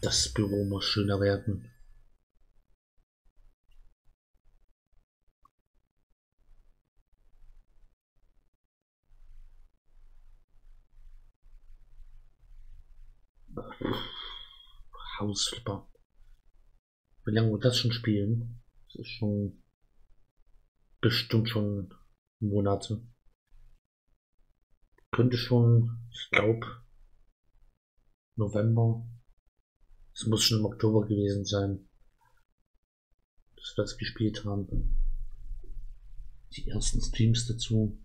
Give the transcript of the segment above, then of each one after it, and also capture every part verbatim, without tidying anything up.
Das Büro muss schöner werden. Hausflipper. Wie lange wird das schon spielen? Das ist schon bestimmt schon Monate. Könnte schon, ich glaube, November. Es muss schon im Oktober gewesen sein, dass wir das gespielt haben. Die ersten Streams dazu.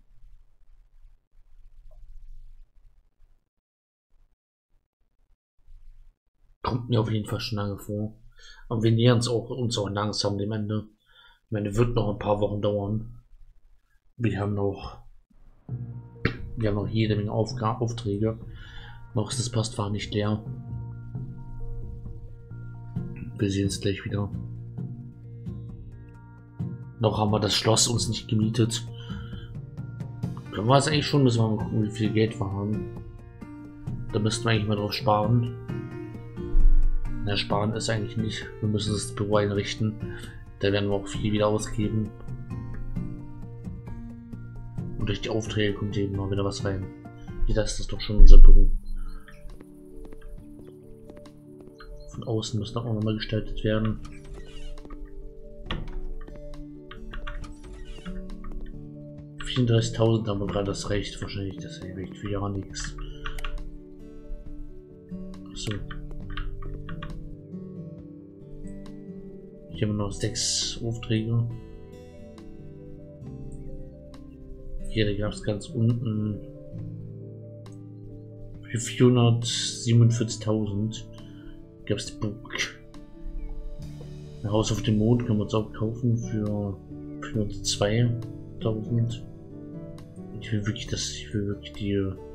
Kommt mir auf jeden Fall schon lange vor. Aber wir nähern uns auch, uns auch langsam dem Ende. Ich meine, wird noch ein paar Wochen dauern. Wir haben noch, wir haben noch jede Menge Aufgaben, Aufträge. Noch ist das Postfach nicht leer. Wir sehen es gleich wieder. Noch haben wir das Schloss uns nicht gemietet. Können wir es eigentlich schon, müssen wir mal gucken, wie viel Geld wir haben. Da müssten wir eigentlich mal drauf sparen. Na, sparen ist eigentlich nicht. Wir müssen das Büro einrichten. Da werden wir auch viel wieder ausgeben. Und durch die Aufträge kommt eben noch wieder was rein. Hier ist das doch schon unser Büro. Von außen muss auch nochmal gestaltet werden. vierunddreißigtausend haben wir gerade, das reicht wahrscheinlich. Das ist echt für ja nichts. So. Hier haben wir noch sechs Aufträge. Hier gab es ganz unten für vierhundertsiebenundvierzigtausend gab es die Burg. Ein Haus auf dem Mond können wir uns auch kaufen für vierhundertzweitausend. Ich will wirklich das, ich will wirklich die,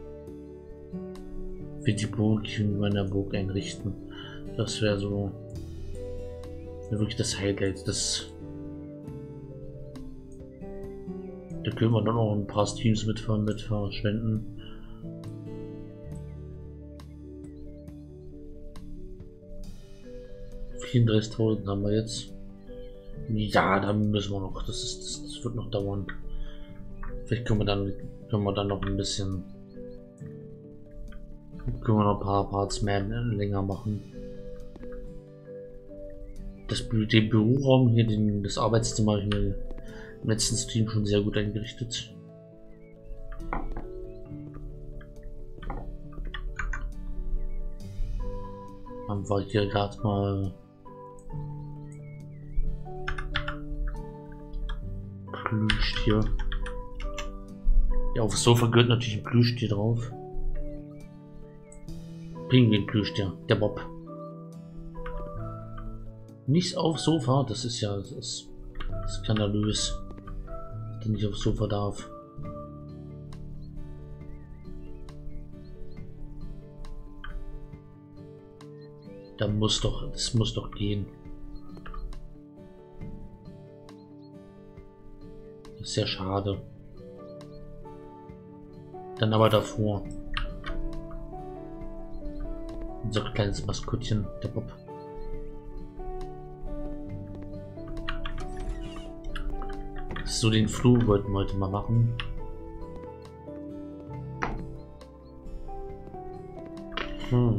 will die Burg in meiner Burg einrichten. Das wäre so wirklich das Highlight. Das, da können wir dann auch ein paar Streams mit, mit verschwenden. vierunddreißigtausend haben wir jetzt. Ja, dann müssen wir noch. Das ist, das, das wird noch dauern. Vielleicht können wir dann, können wir dann noch ein bisschen, können wir noch ein paar Parts mehr länger machen. Das, den Büroraum hier, den, das Arbeitszimmer, habe ich mir im letzten Stream schon sehr gut eingerichtet. Haben wir hier gerade mal Plüschtier. Ja, auf das Sofa gehört natürlich ein Plüschtier drauf. Pinguin-Plüschtier, der Bob. Nicht aufs Sofa, das ist ja, das ist skandalös, dass der nicht aufs Sofa darf. Da muss doch, das muss doch gehen. Das ist sehr schade. Dann aber davor. Unser kleines Maskottchen, der Bob. So, den Flur wollten wir heute mal machen. Hm.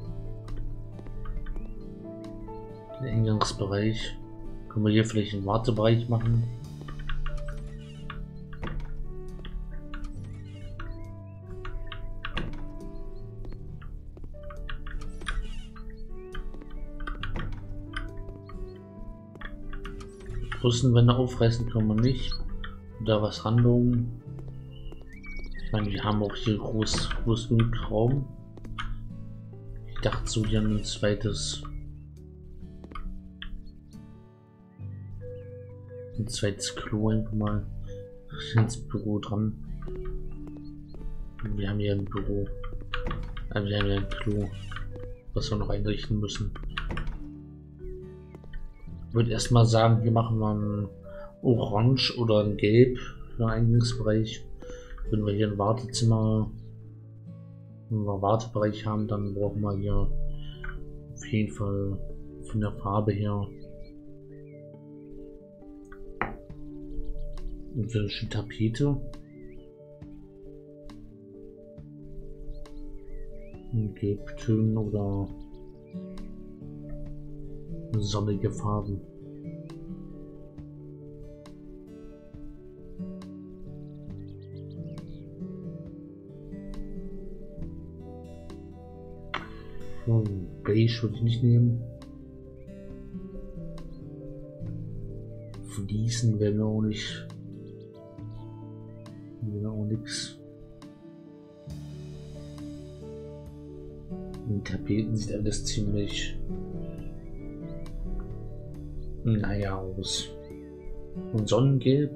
Den Eingangsbereich. Können wir hier vielleicht einen Wartebereich machen? Brüstenwände aufreißen können wir nicht. Da was ranbauen. Ich meine, wir haben auch hier groß, groß genug Raum. Ich dachte so, die haben ein zweites, ein zweites Klo einfach mal ins Büro dran. Wir haben hier ein Büro. Also wir haben hier ein Klo, was wir noch einrichten müssen. Ich würde erstmal sagen, hier machen wir ein Orange oder ein Gelb für den Eingangsbereich. Wenn wir hier ein Wartezimmer, wenn wir einen Wartebereich haben, dann brauchen wir hier auf auf jeden Fall von der Farbe her. Und welche Tapete. Gelbtönen oder sonnige Farben. Oh, beige würde ich nicht nehmen. Fliesen wäre mir auch nicht. Wäre auch nix. Die Tapeten sieht alles ziemlich naja aus. Und Sonnengelb.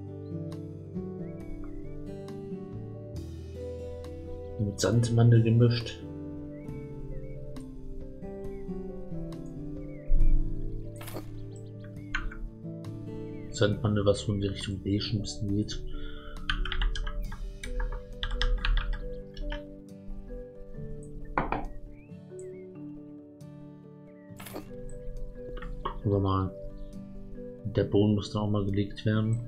Mit Sandmandel gemischt. Sandmandel, was so in die Richtung beige ein bisschen geht. Gucken wir mal. Der Boden muss dann auch mal gelegt werden.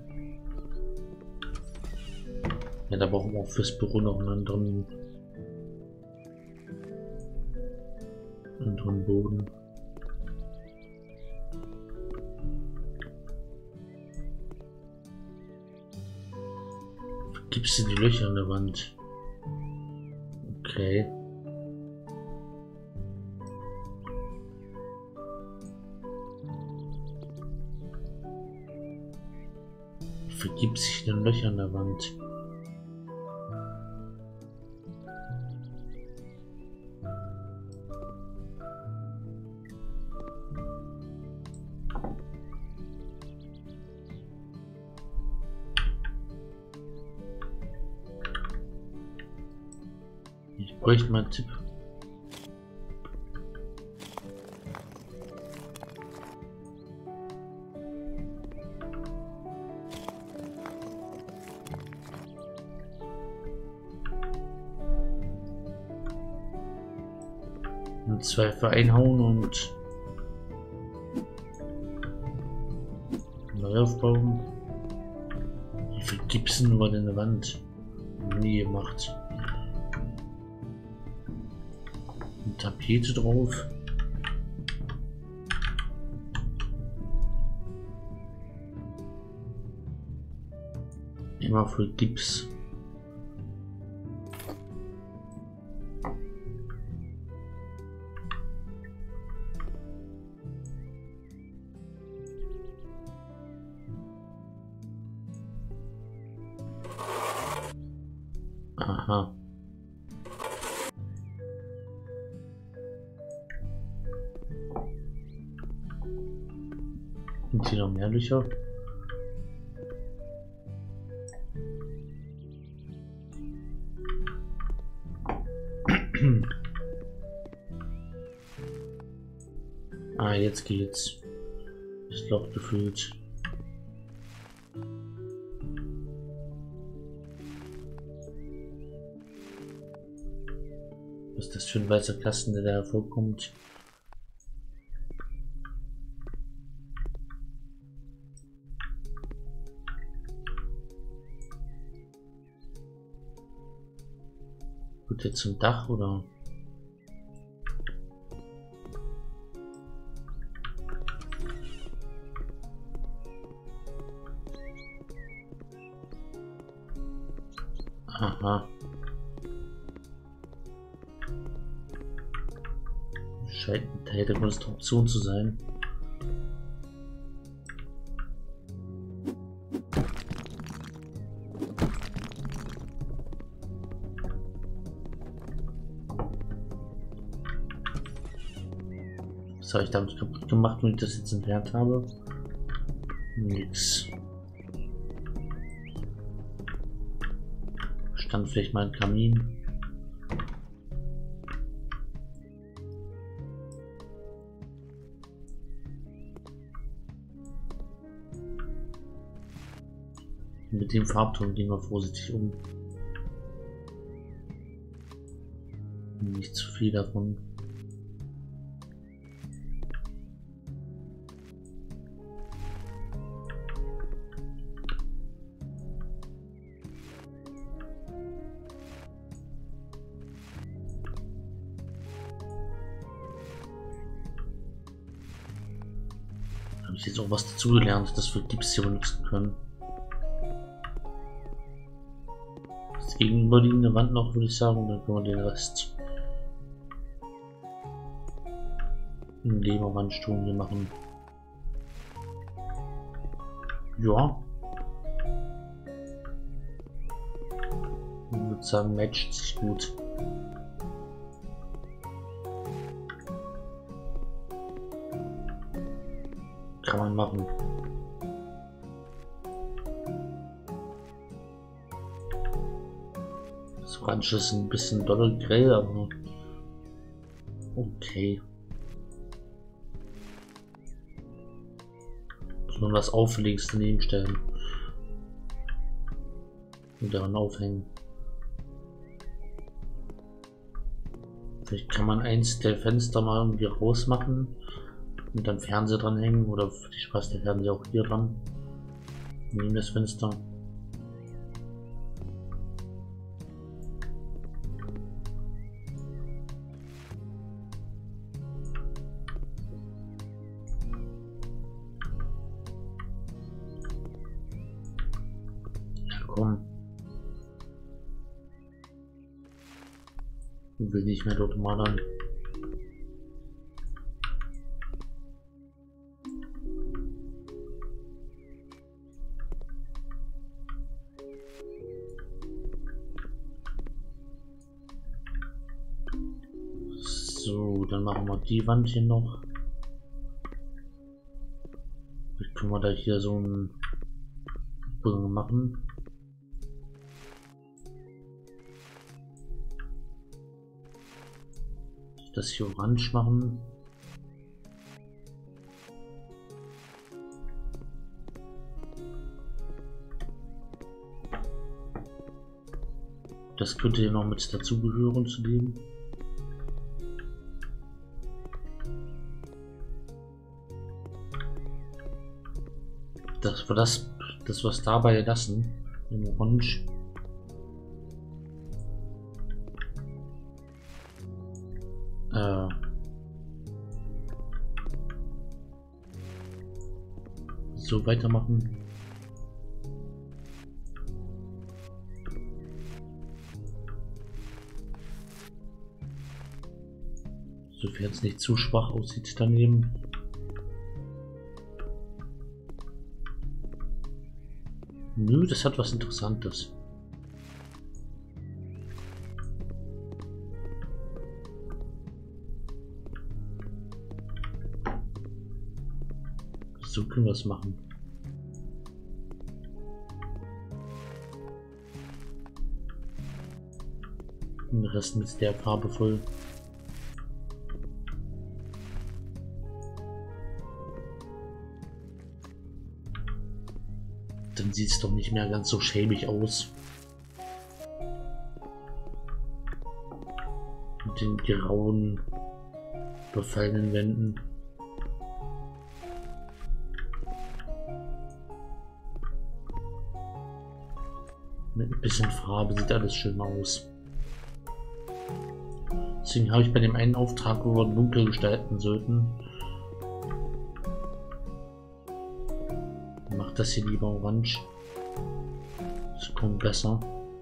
Ja, da brauchen wir auch fürs Büro noch einen anderen, anderen Boden. Gibst du die Löcher an der Wand? Okay. Vergibt sich denn Löcher an der Wand? Ich bräuchte mal einen Tipp. Und zwei für einhauen und neu aufbauen. Wie viel Gipsen über eine Wand? Nie gemacht. Eine Tapete drauf. Immer für Gips. Aha. Sind hier noch mehr Löcher? Ah, jetzt geht's. Das Loch gefüllt. Was ist das für ein weißer Kasten, der da hervorkommt? Gut, jetzt zum Dach oder? Aha. Scheint ein Teil der Konstruktion zu sein. Was habe ich damit kaputt gemacht, wenn ich das jetzt entfernt habe? Nix. Stand vielleicht mal ein Kamin. Mit dem Farbton gehen wir vorsichtig um. Nicht zu viel davon. Habe ich jetzt auch was dazugelernt, dass wir Gips hier benutzen können. Das gegenüberliegende Wand noch, würde ich sagen, dann können wir den Rest im Leberwandstuhl hier machen. Ja. Ich würde sagen, matcht sich gut. Kann man machen. Das Orange ist ein bisschen doll grell, aber okay. Nur das Auffälligste daneben stellen. Und daran aufhängen. Vielleicht kann man eins der Fenster mal irgendwie rausmachen und dann Fernseher dranhängen, oder für die Spaß der Fernseher auch hier dran. Neben das Fenster. Komm. Ich will nicht mehr dort malern. So, dann machen wir die Wand hier noch. Jetzt können wir da hier so einen Bogen machen. Das hier orange machen. Das könnte hier noch mit dazugehören zu dem. Das war das, das was dabei lassen im Orange. Äh. So weitermachen. Sofern es nicht zu schwach aussieht daneben. Nö, das hat was Interessantes. So können wir es machen. Den Rest mit der Farbe voll. Dann sieht es doch nicht mehr ganz so schäbig aus. Mit den grauen, befallenen Wänden. Mit ein bisschen Farbe sieht alles schön aus. Deswegen habe ich bei dem einen Auftrag, wo wir dunkel gestalten sollten, macht das hier lieber orange. Das kommt besser.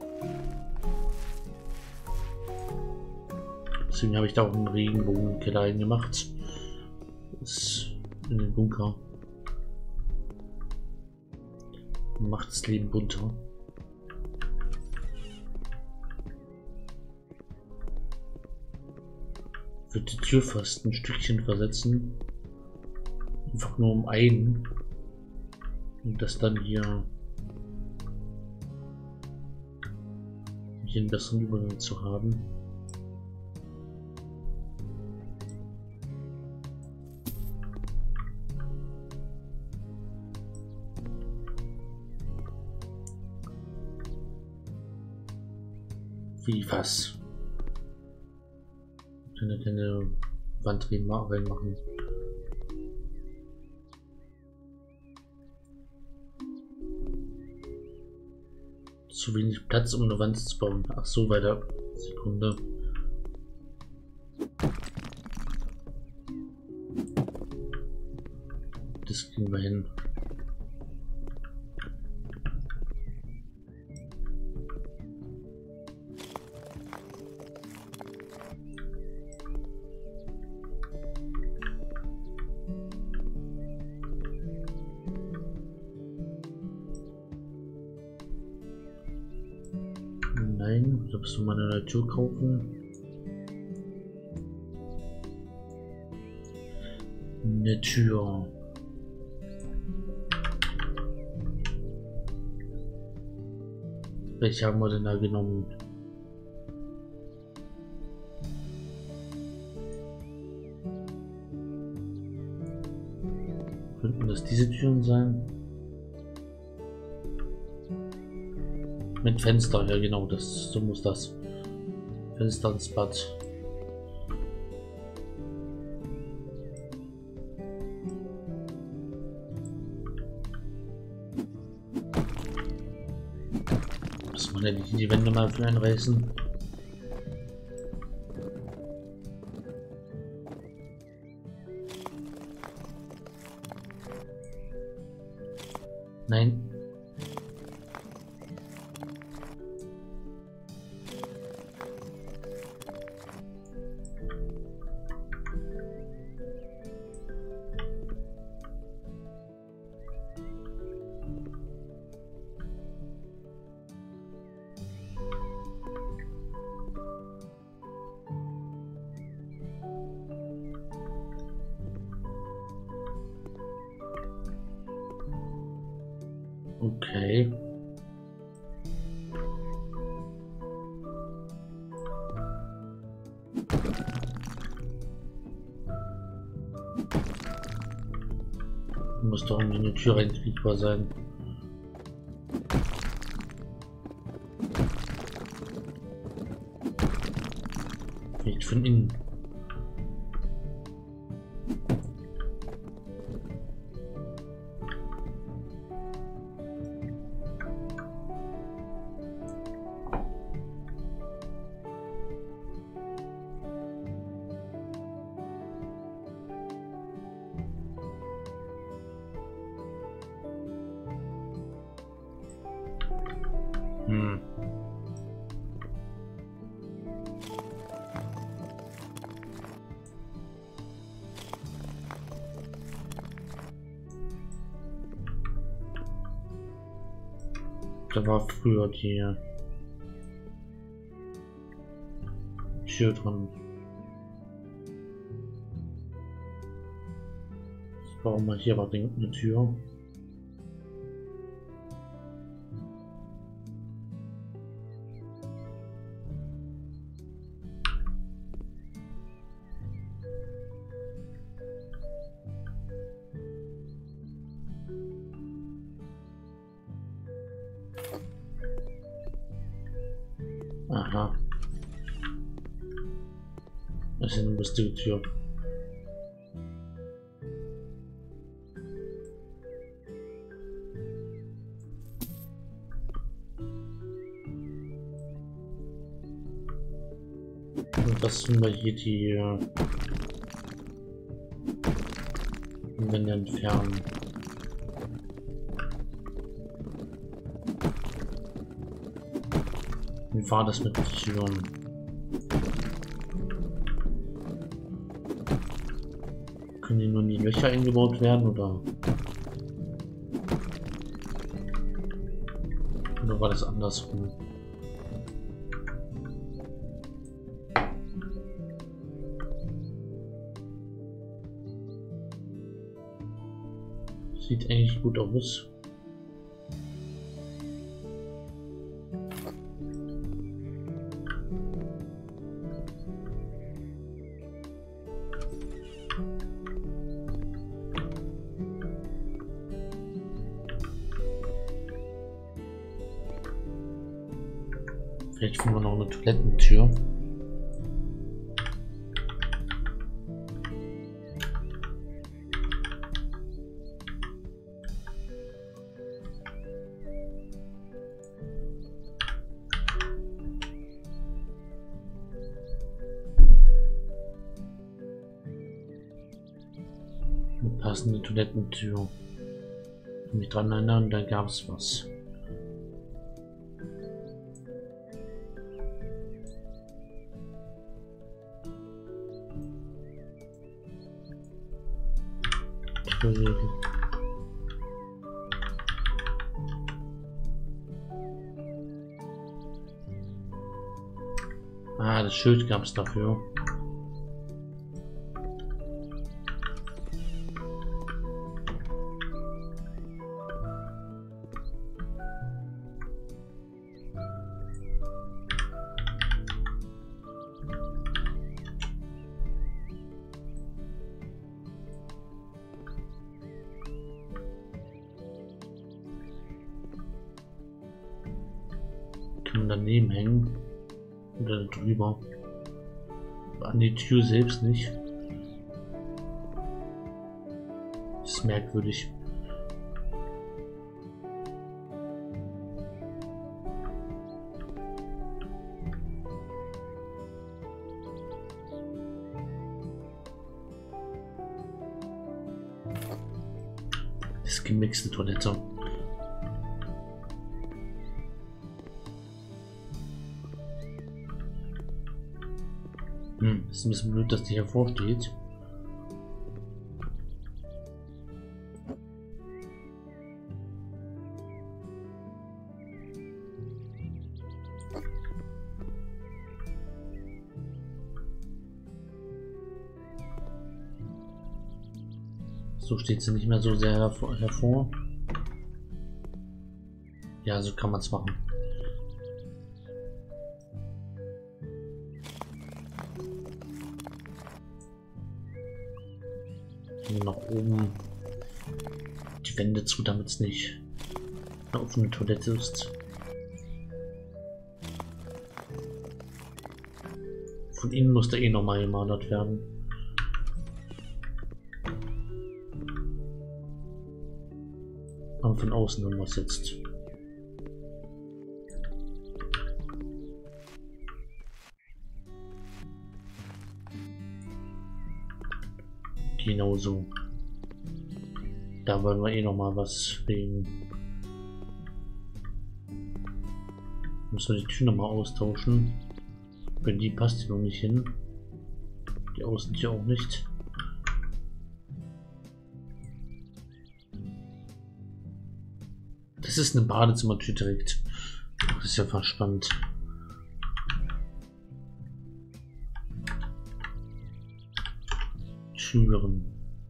Deswegen habe ich da auch einen Regenbogenkeller eingemacht. Das ist in den Bunker. Macht das Leben bunter. Würde die Tür fast ein Stückchen versetzen. Einfach nur um einen. Und das dann hier, hier einen besseren Übergang zu haben. Wie was? Eine kleine Wand reinmachen. Zu wenig Platz, um eine Wand zu bauen. Ach so, weiter. Sekunde. Das Das kriegen wir hin. Nein, da musst du mal eine neue Tür kaufen. Eine Tür. Welche haben wir denn da genommen? Könnten das diese Türen sein? Mit Fenster, ja genau, das so muss das. Fenster ins Bad. Muss man ja nicht die Wände mal für einreißen. Nein. Okay. Muss doch in die Tür reinkriegbar sein. Nicht von innen. Hm. Da war früher die Tür dran. Warum mal hier war eine Tür? Aha. Das ist eine lustige Tür. Und das sind wir hier die äh, Wände entfernen. Wie war das mit den Türen? Können die nur in die Löcher eingebaut werden oder? Oder war das andersrum? Sieht eigentlich gut aus. Vielleicht finden wir noch eine Toilettentür. passende Toilettentür. Ich kann mich dran erinnern, da gab es was. Ah, das Schild gab es dafür. Kann man daneben hängen oder drüber. An die Tür selbst nicht. Das ist merkwürdig. Das ist gemixte Toilette. Hm, ist ein bisschen blöd, dass die hervorsteht. So steht sie nicht mehr so sehr hervor. hervor. Ja, so kann man es machen. Hier nach oben die Wände zu, damit es nicht eine offene Toilette ist. Von innen muss der eh nochmal gemalert werden. Aber von außen haben wir es jetzt. Genau so. Da wollen wir eh noch mal was wegen. Müssen wir die Tür noch mal austauschen. Wenn die passt hier noch nicht hin. Die Außentür auch nicht. Das ist eine Badezimmertür direkt. Das ist ja fast spannend. Türen.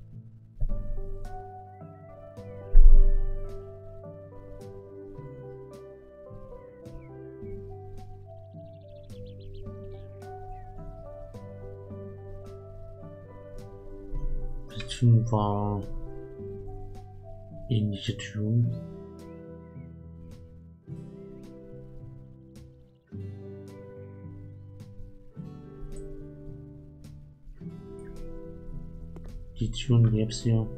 Die Türen war ähnliche Türen. Die Türen gäbe es hier.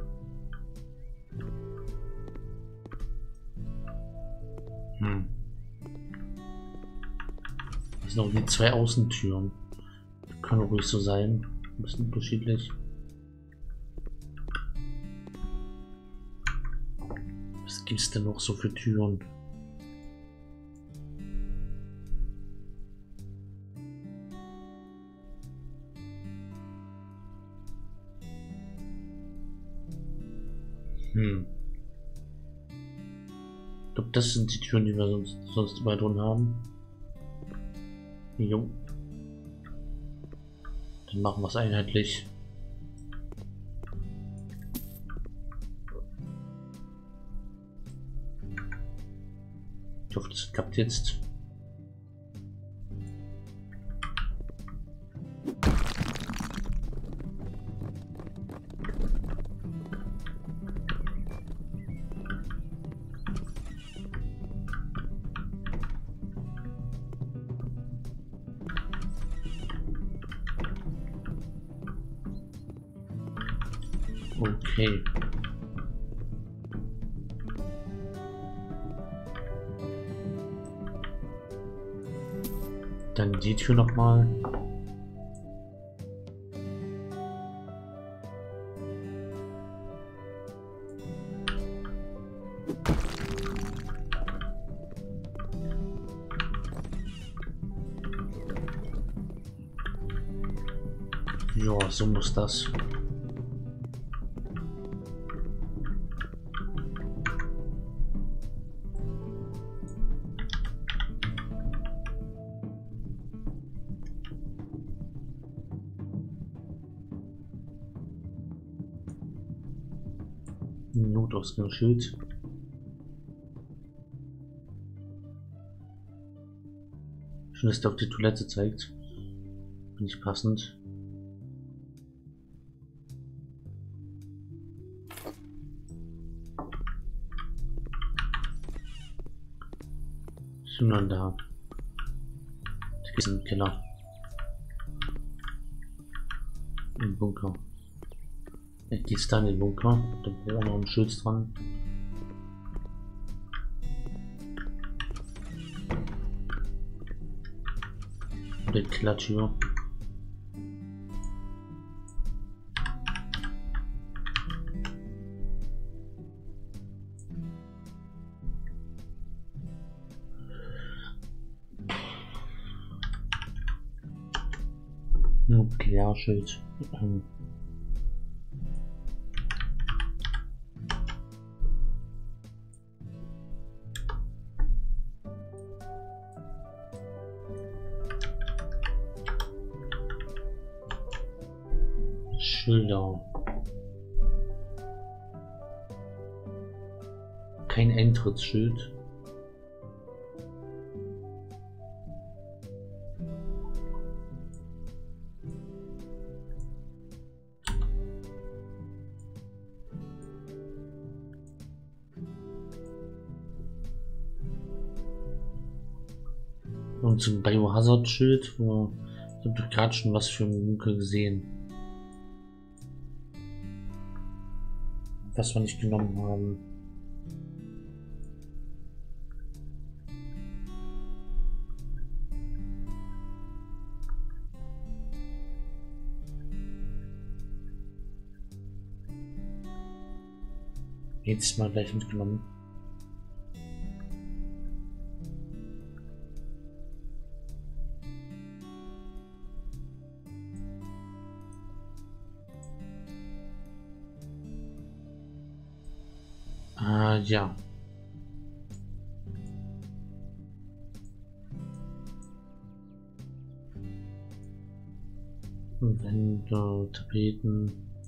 Hm. Das sind auch die zwei Außentüren. Kann ruhig so sein. Ein bisschen unterschiedlich. Was gibt es denn noch so für Türen? Hm. Ich glaube, das sind die Türen, die wir sonst, sonst immer drin haben. Jo. Dann machen wir es einheitlich. Ich hoffe, das klappt jetzt. Okay. Dann die Tür noch mal. Ja, so muss das. Notausgangsschild. Schön, dass der auf die Toilette zeigt. Nicht passend. Schon dann da. Die ist im Keller. Im Bunker. Jetzt geht's da in den Bunker. Da braucht auch noch ein Schild dran. Der Kellertür. Nuklearschild. Ähm. Schilder. Kein Eintrittsschild. Und zum Biohazard-Schild, wo ich habe doch gerade schon was für einen Bunker gesehen. Was wir nicht genommen haben. Jetzt mal gleich mitgenommen. Ah, ja. Wände, Tapeten.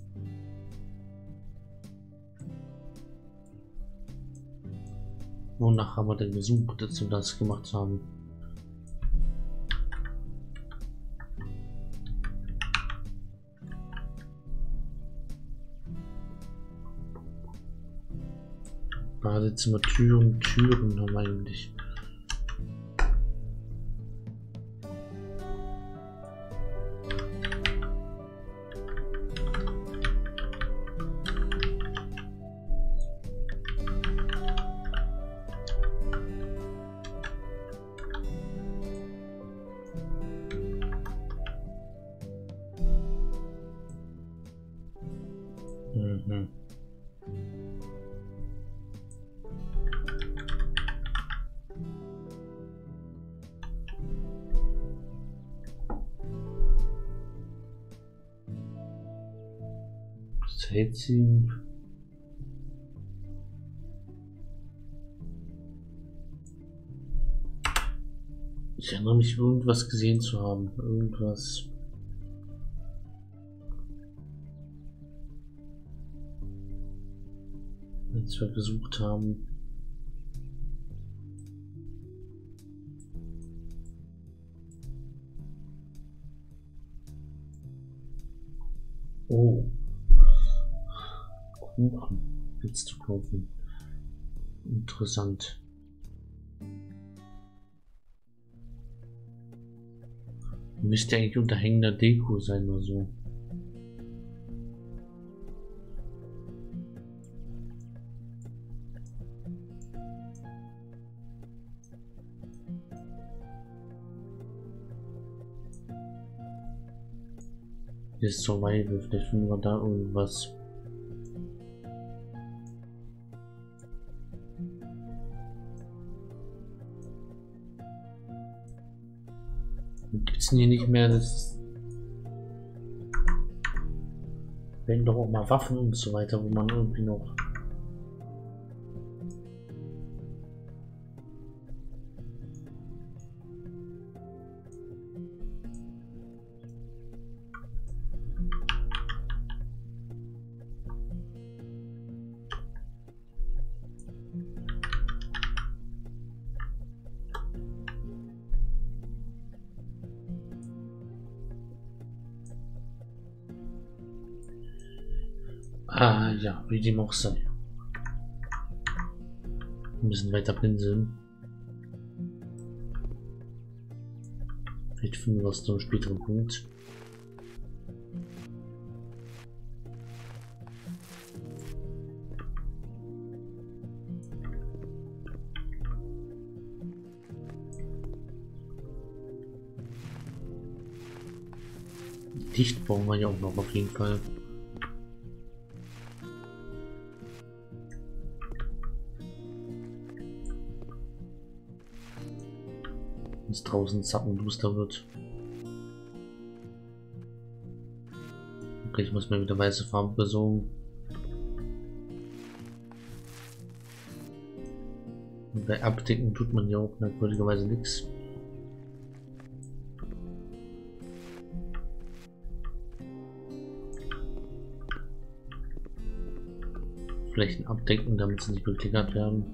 Wonach haben wir denn gesucht, als wir das gemacht haben? Badezimmer, Türen, Türen haben wir eigentlich. Mhm. Sightseeing. Ich erinnere mich, irgendwas gesehen zu haben. Irgendwas. Als wir gesucht haben. Oh. Kuchen willst du kaufen? Interessant. Müsste eigentlich unter hängender Deko sein oder so. Hier ist Survival, vielleicht finden wir da irgendwas. Gibt es hier nicht mehr das Wenn doch auch mal Waffen und so weiter, wo man irgendwie noch Ah ja, wie dem auch sei. Wir müssen weiter pinseln. Vielleicht finden wir es zu einem späteren Punkt. Dicht brauchen wir ja auch noch auf jeden Fall. Wenn es draußen zappenduster wird. Okay, ich muss mir wieder weiße Farbe besorgen. Und bei Abdecken tut man ja auch merkwürdigerweise nichts. Flächen abdecken, damit sie nicht beklickert werden.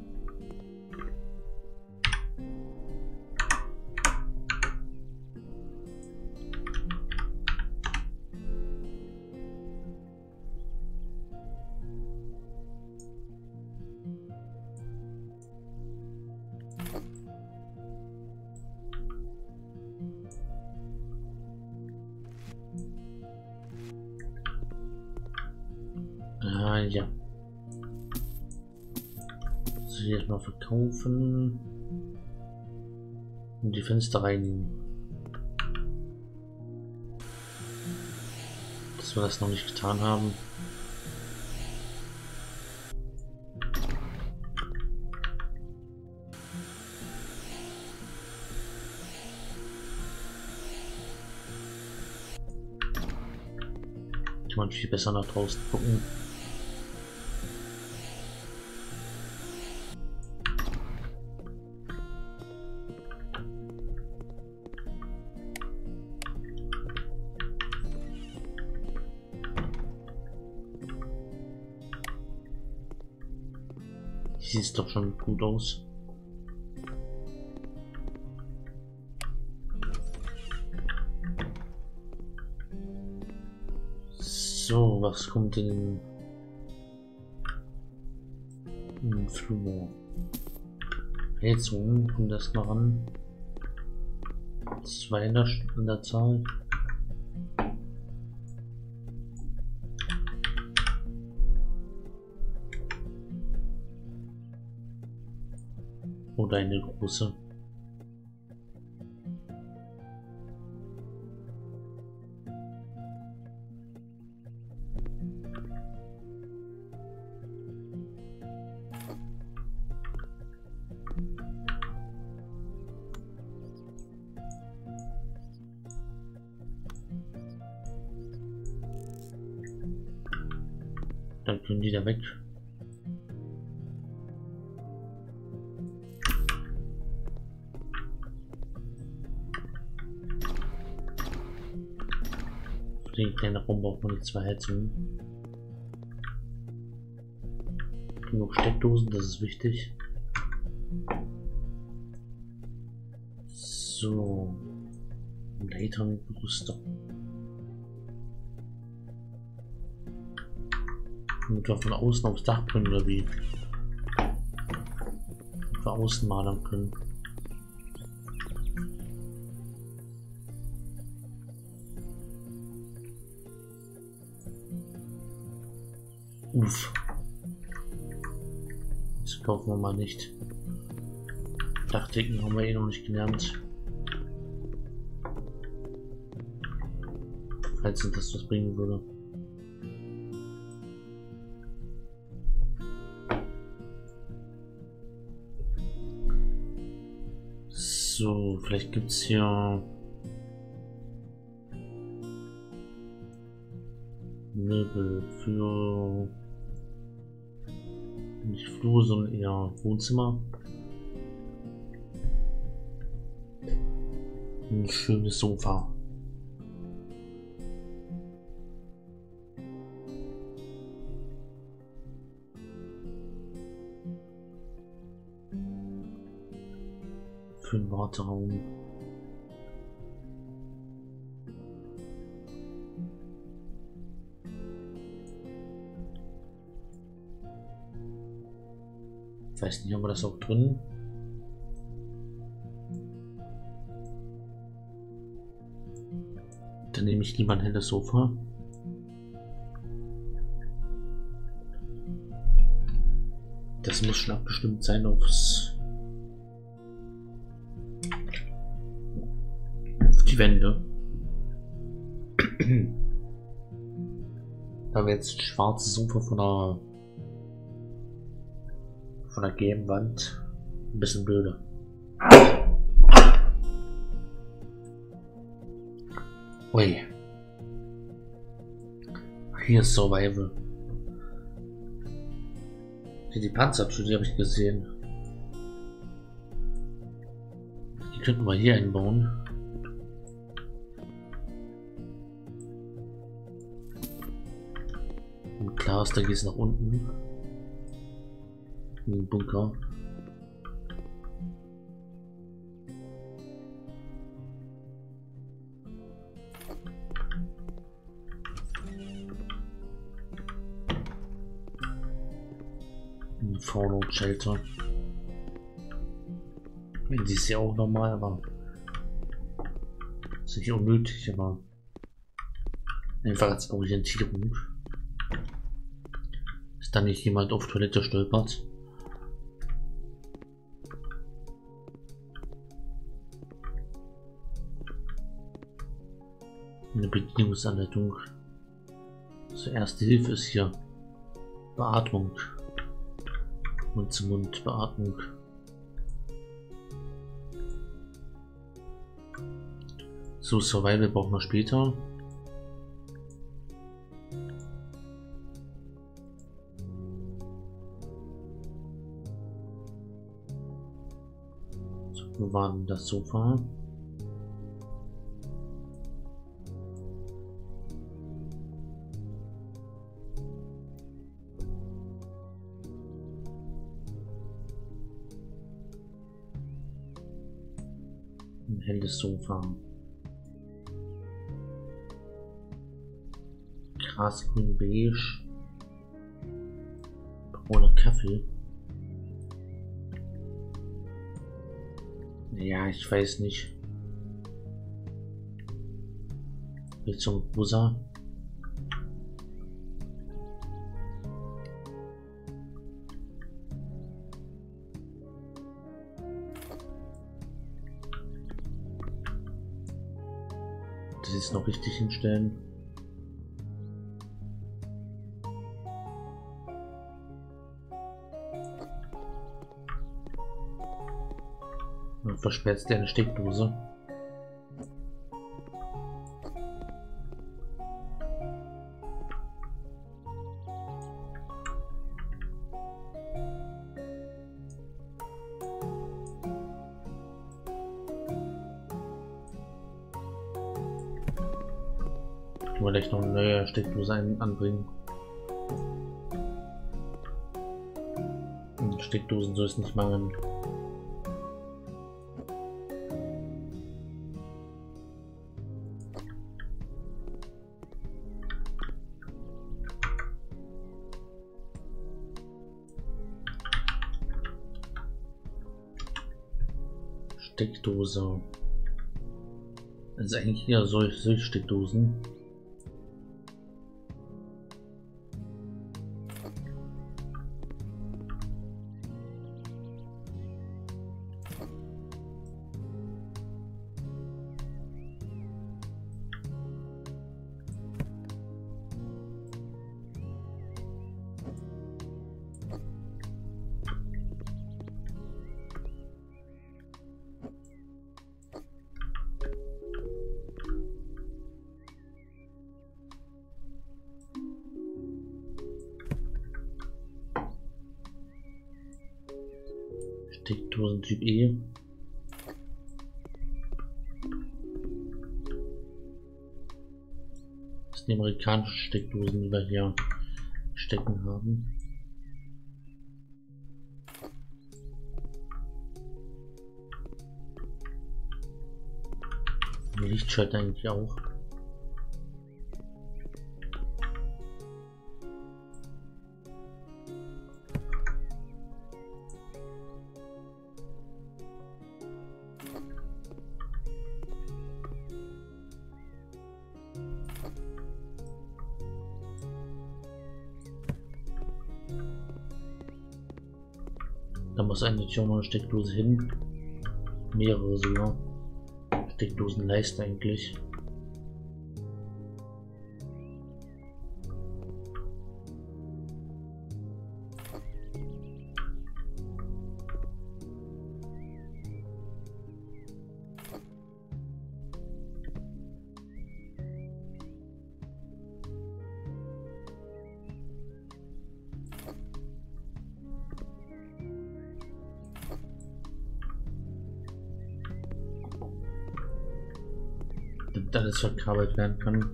Ah ja. Hier erstmal verkaufen und die Fenster reinigen. Dass wir das noch nicht getan haben. Kann man viel besser nach draußen gucken. Sieht doch schon gut aus. So, was kommt in den Flur? Heizung, kommt das mal ran. Zwei in der, in der Zahl. Oder eine große. Dann können die da weg. Für den kleinen Raum braucht man die zwei Heizungen. Genug Steckdosen, das ist wichtig. So. Laternenbrüste. Damit wir von außen aufs Dach bringen oder wie? Von außen malern können. Uff. Das kaufen wir mal nicht. Dachdecken haben wir eh noch nicht gelernt. Falls uns das was bringen würde. So, vielleicht gibt es hier Möbel für nicht Flur, sondern eher Wohnzimmer. Ein schönes Sofa. Für den Warteraum. Ich weiß nicht, haben wir das auch drin? Dann nehme ich lieber ein helles Sofa. Das muss schon abgestimmt sein aufs auf die Wände. Da wäre jetzt ein schwarzes Sofa von der von der gelben Wand ein bisschen blöder. Ui. Hier ist Survival. Hier die Panzerabschnitte habe ich gesehen. Die könnten wir hier einbauen. Und klar ist, da geht es nach unten. In den Bunker. Ein Fallout Shelter. Die ist ja auch normal, aber ist nicht unnötig, aber einfach als Orientierung. Ist da nicht jemand auf Toilette stolpert? Eine Bedienungsanleitung. Also erste Hilfe ist hier Beatmung. Mund zu Mund Beatmung. So, Survival brauchen wir später. So, wo war denn das Sofa? Ein helles Sofa. Grasgrün beige. Brauner Kaffee. Ja, ich weiß nicht. Richtung rosa. Das jetzt noch richtig hinstellen. Dann versperrt der eine Steckdose. Ich wollte vielleicht noch eine neue Steckdose ein anbringen. Und Steckdosen soll es nicht mangeln. Steckdose. Also eigentlich ja solche, solche Steckdosen. Steckdosen Typ E. Das sind die amerikanischen Steckdosen, die wir hier stecken haben. Lichtschalter eigentlich auch. Da muss eigentlich auch noch eine Steckdose hin. Mehrere sogar. Steckdosenleiste eigentlich. Damit alles verkabelt werden kann.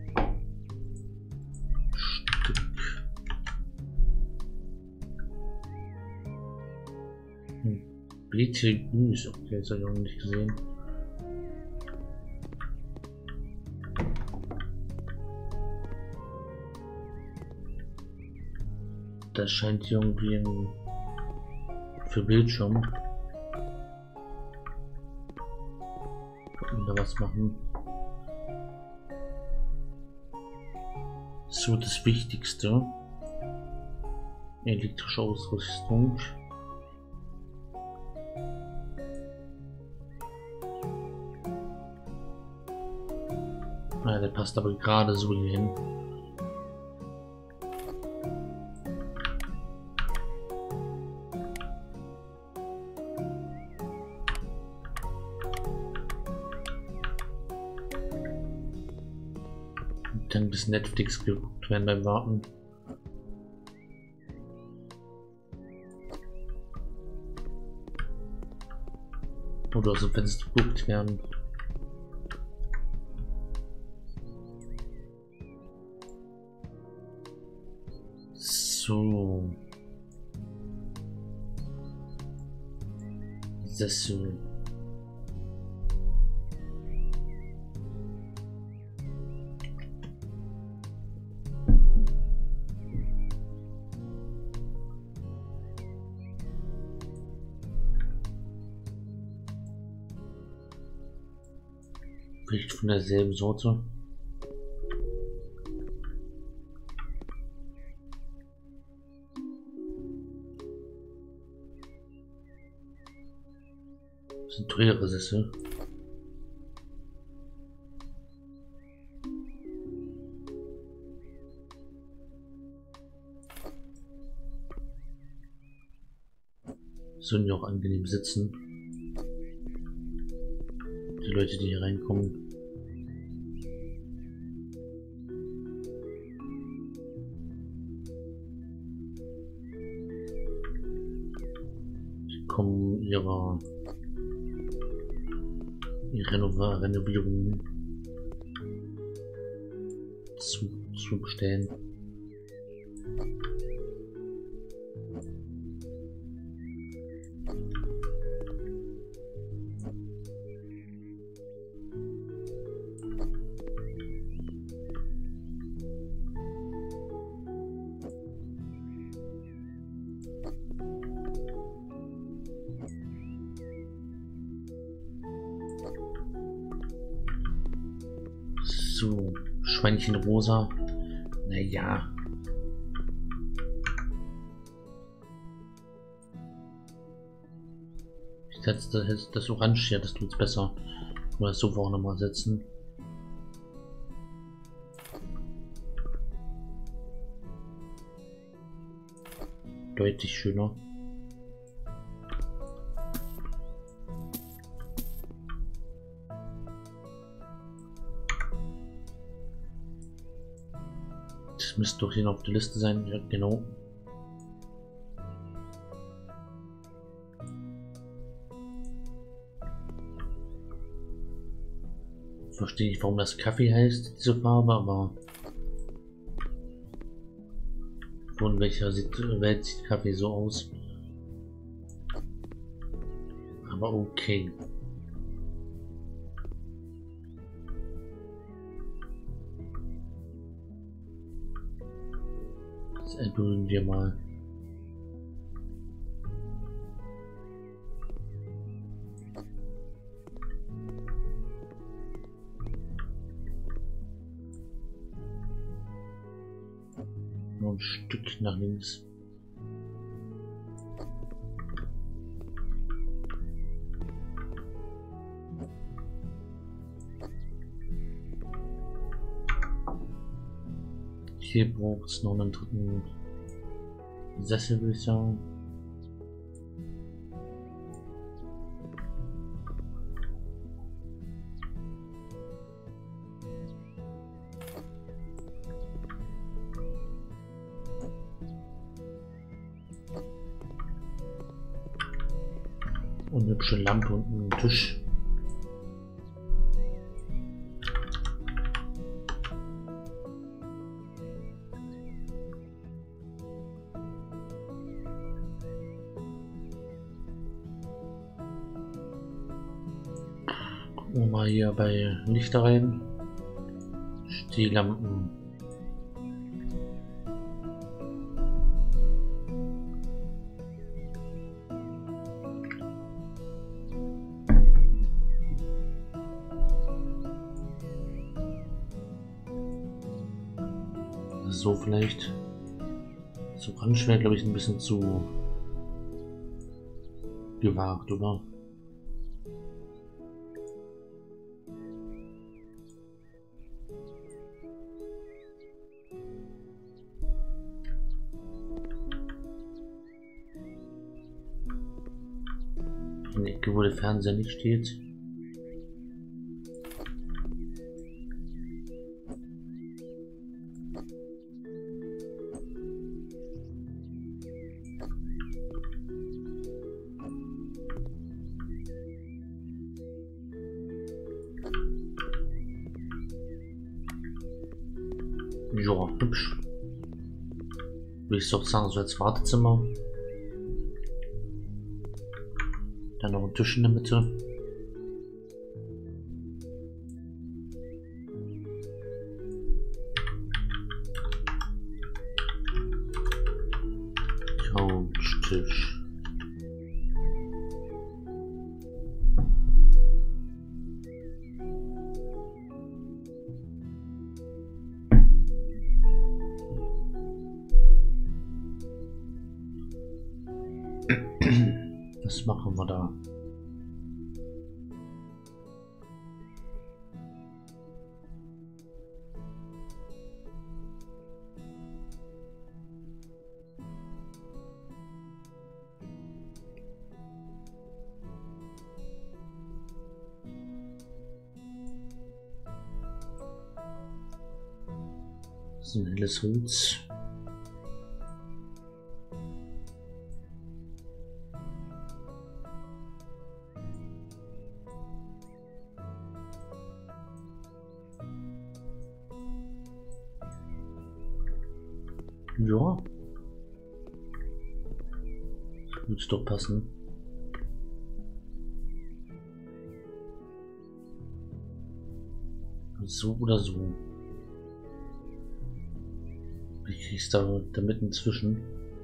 Stück. Hm. B T U ist okay, das habe ich auch nicht gesehen. Das scheint irgendwie ein für Bildschirm. Und da was machen. So, das Wichtigste. Elektrische Ausrüstung. Ah, der passt aber gerade so hier hin. Dann bis Netflix geguckt werden beim Warten. Oder aus dem Fenster geguckt werden. So. Sessel. Vielleicht von derselben Sorte. Das sind teure Sessel. Sollen ja auch angenehm sitzen. Die Leute, die hier reinkommen. Die kommen ihrer Renov Renovierung zu, zu bestellen. So, Schweinchen rosa. Naja. Ich setze das, das Orange hier, das tut's besser. Oder das Sofa auch nochmal setzen. Deutlich schöner. Das müsste doch hier noch auf der Liste sein. Ja, genau. Verstehe ich, warum das Kaffee heißt, diese Farbe, aber von welcher Welt sieht Kaffee so aus? Aber okay. Das erhöhen wir mal. Noch ein Stück nach links. Hier braucht es noch einen dritten Sessel, würde ich sagen. Und eine hübsche Lampe und einen Tisch. Gucken wir mal hier bei Lichter rein. Stehlampen. So vielleicht. So ganz wäre, glaube ich, ein bisschen zu gewagt, oder? In der Ecke, wo der Fernseher nicht steht. Ja, hübsch. Würde ich doch sagen, so als Wartezimmer. Dann noch ein Tisch in der Mitte. Couchtisch. Was machen wir da? Das ist ein helles Holz. Ja. Würde doch passen. So oder so. Wie kriegst du da, da mitten zwischen?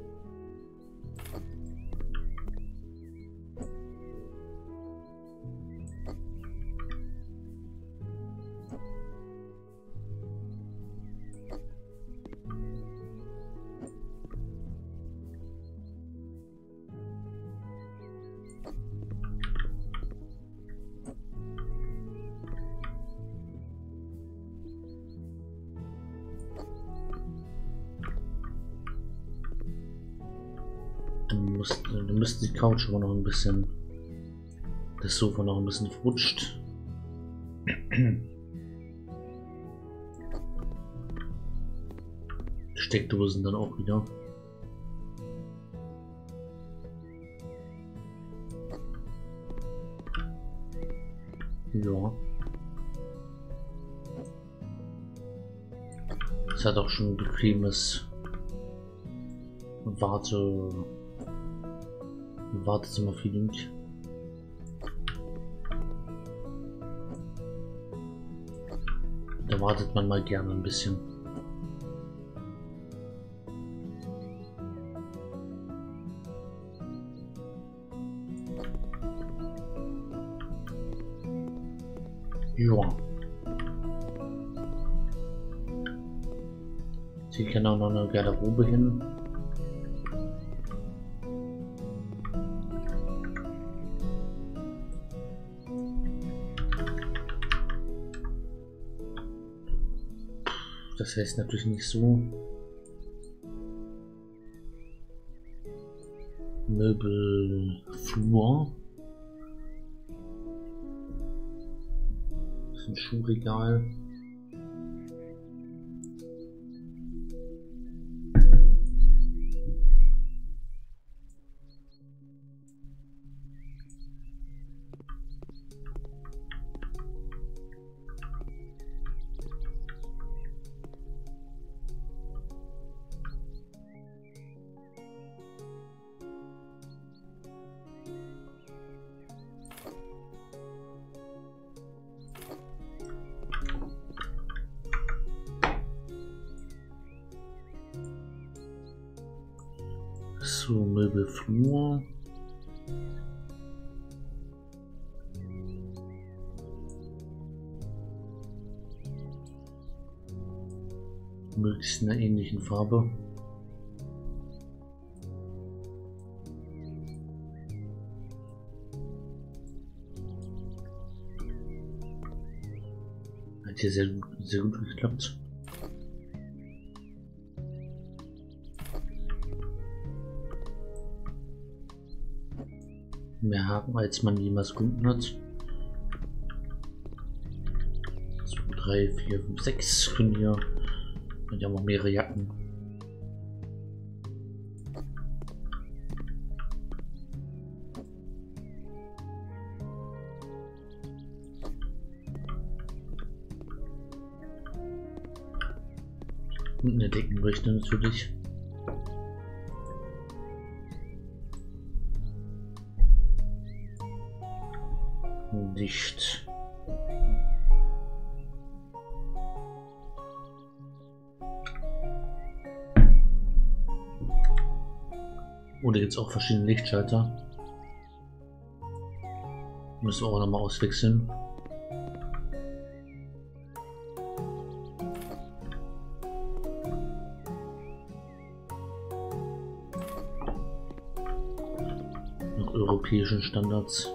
Du müsst die Couch aber noch ein bisschen, das Sofa noch ein bisschen rutscht. Steckdosen dann auch wieder. Ja. Es hat auch schon ein bequemes Warte Wartezimmer-Feeling. Da wartet man mal gerne ein bisschen. Ja. Hier kann auch noch eine Garderobe hin. Das heißt natürlich nicht so. Möbel, Flur. Das ist ein Schuhregal. So, Möbel, Flur. Möglichst in einer ähnlichen Farbe. Hat hier sehr, sehr gut geklappt. Mehr Haken, als man jemals gefunden hat. zwei, drei, vier, fünf, sechs können hier. Und ja noch mehrere Jacken. Und eine Deckenrichte natürlich. Nicht. Oder jetzt auch verschiedene Lichtschalter. Müssen wir auch noch mal auswechseln. Nach europäischen Standards.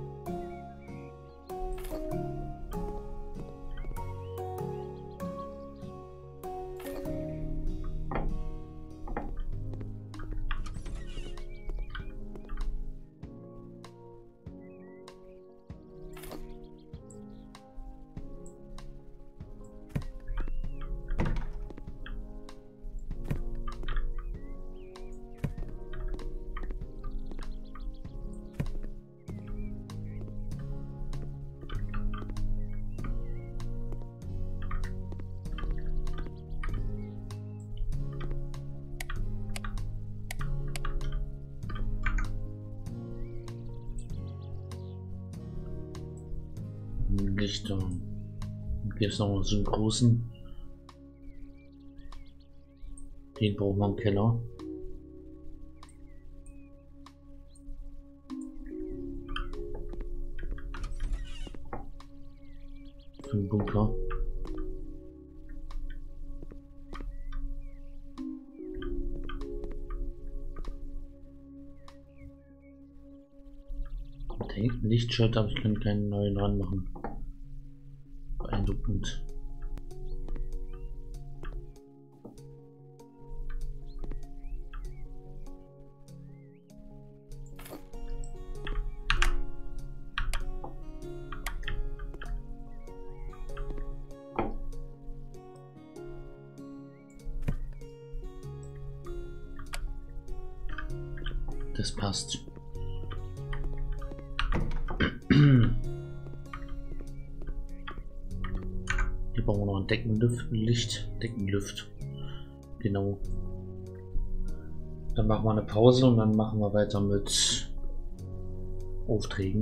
Lichter. Hier ist noch so einen großen. Den brauchen wir im Keller. Für den Bunker. Da hängt ein Lichtschalter, aber ich kann keinen neuen ranmachen. Beeindruckend. Das passt. Hier brauchen wir noch einen Deckenlicht, Deckenlift. Genau. Dann machen wir eine Pause und dann machen wir weiter mit Aufträgen.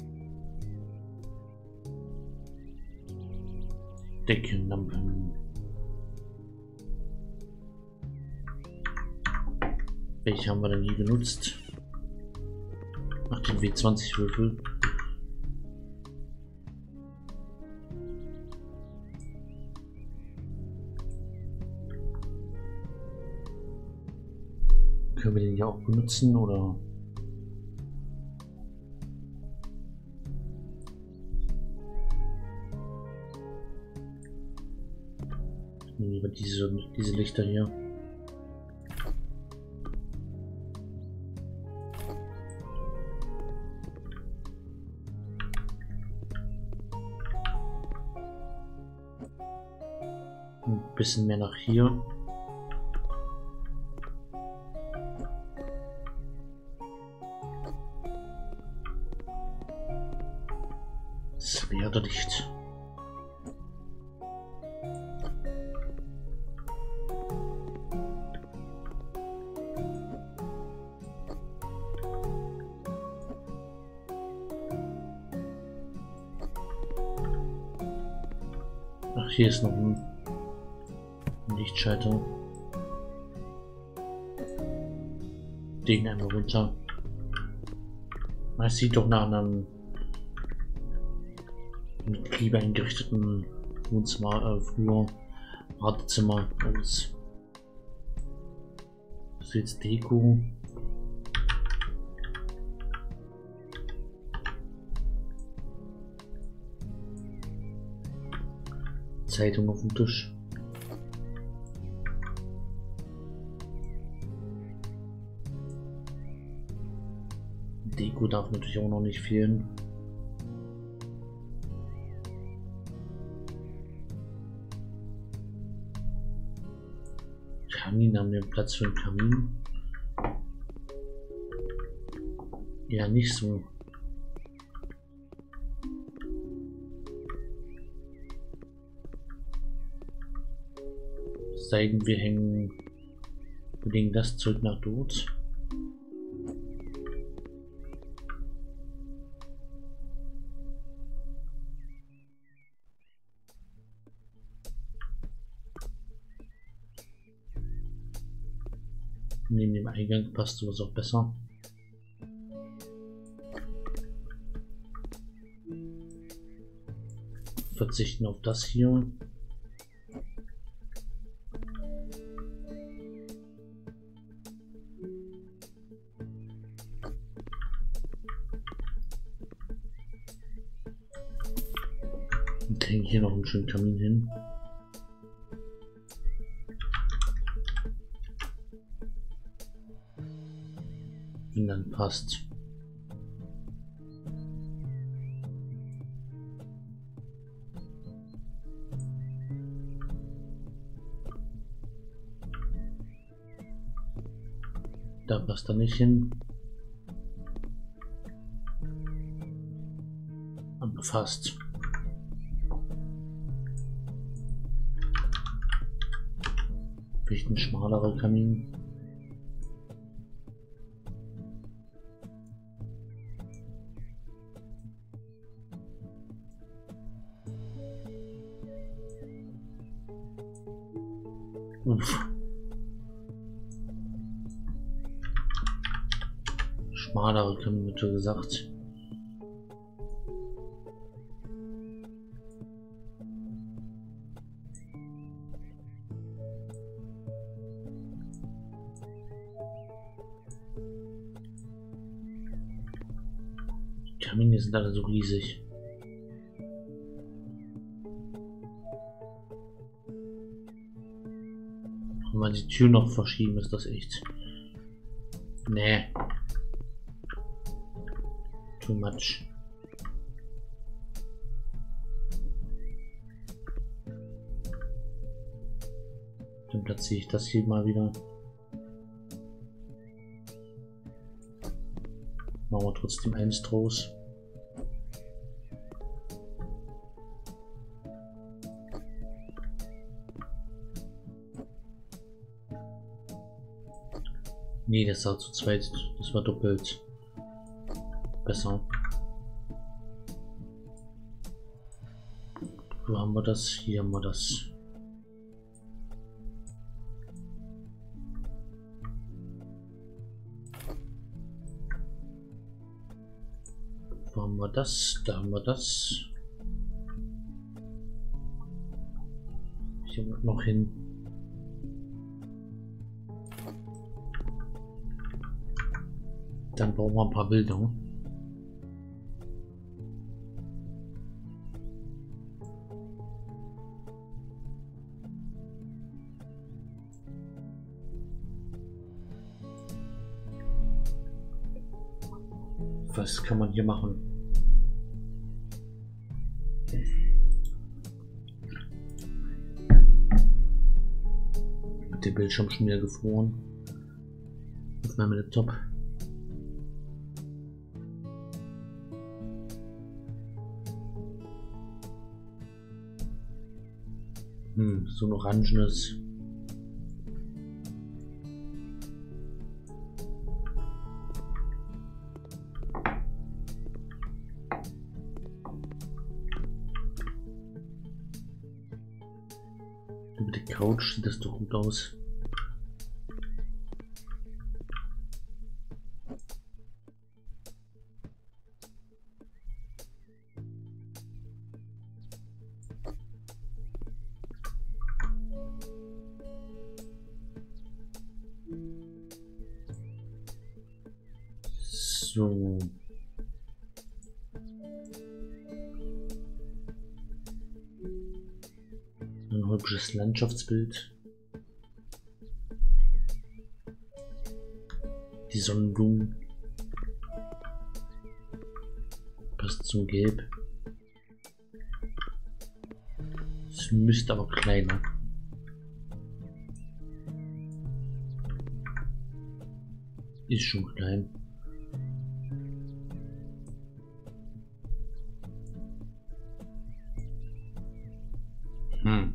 Deckenlampen. Welche haben wir denn hier genutzt? Ach, den W zwanzig Würfel. Können wir den ja auch benutzen, oder? Ich nehme lieber diese, diese Lichter hier. Ein bisschen mehr nach hier. Das wäre nicht. Ach, hier ist noch ein Lichtschalter. Den einmal runter. Es sieht doch nach einem mit Klebe eingerichteten Wohnzimmer, äh, Flur, Wartezimmer aus. Das ist jetzt Deko. Zeitung auf dem Tisch. Deko darf natürlich auch noch nicht fehlen. Kamin, haben wir Platz für einen Kamin? Ja, nicht so. Es sei denn, wir hängen, wir legen das zurück nach dort. Neben dem Eingang passt sowas auch besser. Verzichten auf das hier. Und hängen hier noch einen schönen Kamin hin. Und dann passt. Da passt er nicht hin. Aber fast. Vielleicht ein schmalerer Kamin. Uff. Schmalere Kamin, wird gesagt. Die Kamine sind alle so riesig. Wenn man die Tür noch verschieben, ist das echt. Nee. Too much. Dann platziere ich das hier mal wieder. Machen wir trotzdem eins draus. Nee, das war zu zweit. Das war doppelt besser. Wo haben wir das? Hier haben wir das. Wo haben wir das? Da haben wir das. Hier noch hin. Dann brauchen wir ein paar Bilder. Was kann man hier machen? Mit dem Bildschirm schon wieder gefroren. Auf meinem Laptop. Hm, so ein orangenes. Über die Couch sieht das doch gut aus. So. Ein hübsches Landschaftsbild. Die Sonnenblumen. Passt zum Gelb. Es müsste aber kleiner. Ist schon klein. Hm.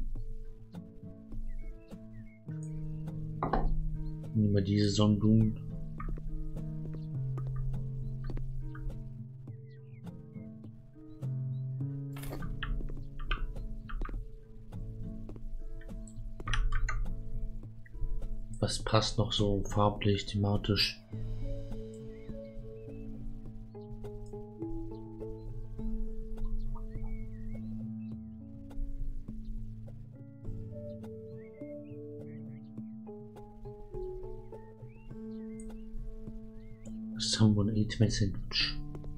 Nehmen wir diese Sonnenblumen. Was passt noch so farblich, thematisch? Someone eat my sandwich.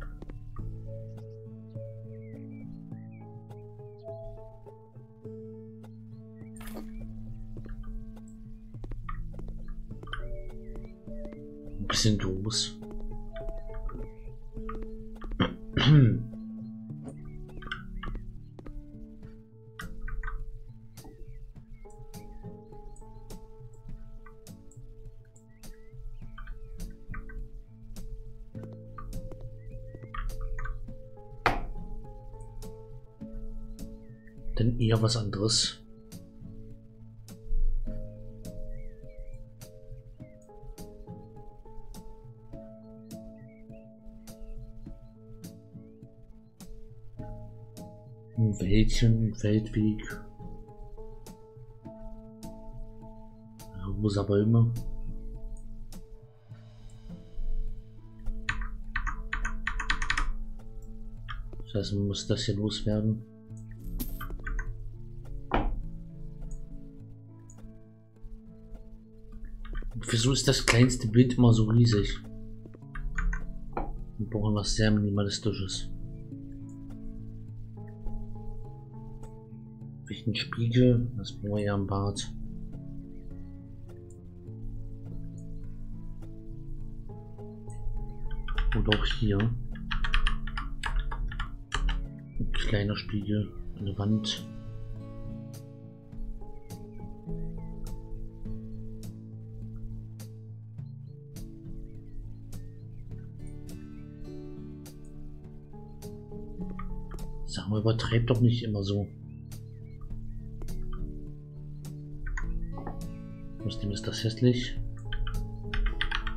Ein bisschen groß. Dann eher was anderes. Ein Wäldchen, ein Feldweg. Rosa Bäume. Das heißt, man muss das hier loswerden. Wieso ist das kleinste Bild immer so riesig? Wir brauchen was sehr Minimalistisches. Vielleicht ein Spiegel, das brauchen wir ja im Bad. Und auch hier. Ein kleiner Spiegel, eine Wand. Sag mal, übertreibt doch nicht immer so. Außerdem ist das hässlich.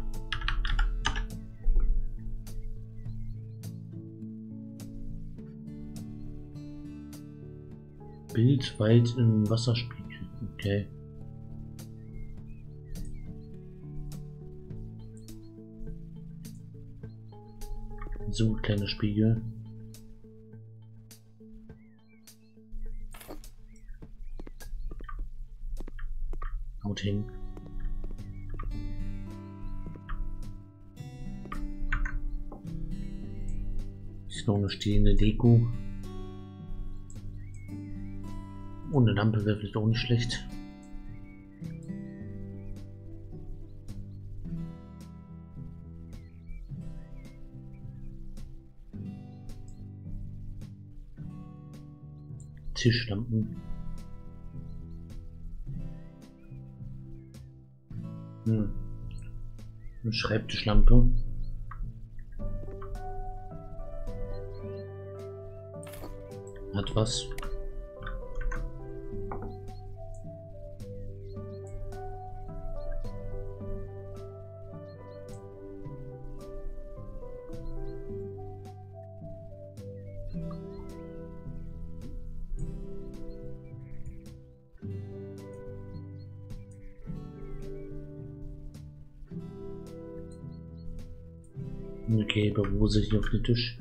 Bild weit im Wasserspiegel. Okay. So, kleiner Spiegel. Haut hin. Ist noch eine stehende Deko. Und eine Lampe wäre vielleicht auch nicht schlecht. Tischlampen. Hm. Eine Schreibtischlampe. Hat was. Okay, Rose hier auf den Tisch.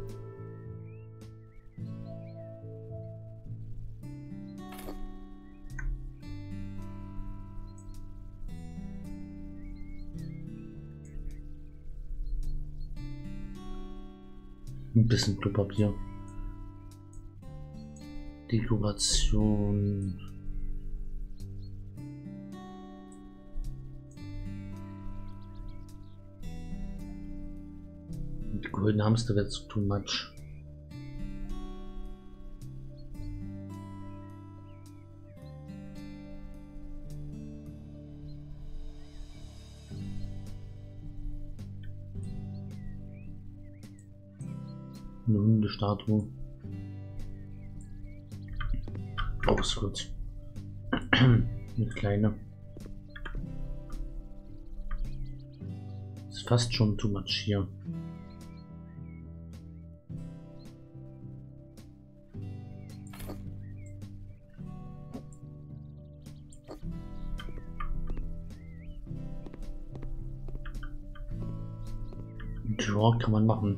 Ein bisschen Klopapier. Dekoration. Die goldene Hamster wird zu too much. Eine Hundestatue. Oh, ist gut. Eine kleine. Ist fast schon too much hier. Ja, kann man machen.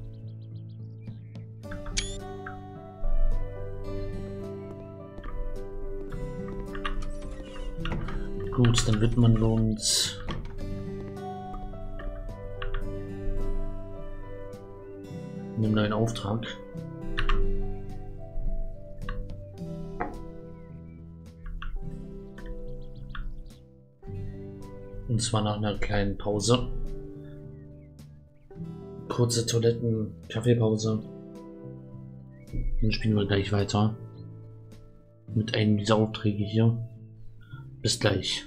Gut, dann widmen wir uns einem neuen Auftrag. Und zwar nach einer kleinen Pause. Kurze Toiletten, Kaffeepause. Dann spielen wir gleich weiter mit einem dieser Aufträge hier. Bis gleich.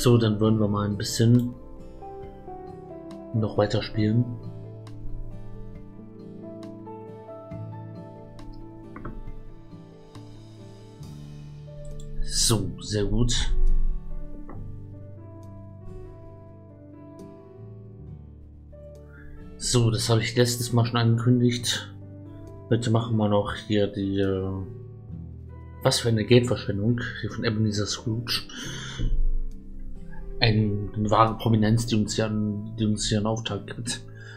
So, dann wollen wir mal ein bisschen noch weiter spielen. So, sehr gut. So, das habe ich letztes Mal schon angekündigt. Heute machen wir noch hier die... Äh, was für eine Geldverschwendung hier von Ebenezer Scrooge. Ein, eine wahre Prominenz, die uns, hier, die uns hier einen Auftrag gibt.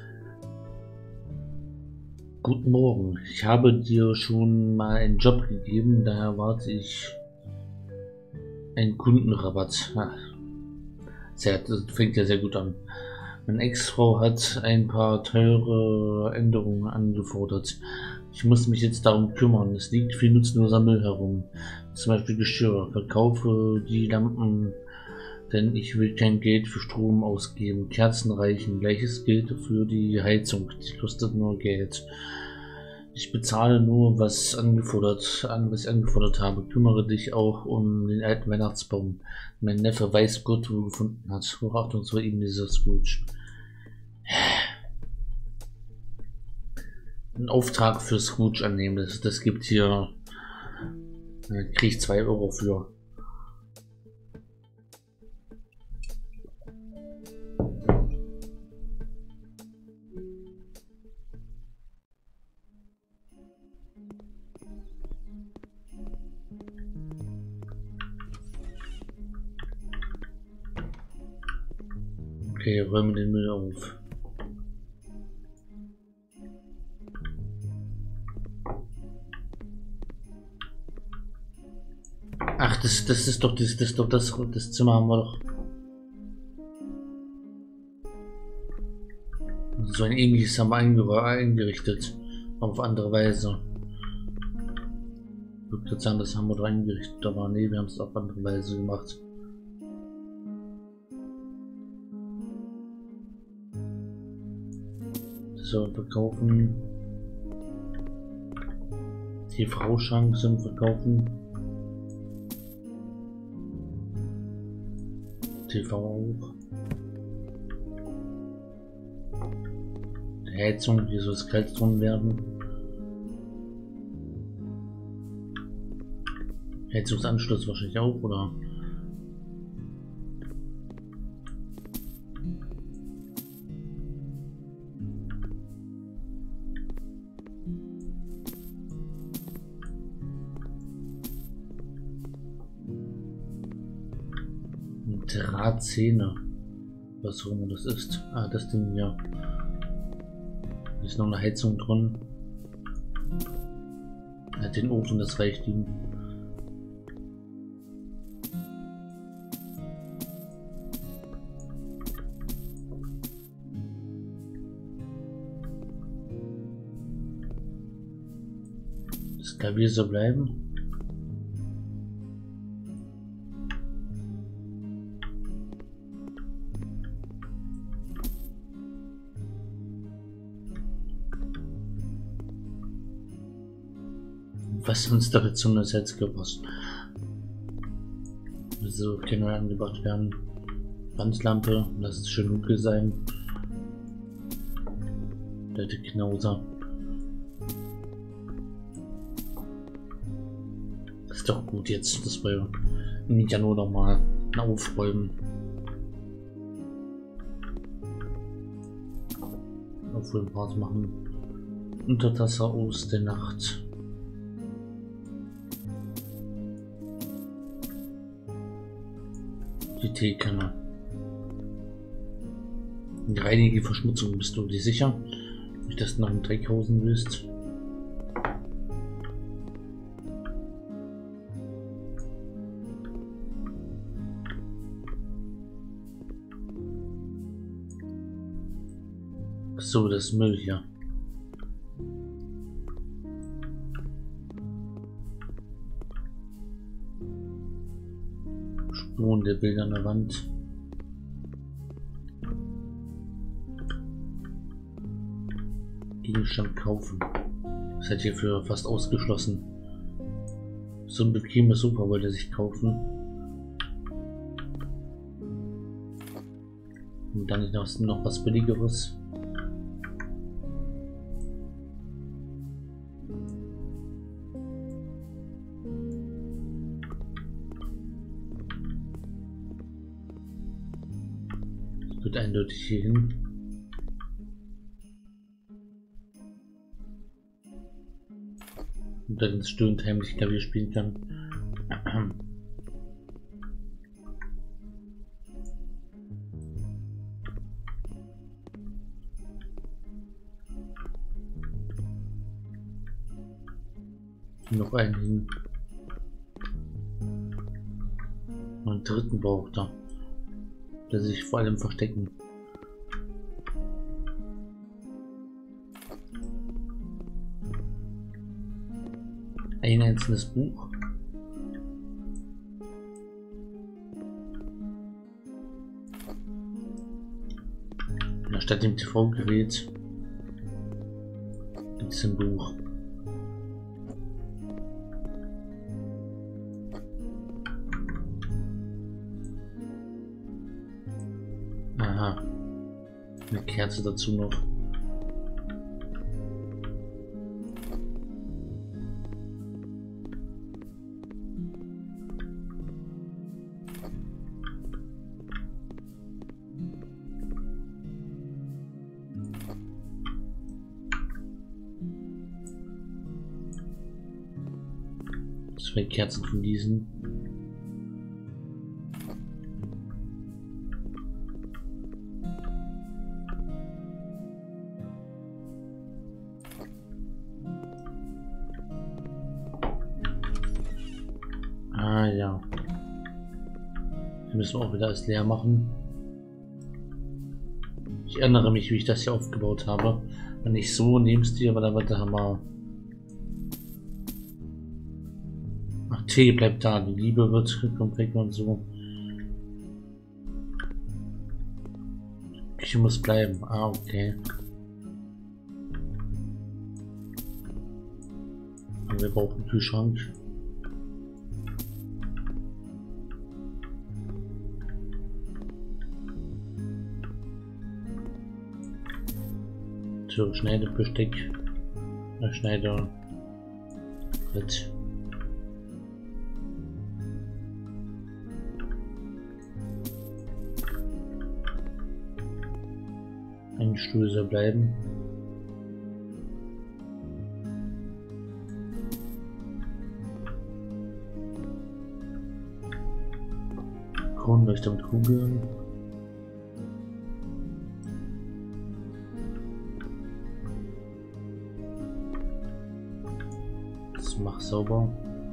Guten Morgen. Ich habe dir schon mal einen Job gegeben, daher erwarte ich einen Kundenrabatt. Ja, sehr, das fängt ja sehr gut an. Meine Ex-Frau hat ein paar teure Änderungen angefordert. Ich muss mich jetzt darum kümmern. Es liegt viel nutzloser Müll herum. Zum Beispiel Geschirr. Verkaufe die Lampen, denn ich will kein Geld für Strom ausgeben. Kerzen reichen. Gleiches gilt für die Heizung. Die kostet nur Geld. Ich bezahle nur, was angefordert, an, was ich angefordert habe. Kümmere dich auch um den alten Weihnachtsbaum. Mein Neffe weiß Gott, wo er gefunden hat. Hochachtung zu ihm, dieser Scrooge. Einen Auftrag für Scrooge annehmen. Das, das gibt hier. Da kriege ich zwei Euro für. Okay, räumen den Müll auf. Ach, das, das ist doch das, das ist doch das, das Zimmer haben wir doch. So ein ähnliches haben wir eingerichtet, auf andere Weise. Ich würde sagen, das haben wir doch eingerichtet, aber nee, wir haben es auf andere Weise gemacht. So, verkaufen. T V-Chancen verkaufen. T V auch. Die Heizung, hier soll es kalt drin werden. Heizungsanschluss wahrscheinlich auch, oder? Drahtzähne. Was auch immer das ist. Ah, das Ding hier. Da ist noch eine Heizung drin. Hat den Ofen, das reicht ihm. Das Klavier soll bleiben. Was uns da jetzt zum Netz gepasst. So können wir angebracht werden. Wandlampe, lass es schön dunkel sein. Der Knauser. Das ist doch gut jetzt, dass wir im Januar nochmal aufräumen. Aufräumen Part machen. Untertasse aus der Nacht. Die Teekanne. Die reinige Verschmutzung, bist du dir sicher? Nicht, dass du nach dem Dreckhausen willst. So, das Müll hier. Spuren der Bilder an der Wand. Gegenstand kaufen. Das hätte ich hierfür fast ausgeschlossen. So ein bequemes Sofa wollte er sich kaufen. Und dann noch, noch was Billigeres. Das wird eindeutig hier hin. Und dann stöhnt heimlich Klavier spielen kann. Noch einen hin. Und einen dritten braucht er. Der sich vor allem verstecken. Ein einzelnes Buch. Ja, statt dem T V-Gerät gibt es ein Buch. Aha. Eine Kerze dazu noch. Zwei Kerzen von diesen. Ah ja. Wir müssen auch wieder alles leer machen. Ich erinnere mich, wie ich das hier aufgebaut habe. Wenn nicht so, nehmst du, aber da wird der Hammer. Ach, Tee bleibt da, die Liebe wird kommt weg und so. Ich muss bleiben. Ah, okay. Aber wir brauchen einen Kühlschrank. So, Schneidebesteck. Schneider. Brett. Ein Stuhl soll bleiben. Kronleuchter mit Kugeln. Das mach sauber.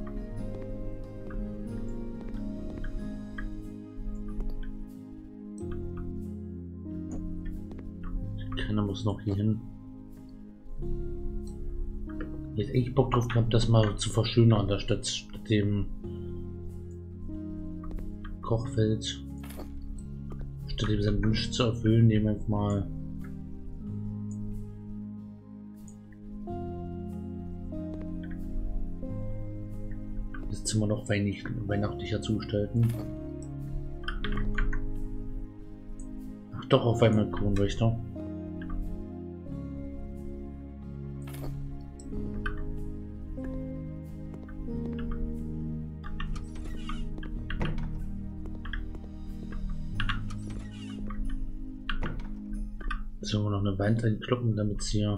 Keiner muss noch hier hin. Ich hätte echt Bock drauf gehabt, das mal zu verschönern, da statt, statt dem Kochfeld. Statt ihm seinen Wunsch zu erfüllen, nehmen wir einfach mal das Zimmer noch weinig, weihnachtlicher zu gestalten. Ach doch, auf einmal Kronleuchter. Jetzt wollen wir noch eine Wand einkloppen, damit hier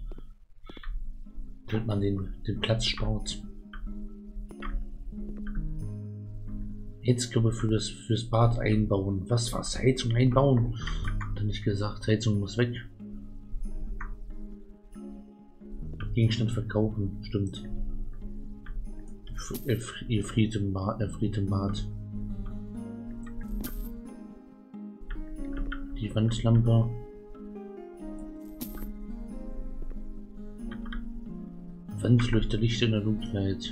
damit man den, den Platz spart. Heizkörper für das fürs Bad einbauen. Was was? Heizung einbauen? Hat er nicht gesagt, Heizung muss weg. Gegenstand verkaufen, stimmt. Ihr friert im Bad, er friert im Bad. Die Wandlampe. Wandleuchter, Licht in der Dunkelheit.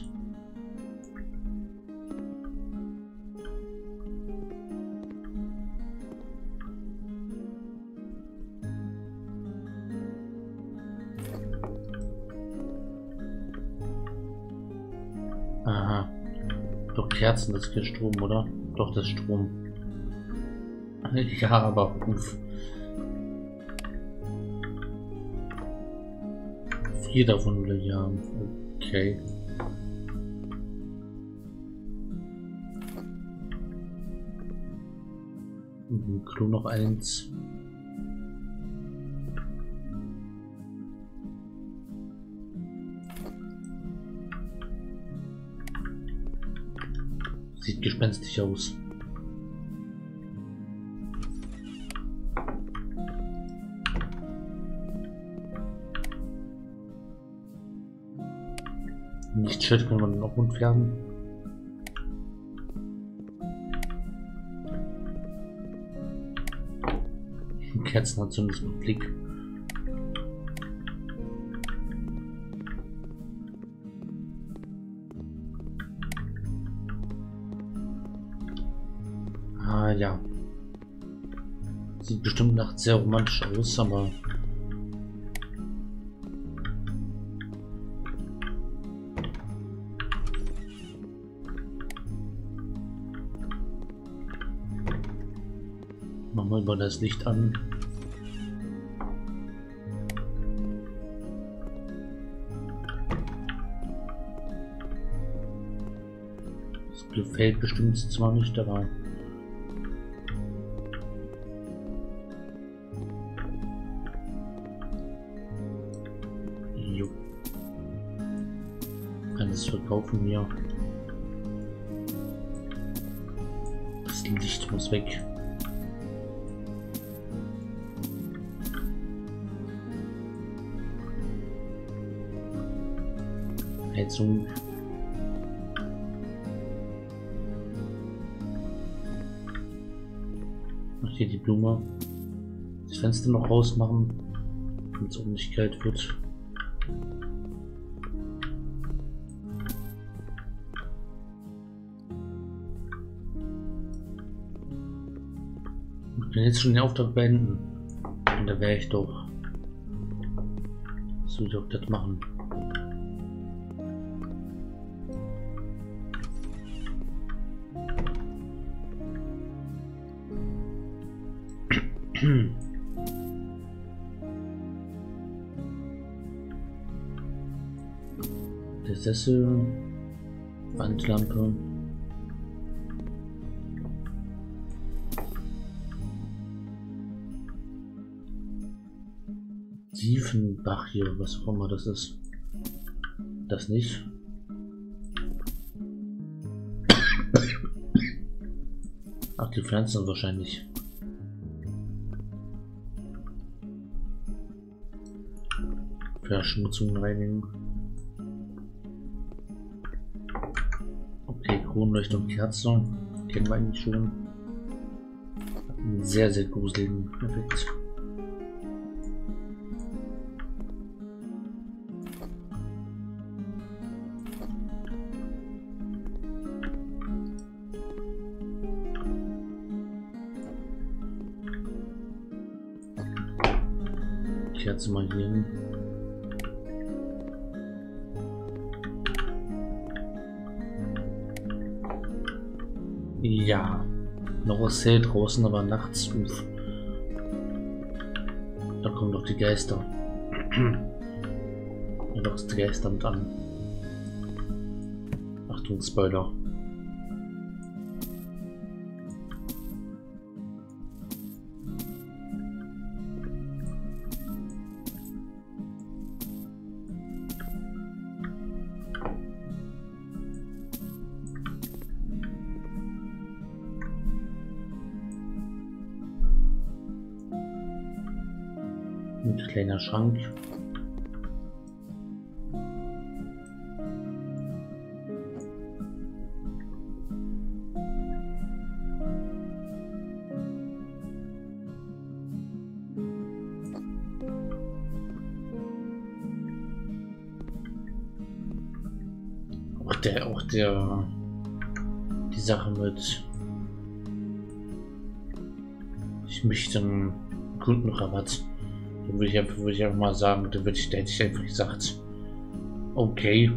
Aha. Doch Kerzen, das ist kein Strom, oder? Doch, das ist Strom. Ja, aber uff. Vier davon will ich haben. Okay. Und Klo noch eins. Sieht gespenstisch aus. Nicht Schild kann man noch entfernen. Kerzen hat zumindest einen Blick. Ah ja. Sieht bestimmt nachts sehr romantisch aus, aber machen wir mal das Licht an. Das gefällt bestimmt zwar nicht, aber jo. Kann es verkaufen hier. Das Licht muss weg. Heizung. Ach, hier die Blume. Das Fenster noch rausmachen, wenn es nicht kalt wird. Ich kann jetzt schon den Auftrag beenden. Und da wäre ich doch. So, ich auch das machen. Der Sessel, Wandlampe. Tiefenbach hier, was auch immer das ist. Das nicht. Ach, die Pflanzen wahrscheinlich. Verschmutzung reinigen. Okay, Kronleuchte und Kerze. Kennen wir eigentlich schon. Einen sehr, sehr gruseligen Effekt. Kerze mal hier hin. Ja, noch was hell draußen, aber nachts, uff. Da kommen doch die Geister. Ja, doch ist die Geister mit an. Achtung, Spoiler. Ein kleiner Schrank. Auch der, auch der, die Sache mit, ich möchte einen Kundenrabatt. Da würde ich, einfach, würde ich einfach mal sagen, da, würde ich, da hätte ich einfach gesagt, okay.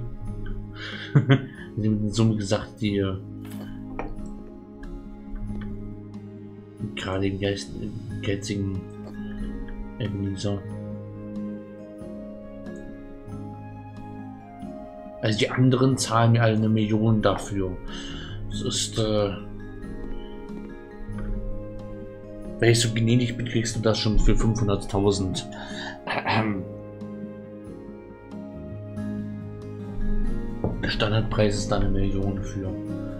Die mit Summe gesagt, die Gerade den Geist, geizigen Ebenezer. Also die anderen zahlen mir alle eine Million dafür. Das ist, äh... wenn ich so gnädig bin, kriegst du das schon für fünfhunderttausend. Ähm. Der Standardpreis ist da eine Million für.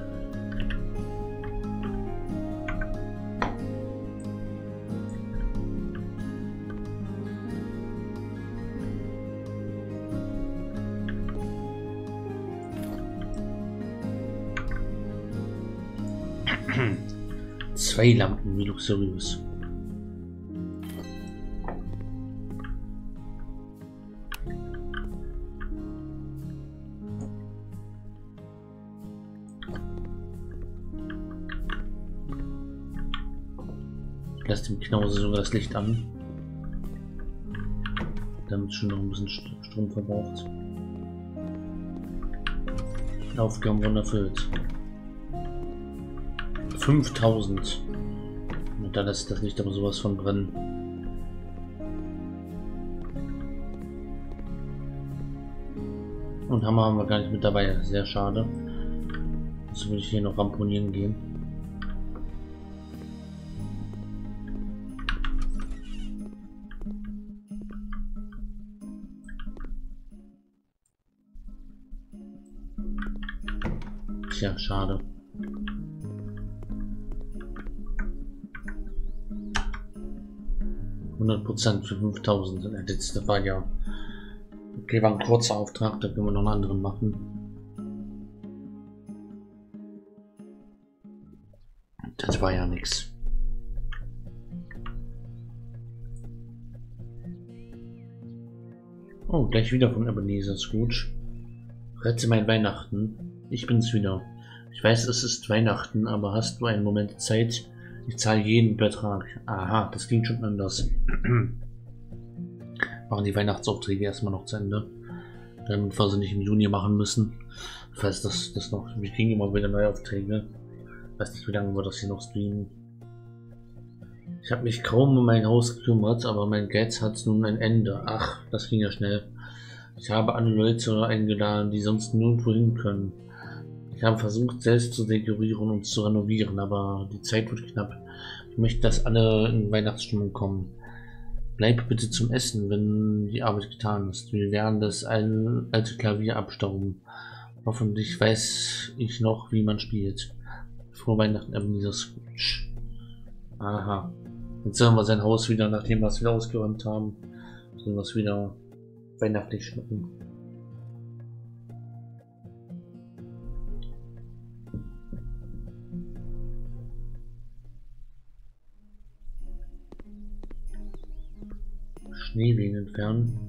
Zwei Lampen, wie luxuriös. Lass dem Knause sogar das Licht an, damit schon noch ein bisschen Strom verbraucht. Aufgaben wurden erfüllt. fünftausend. Und da lässt das Licht aber sowas von brennen. Und Hammer haben wir gar nicht mit dabei. Sehr schade. Jetzt würde ich hier noch ramponieren gehen. Tja, schade. hundert Prozent für fünftausend. Das war ja... Okay, war ein kurzer Auftrag, da können wir noch einen anderen machen. Das war ja nichts. Oh, gleich wieder von Ebenezer Scrooge. Rette mein Weihnachten. Ich bin's wieder. Ich weiß, es ist Weihnachten, aber hast du einen Moment Zeit? Ich zahle jeden Betrag. Aha, das klingt schon anders. Machen die Weihnachtsaufträge erstmal noch zu Ende. Damit wir sie nicht im Juni machen müssen. Falls das, das noch. Wir kriegen immer wieder neue Aufträge. Ich weiß nicht, wie lange wir das hier noch streamen. Ich habe mich kaum um mein Haus gekümmert, aber mein Geld hat nun ein Ende. Ach, das ging ja schnell. Ich habe alle Leute eingeladen, die sonst nirgendwo hin können. Ich habe versucht, selbst zu dekorieren und zu renovieren, aber die Zeit wird knapp. Ich möchte, dass alle in Weihnachtsstimmung kommen. Bleib bitte zum Essen, wenn die Arbeit getan ist. Wir werden das alte Klavier abstauben. Hoffentlich weiß ich noch, wie man spielt. Frohe Weihnachten, Ebenezer Scrooge. Aha. Jetzt sollen wir sein Haus wieder, nachdem wir es wieder ausgeräumt haben, sollen wir es wieder weihnachtlich schmücken. Schneewehen entfernen.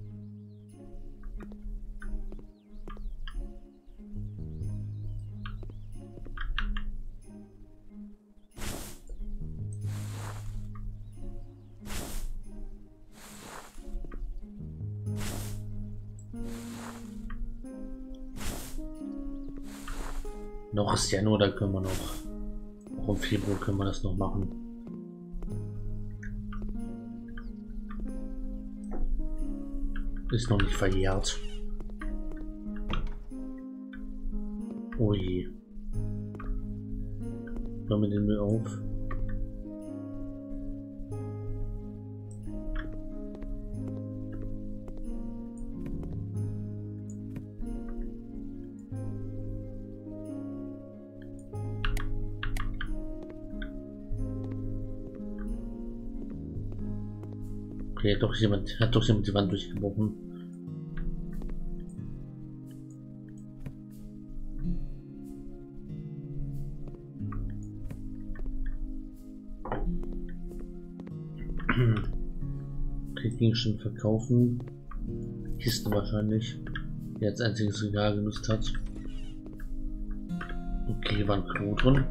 Noch ist Januar, da können wir noch. Auch im Februar können wir das noch machen. Ist noch nicht verjährt. Oh je. Hören wir den Müll auf. Okay, hat doch jemand, hat doch jemand die Wand durchgebrochen. Okay, Gegenstände verkaufen. Kisten wahrscheinlich. Die als einziges Regal genutzt hat. Okay, war ein Klo drin.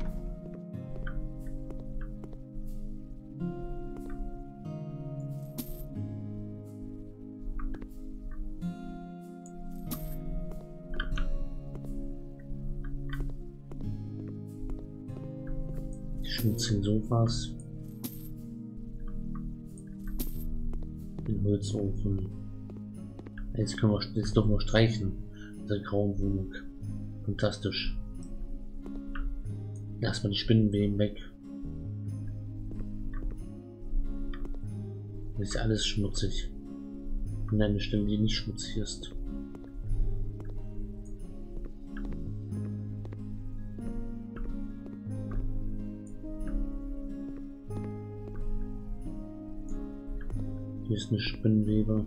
schmutzigen Sofas. den Holzofen. Jetzt können wir, jetzt dürfen wir streichen. Diese grauen Wohnung. Fantastisch. Erstmal die Spinnenweben weg. Das ist alles schmutzig. Und eine Stelle, die nicht schmutzig ist. Hier ist eine Spinnenwebe.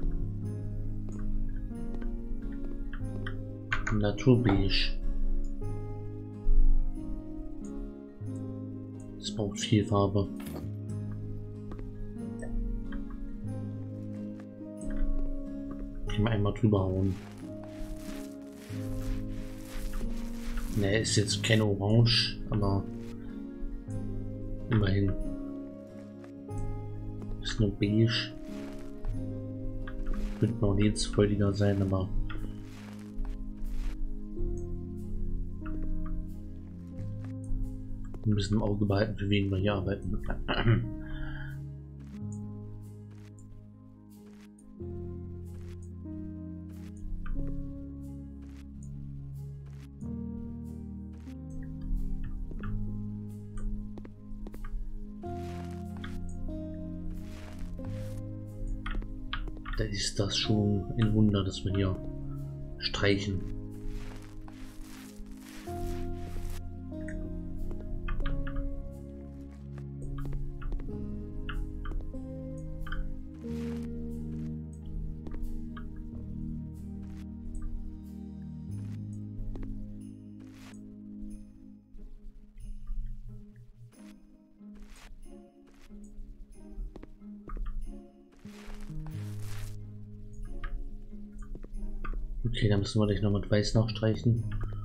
Naturbeige. Es braucht viel Farbe. Ich mal einmal drüber hauen. Ne, ist jetzt kein Orange, aber immerhin. Ist nur beige. Könnte noch lebensfreudiger sein, aber wir müssen im Auge behalten, für wen wir hier arbeiten. Da ist das schon ein Wunder, dass wir hier streichen. Okay, dann müssen wir gleich noch mit Weiß nachstreichen.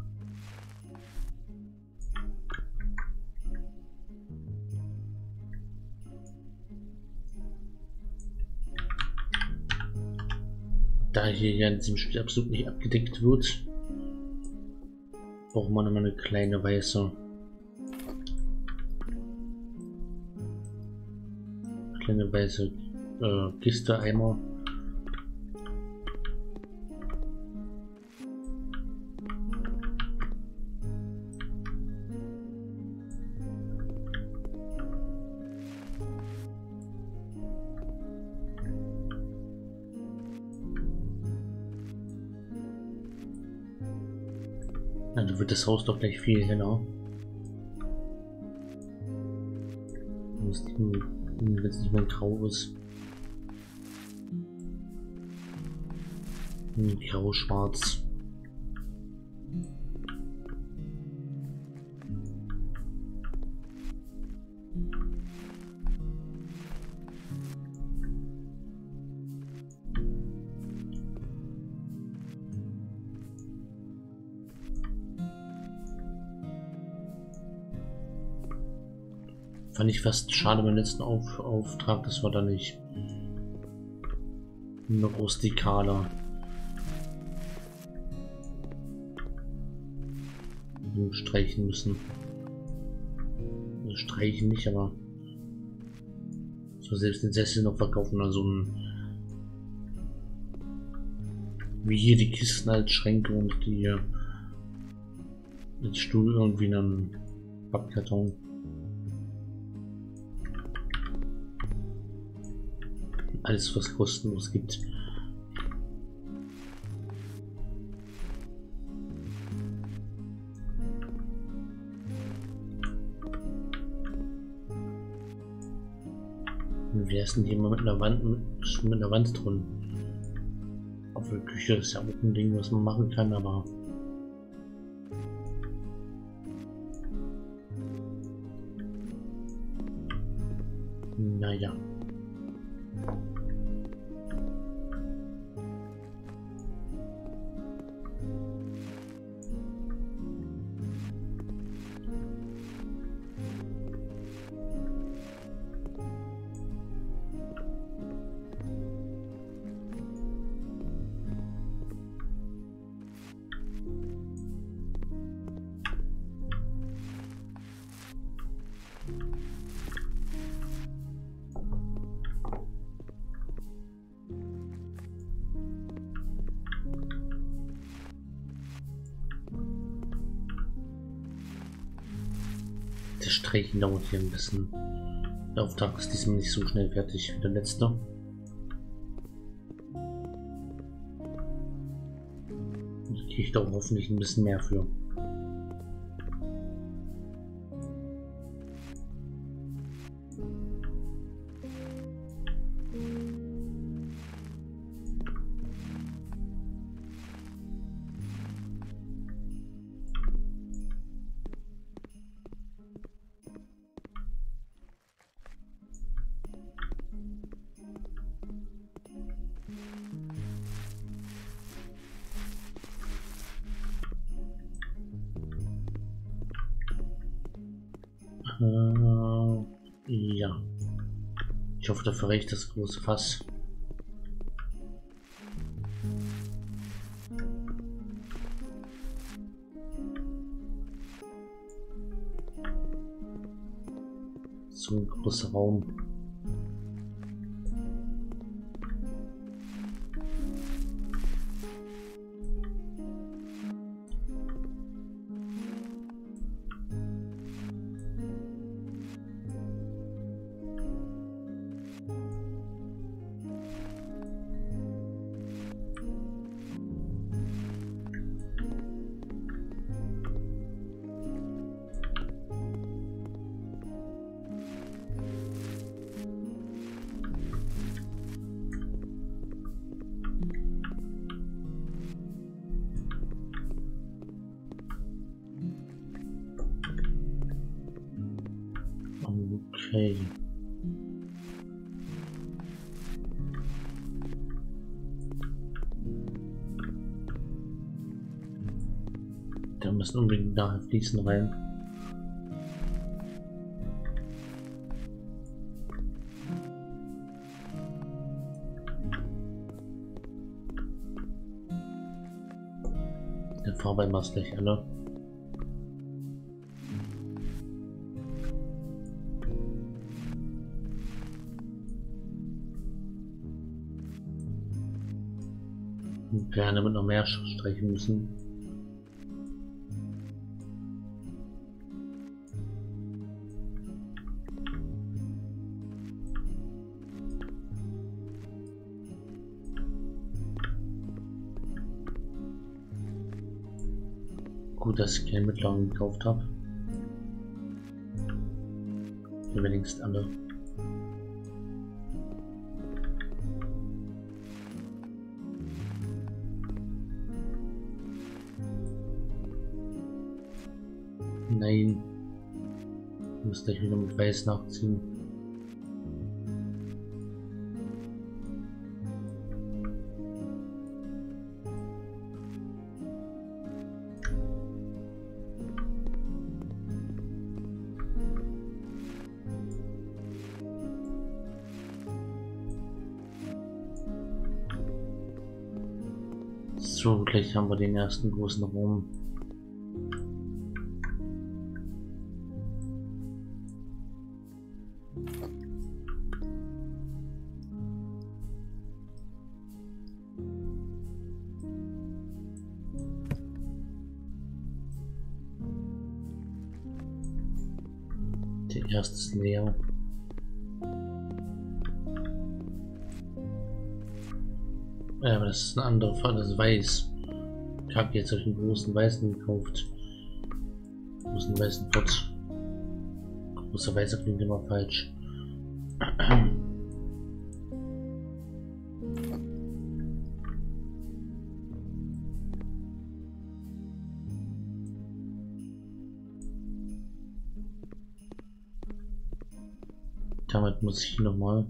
Da hier ja in diesem Spiel absolut nicht abgedeckt wird, braucht man immer eine kleine weiße kleine weiße äh, Kiste, Eimer. Dann wird das Haus doch gleich viel heller. Wenn es nicht mehr grau ist. Grau-schwarz. Fand ich fast schade beim letzten Auf Auftrag, dass wir da nicht noch rustikaler streichen müssen. Also streichen nicht, aber so selbst den Sessel noch verkaufen oder so ein, wie hier die Kisten als Schränke und die als Stuhl irgendwie in einem Pappkarton. Alles, was kostenlos gibt. Wie ist denn hier mal mit einer Wand, mit, mit einer Wand drin? Auf der Küche ist ja auch ein Ding, was man machen kann, aber naja. Das Streichen dauert hier ein bisschen. Der Auftrag ist diesmal nicht so schnell fertig wie der letzte. Da kriege ich da auch hoffentlich ein bisschen mehr für. Äh, ja. Ich hoffe, dafür reicht das große Fass. So ein großer Raum. Okay. Da müssen unbedingt nachher Fliesen rein. Der Farbe macht gleich alle. Gerne mit noch mehr streichen müssen. Gut, dass ich keinen mittleren gekauft habe. Wenigstens alle. Nein. Ich muss gleich wieder mit Weiß nachziehen. So, gleich haben wir den ersten großen Raum. Der erste ist leer. Ja, aber das ist ein anderer Fall, das ist weiß. Ich habe jetzt einen großen weißen gekauft. Großen weißen Pot. Großer weißer klingt immer falsch. Damit muss ich nochmal.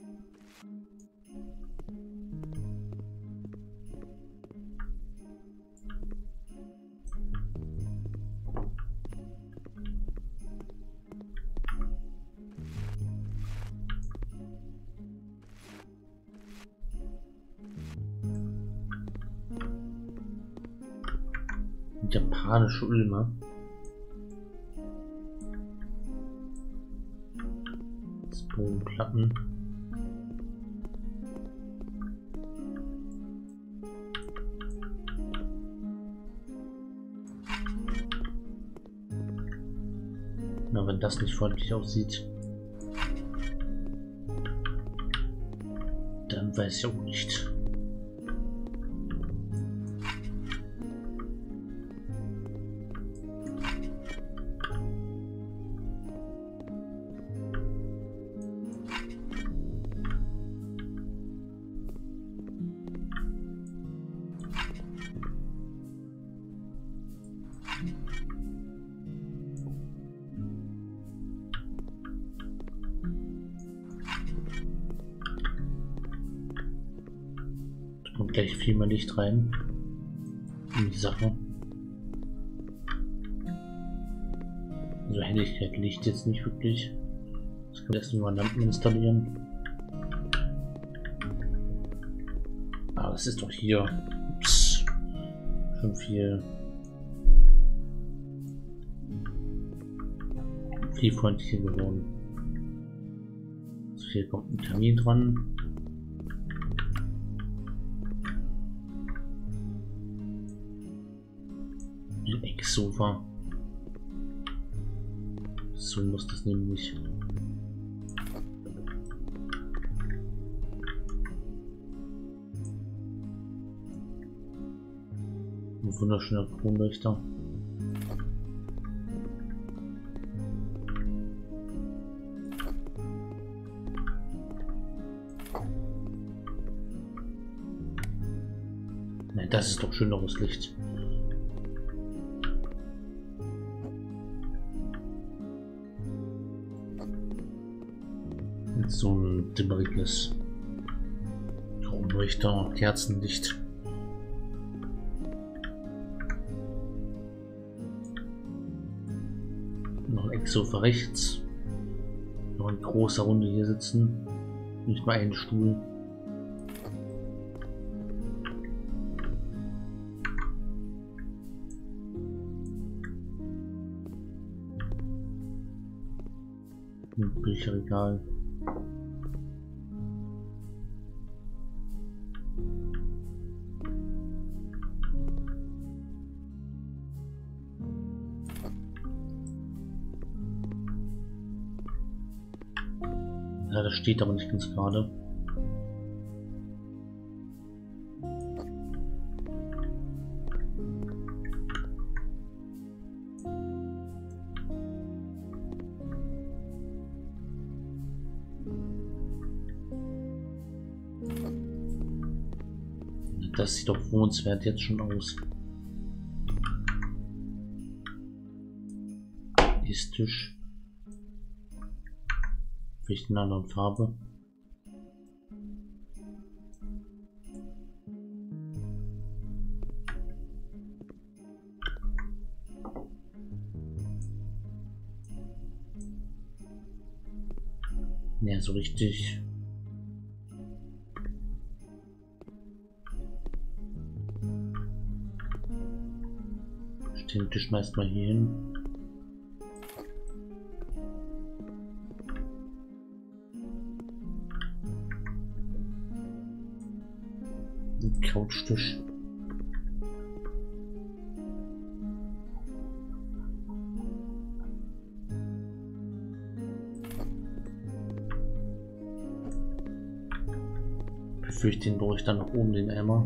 Japanische Ulmer. Bogenplatten. Na, wenn das nicht freundlich aussieht, dann weiß ich auch nicht. Kommt gleich viel mehr Licht rein in die Sache. Also Helligkeit liegt jetzt nicht wirklich. Das kann erst nur Lampen installieren. Aber das ist doch hier ups, schon viel viel freundlicher geworden. So, hier kommt ein Kamin dran. Ecksofa. So muss das nämlich. Ein wunderschöner Kronleuchter. Nein, das ist doch schöneres Licht. So ein dimmeriges Kronleuchter, Kerzenlicht. Noch ein Ecksofa rechts. Noch in großer Runde hier sitzen. Nicht mal einen Stuhl. Ein Bücherregal. Ja, das steht aber nicht ganz gerade. Das sieht doch wohnenswert jetzt schon aus. Esstisch. Vielleicht in einer anderen Farbe. Ja, so richtig. Den Tisch meist mal hier hin. Ein Couchtisch. Befürchte, den brauche ich dann noch oben den Eimer.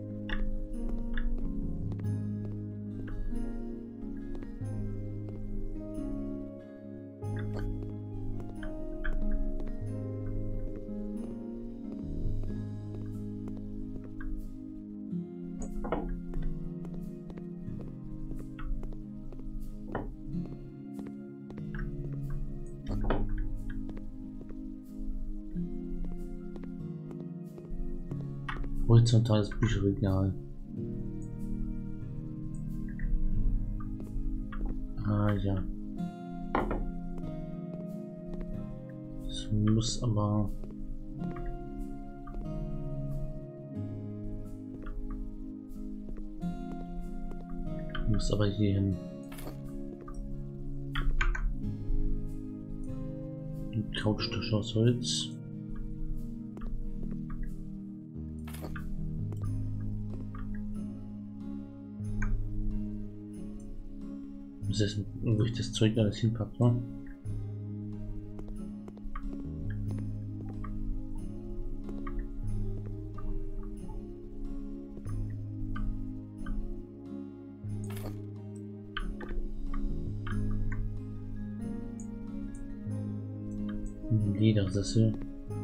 Horizontales Bücherregal. Ah ja. Das muss aber... Muss aber hier hin. Ein Couchtisch aus Holz. Das ist, wo ich das Zeug alles hinpackt, ne? Ledersessel.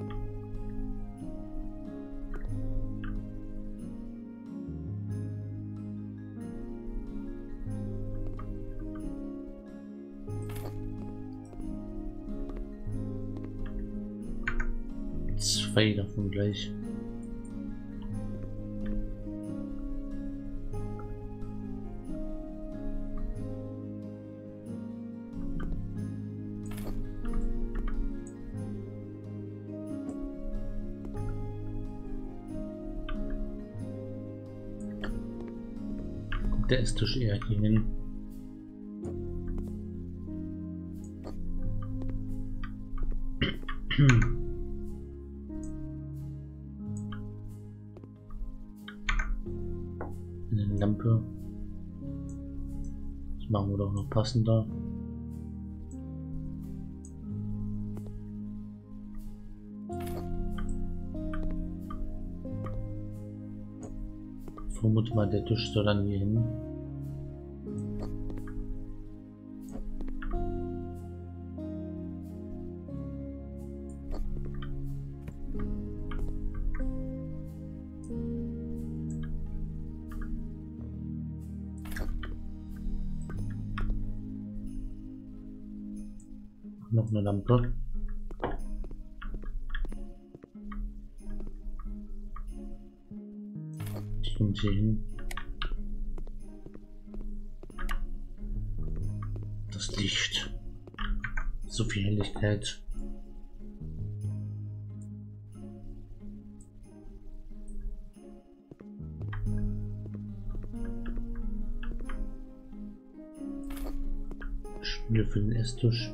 Zwei davon gleich. Der Esstisch eher hier hin. Eine Lampe. Das machen wir doch noch passender. Ich vermute mal, der Tisch soll dann hier hin. Noch eine Lampe. Die kommt hier hin. Das Licht. So viel Helligkeit. Schnür für den Esstisch.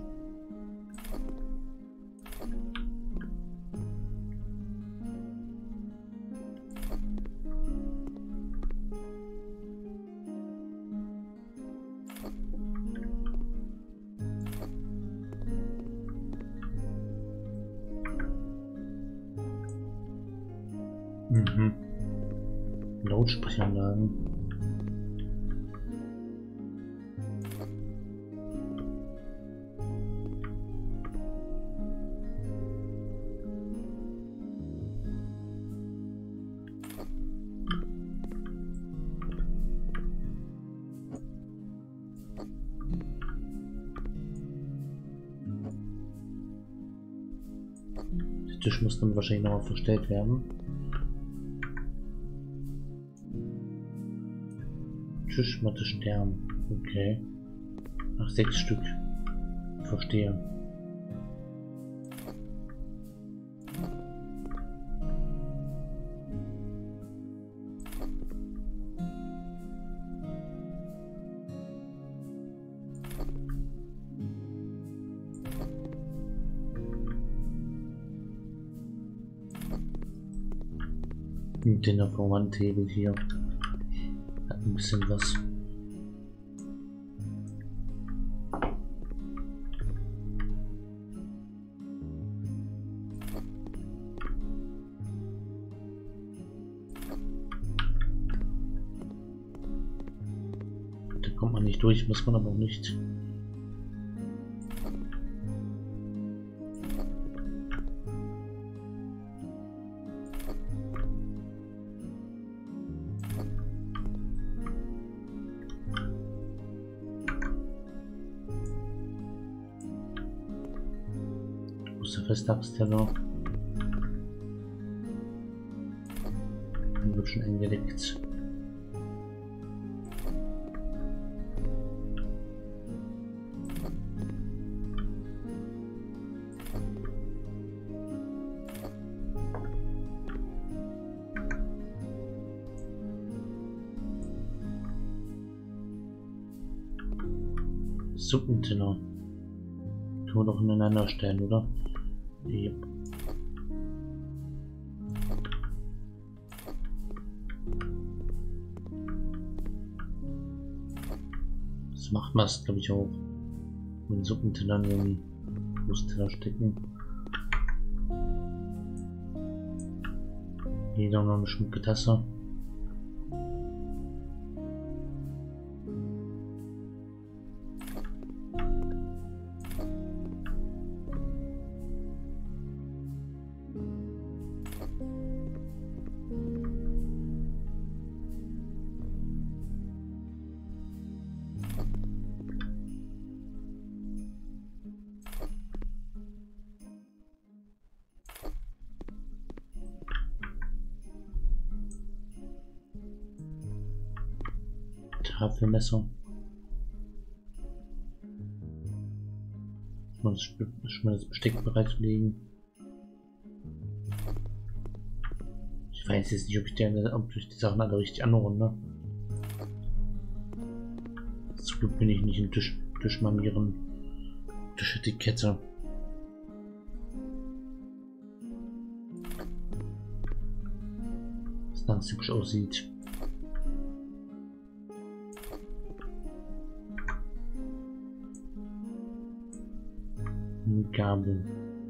Mhm. Lautsprecheranlagen. Der Tisch muss dann wahrscheinlich noch verstellt werden. Tischmatte Stern. Okay. Ach, sechs Stück. Verstehe. Dinner for One Table hier. Hat ein bisschen was. Da kommt man nicht durch, muss man aber auch nicht. Festdachsteller. Dann wird schon eingedeckt. Suppenteller. Können wir doch ineinander stellen, oder? Yep. Das macht man es, glaube ich, auch. Und den Suppenteller in den Brustteller stecken. Jeder noch eine schmucke Tasse. Tafelmesser. Schon mal das Besteck bereitlegen. Ich weiß jetzt nicht, ob ich, die, ob ich die Sachen alle richtig anrunde. Zum Glück bin ich nicht im Tisch, Tischmanieren, Tischetikette. Was ganz hübsch aussieht. Gabel.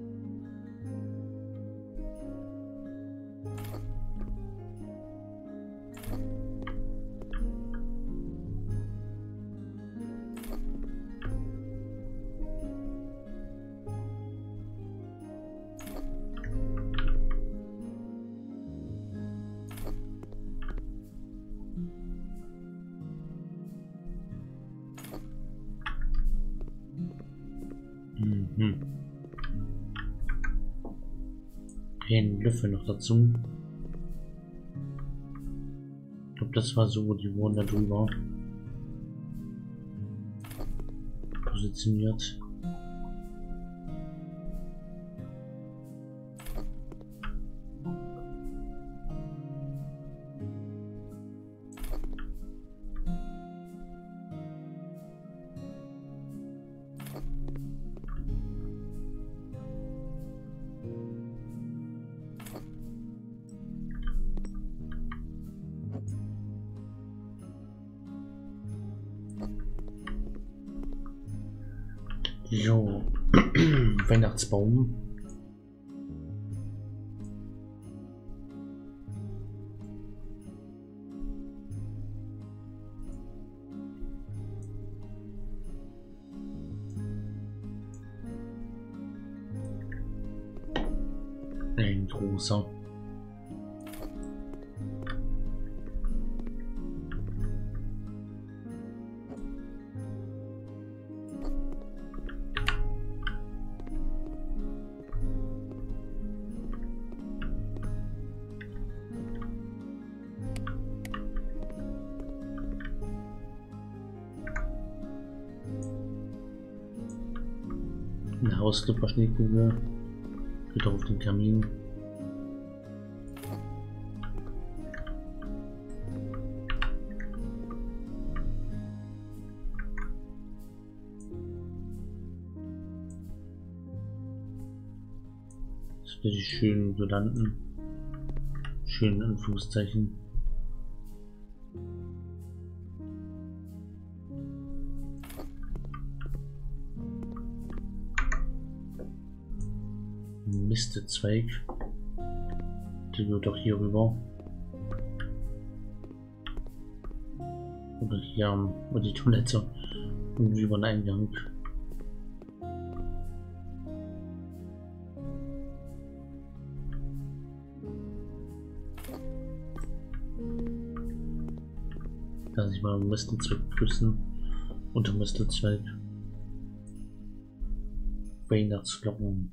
Mhm. Den Löffel noch dazu. Ich glaube, das war so, die wurden da drüber positioniert. Jo, Weihnachtsbaum. Ein großer. Eine Hausklipper-Schneekugel geht auf den Kamin. Das sind die schönen Girlanden. Schönen Anführungszeichen. Mistezweig. Der wird auch hier rüber. Oder hier am um die Toilette und über den Eingang. Da sich mal Mistelzweig grüßen. Unter Mistelzweig. Weihnachtsglocken.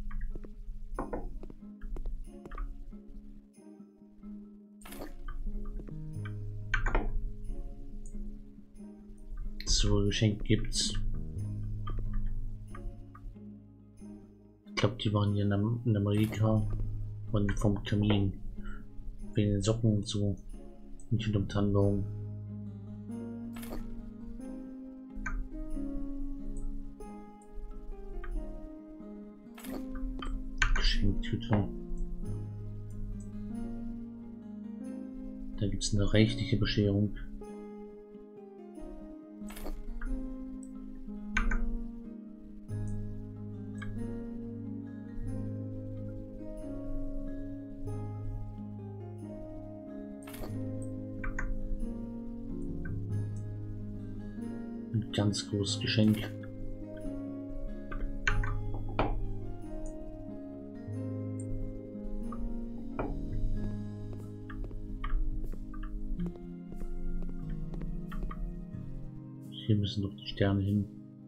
So Geschenk gibt's. Ich glaube, die waren hier in, in Amerika und vom Kamin wegen den Socken und so, nicht unterm Tannenbaum. Geschenktüte. Da gibt es eine reichliche Bescherung. Ein ganz großes Geschenk. Hier müssen noch die Sterne hin.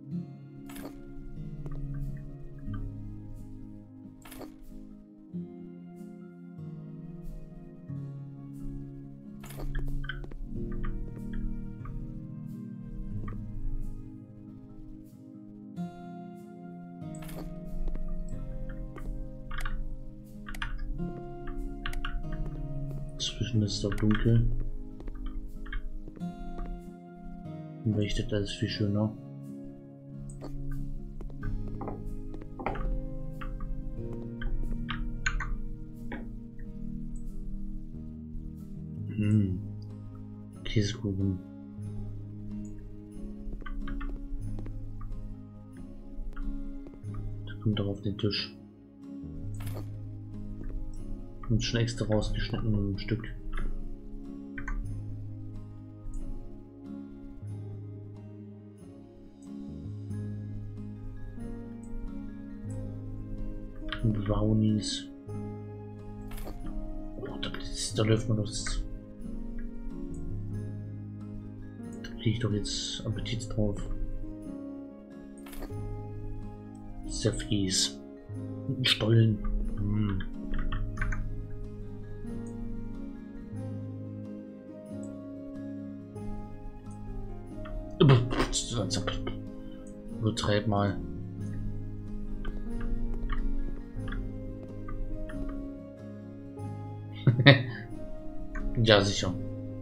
Zwischen ist es doch dunkel. Und leuchtet alles viel schöner. Hm. Käsekuchen. Da kommt doch auf den Tisch. Und schon extra rausgeschnitten ein Stück. Brownies. Oh, da, da läuft man das. Da kriege ich doch jetzt Appetit drauf. Sehr fies. Ein Stollen. Hm. Übertreib mal. Ja, sicher.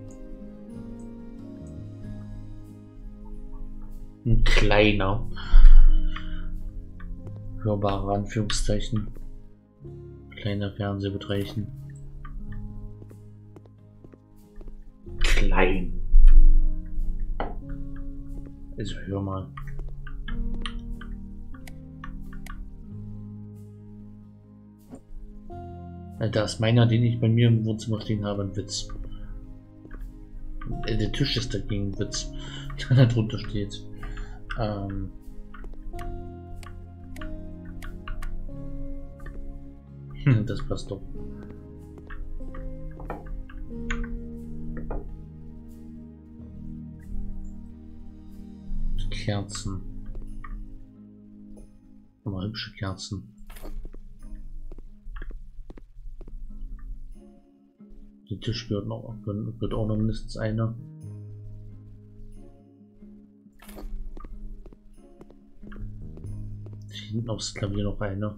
Ein kleiner. Hörbare Anführungszeichen. Kleiner Fernsehbetreichen. Klein. Also hör mal. Da ist meiner, den ich bei mir im Wohnzimmer stehen habe, ein Witz. Der Tisch ist dagegen ein Witz, der da drunter steht. Ähm das passt doch. Kerzen. Aber hübsche Kerzen. Die Tisch gehört noch, gehört auch noch mindestens einer. Hinten aufs Klavier noch einer.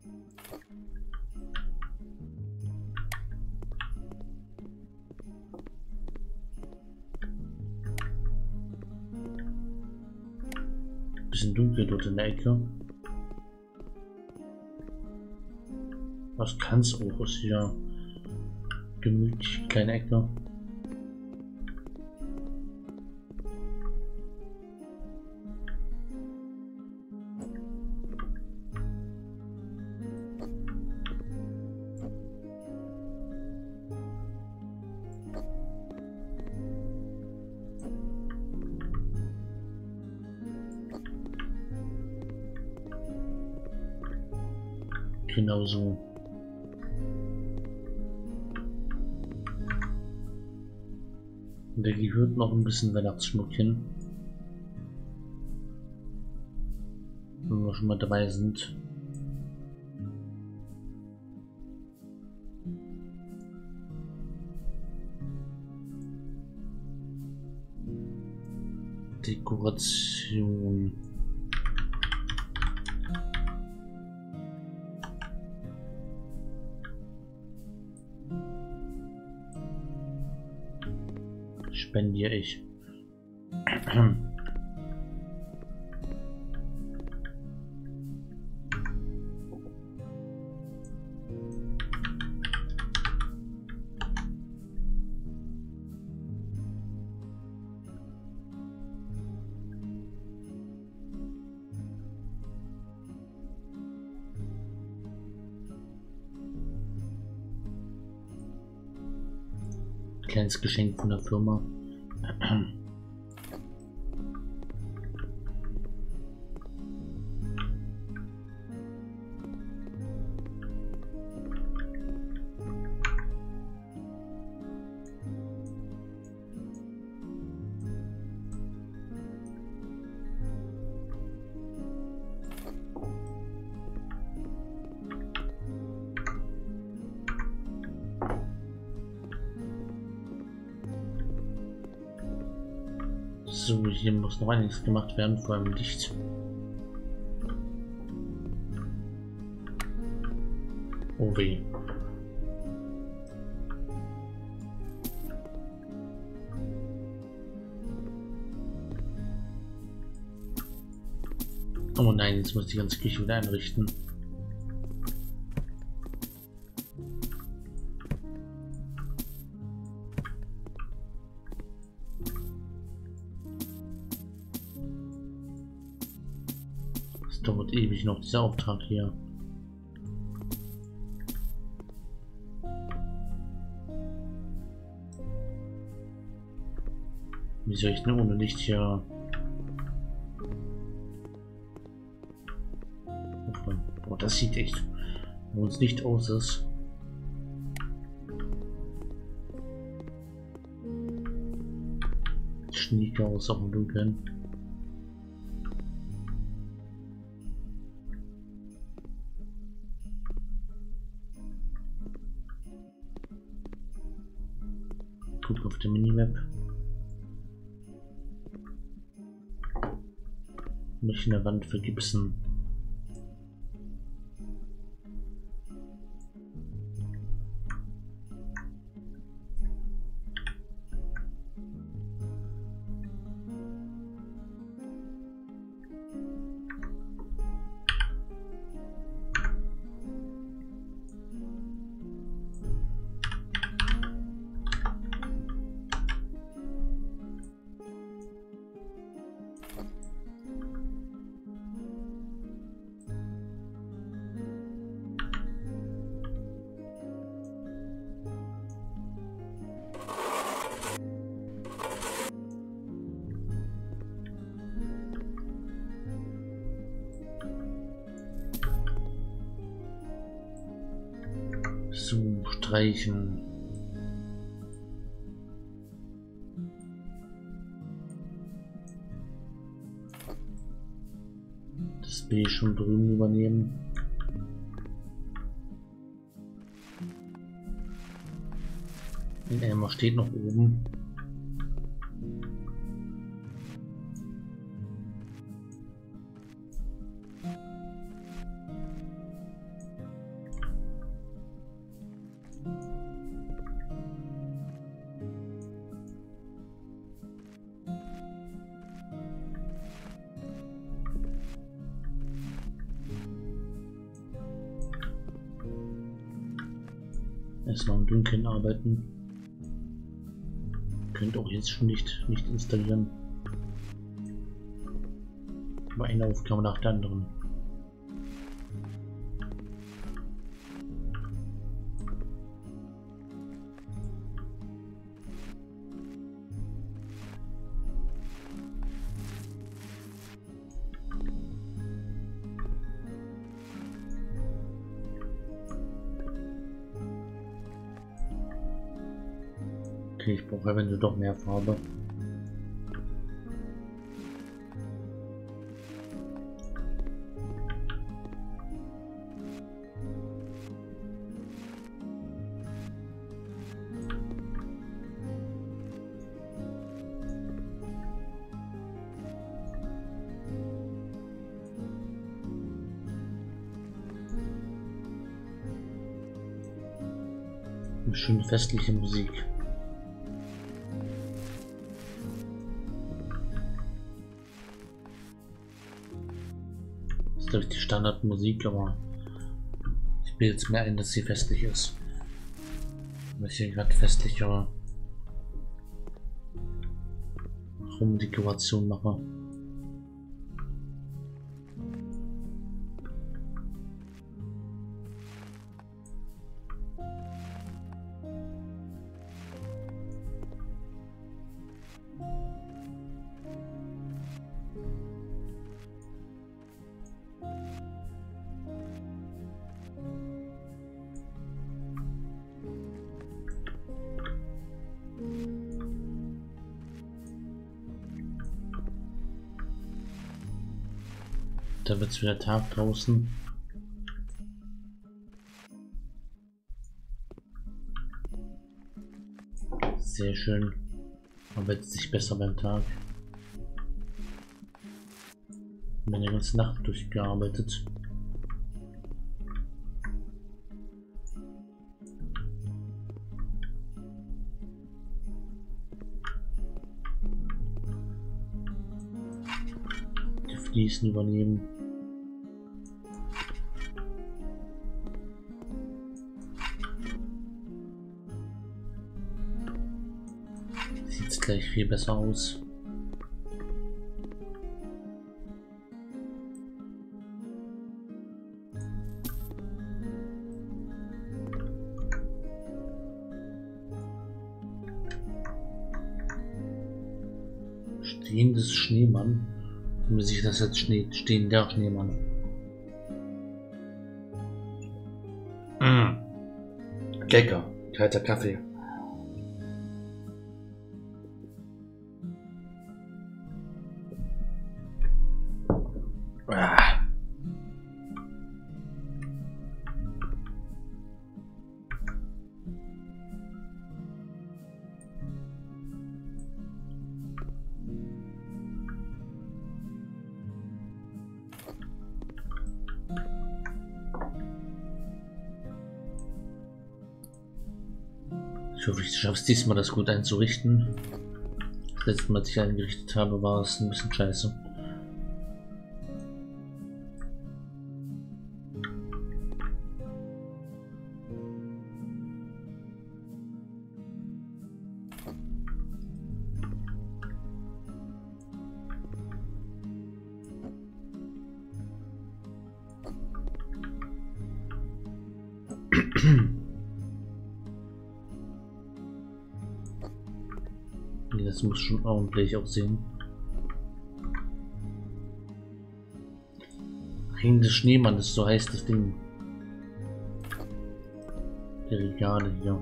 Bisschen dunkel dort in der Ecke. Was kann's auch, ist hier gemütlich, kleine Ecke. Genau so. Und da gehört noch ein bisschen Weihnachtsschmuck hin. Wenn wir schon mal dabei sind. Dekoration. Spendiere ich. Kleines Geschenk von der Firma. So, hier muss noch einiges gemacht werden, vor allem Licht. Oh weh. Oh nein, jetzt muss ich die ganze Küche wieder einrichten. Das dauert ewig noch, dieser Auftrag hier. Wie soll ich denn ohne Licht hier... Oh, das sieht echt, wo uns Licht aus ist. Schneechaos auch im Dunkeln. Guck auf der Minimap. Mich in der Wand vergipsen. So, streichen. Das B schon drüben übernehmen. Und Elmer steht noch oben. Erstmal im Dunkeln arbeiten. Könnt auch jetzt schon nicht, nicht installieren. Aber eine Aufgabe nach der anderen. Okay, ich brauche eventuell doch mehr Farbe. Eine schöne festliche Musik. Das ist, glaube ich, die Standardmusik, aber ich bilde jetzt mir ein, dass sie festlich ist. Weil ich hier gerade festlichere Raumdekoration mache. Da wird es wieder Tag draußen. Sehr schön. Arbeitet sich besser beim Tag. Meine ganze Nacht durchgearbeitet. Die Fliesen übernehmen. Sieht gleich viel besser aus. Stehendes Schneemann. Wie sich das jetzt Schnee, stehender Schneemann. Mm. Lecker, kalter Kaffee. Ah. Ich hoffe, ich schaffe es diesmal, das gut einzurichten. Das letzte Mal, als ich eingerichtet habe, war es ein bisschen scheiße. Das muss schon ordentlich aussehen. Hängende Schneemann ist so heiß, das Ding. Die Regale hier.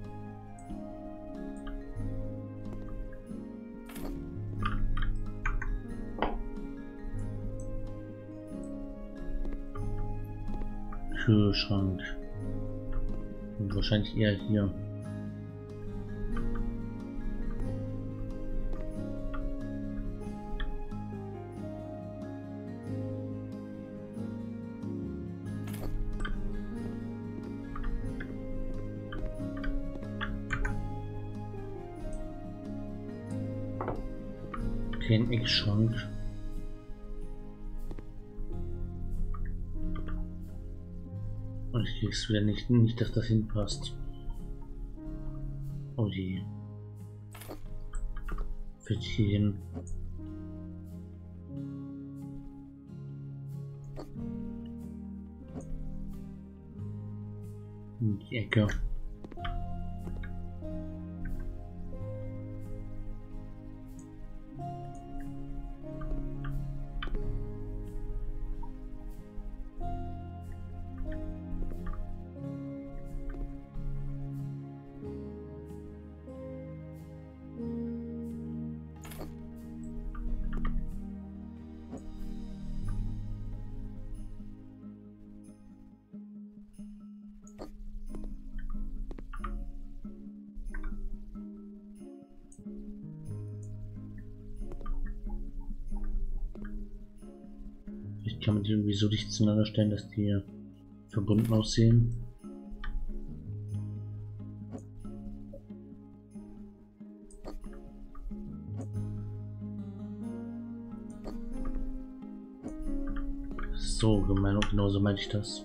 Kühlschrank. Und wahrscheinlich eher hier. Kein Eckschrank. Und ich krieg's wieder nicht, nicht, dass das hinpasst. Oh je. Fit hier hin. In die Ecke. Kann man die irgendwie so dicht zueinander stellen, dass die verbunden aussehen. So gemein, und genau so meinte ich das.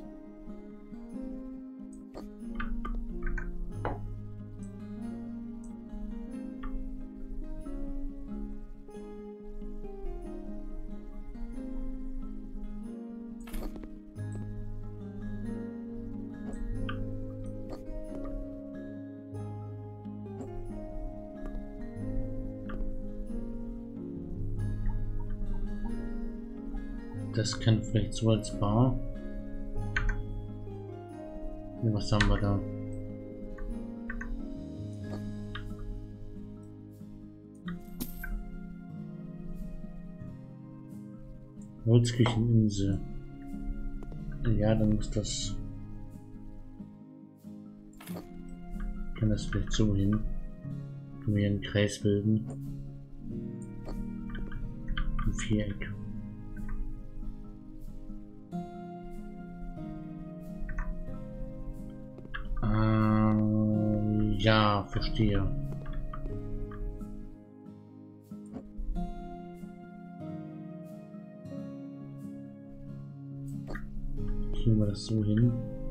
Das kann vielleicht so als Bar. Ja, was haben wir da? Holzkücheninsel. Ja, dann muss das. Kann das vielleicht so hin? Können wir hier einen Kreis bilden? Ein Viereck. Ja, verstehe. Kriegen wir das so hin?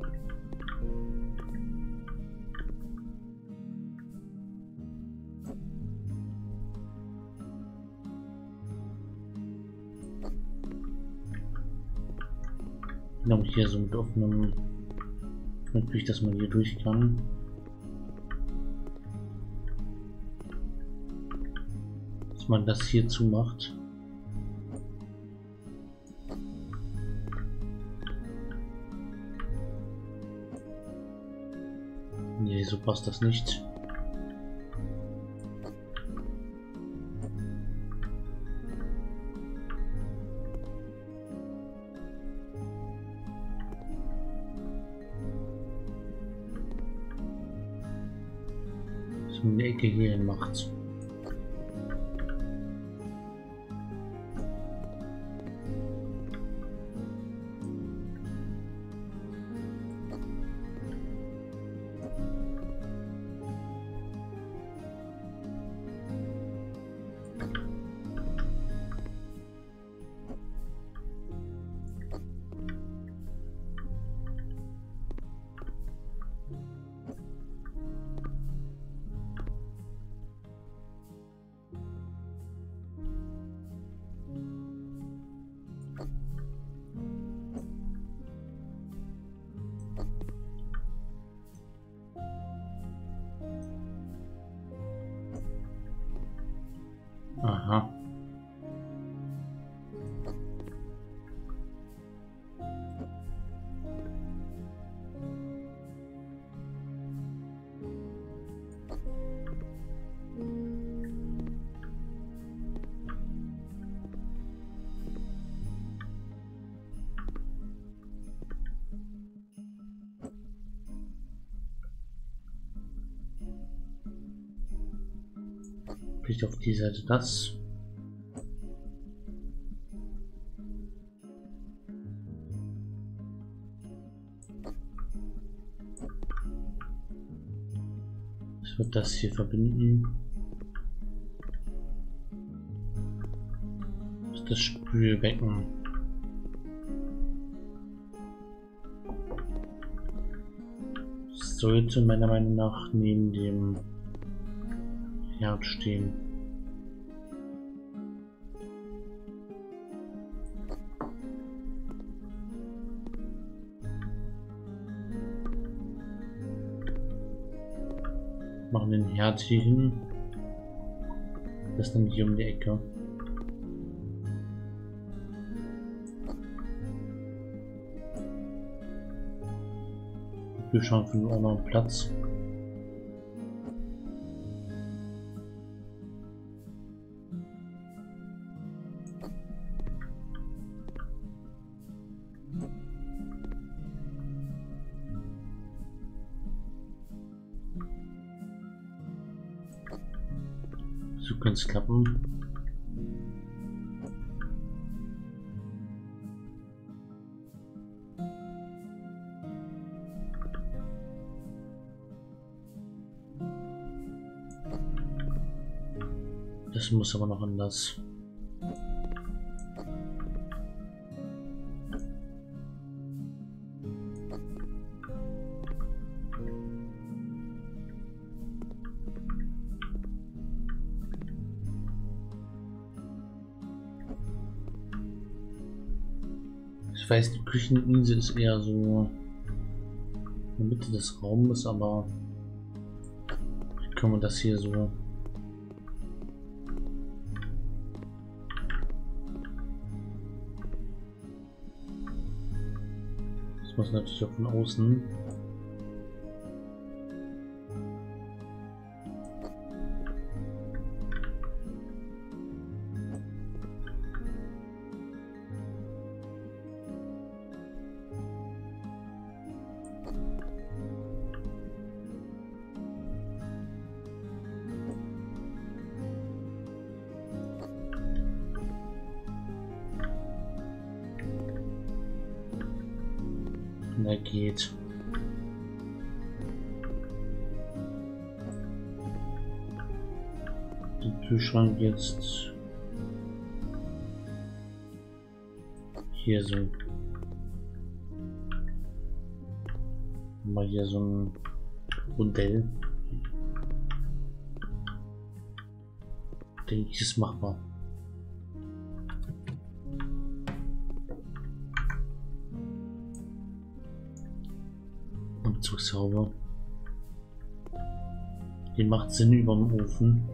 Genau, hier so mit offenem, natürlich, dass man hier durch kann. Dass man das hier zumacht. Nee, so passt das nicht. Dass man die Ecke hier hin macht. Aha. Vielleicht auf die Seite das. Ich würde das hier verbinden. Das ist das Spülbecken. Das sollte meiner Meinung nach neben dem Herd stehen. Machen den Herd hier hin. Das dann hier um die Ecke. Wir schauen für den anderen Platz. So kann es klappen. Das muss aber noch anders. Ich weiß, die Kücheninsel ist eher so in der Mitte des Raumes, aber wie können wir das hier so? Das muss natürlich auch von außen. Da geht. Kühlschrank jetzt hier so. Mal hier so ein Modell. Denke ich, ist machbar. Umzugshaube. Die macht Sinn über dem Ofen.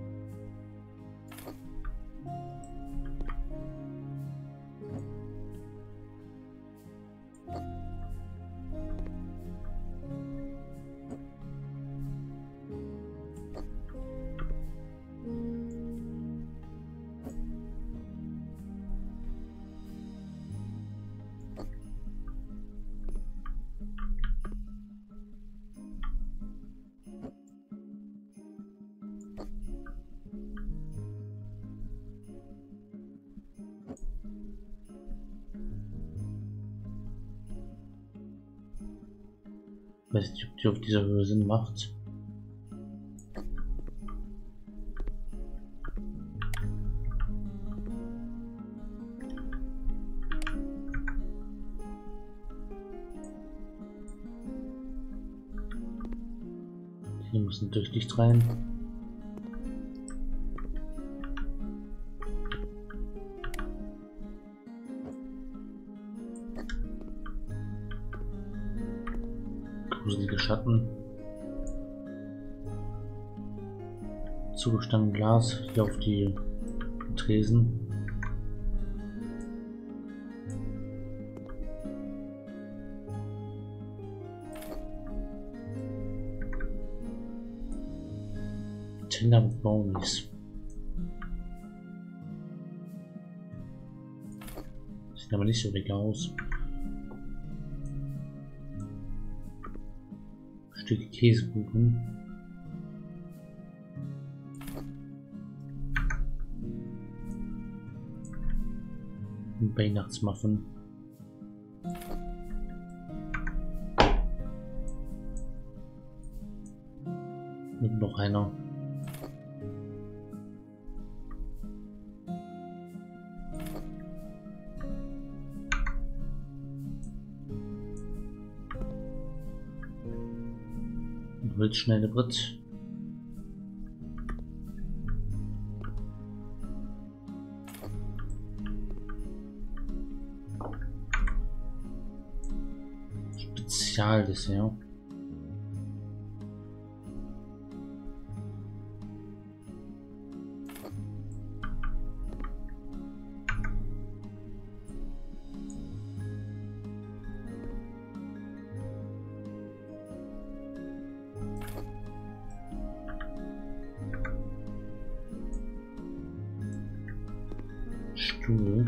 Ich weiß nicht, ob die auf dieser Höhe Sinn macht. Hier muss ein Durchlicht rein. Gruselige Schatten. Zugestandenes Glas hier auf die Tresen. Teller mit Brownies. Sieht aber nicht so lecker aus. Stück Käsekuchen. Ein Weihnachtsmuffin. Und noch einer. Holzschneidebrett. Spezialdessert. Stuhl.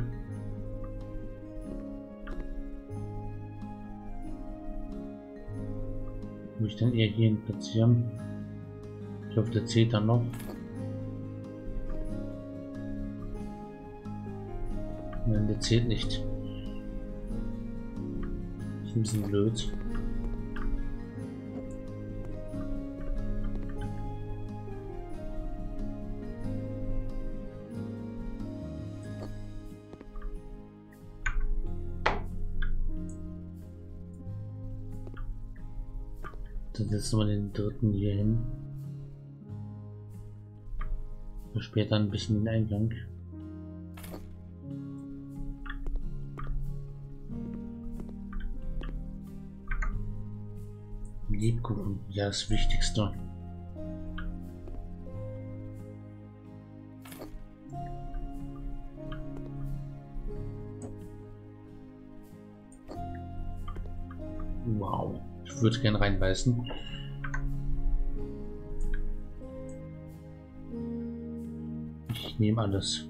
Muss ich dann eher hier platzieren? Ich hoffe, der zählt dann noch. Nein, der zählt nicht. Ist ein bisschen blöd. Dann setzen wir den dritten hier hin. Für später ein bisschen den Eingang. Lebkuchen, ja, das Wichtigste. Wow, ich würde gerne reinbeißen. Ich nehme alles.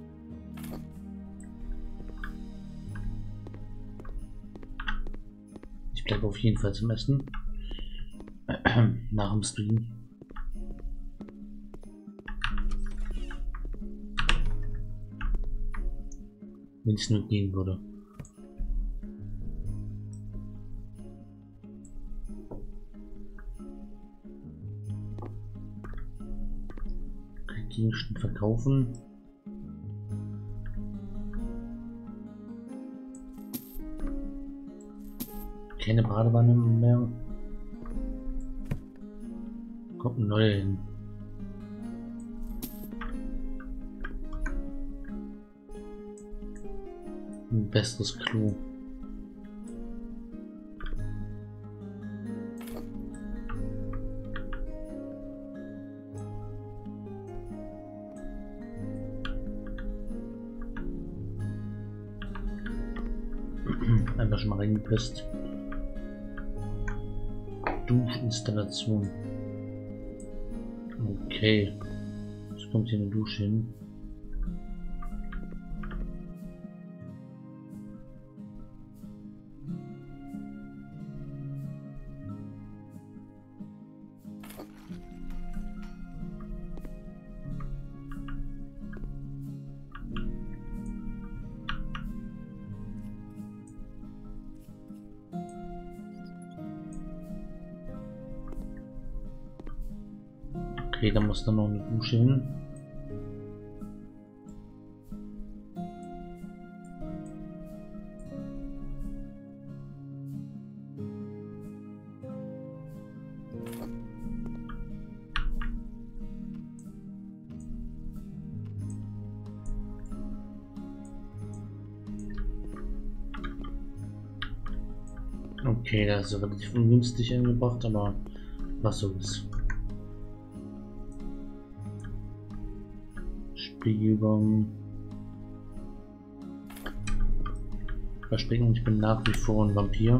Ich bleibe auf jeden Fall zum Essen. Nach dem Stream. Wenn es nur gehen würde. Gegenstand verkaufen. Keine Badewanne mehr. Kommt ein neuer hin. Ein besseres Klo. Einfach schon mal reingepresst. Duschinstallation. Okay. Jetzt kommt hier eine Dusche hin. Okay, da muss dann noch eine Dusche hin. Okay, das ist relativ ungünstig angebracht, aber was soll's. Spiegelbaum. Verstecken, ich bin nach wie vor ein Vampir.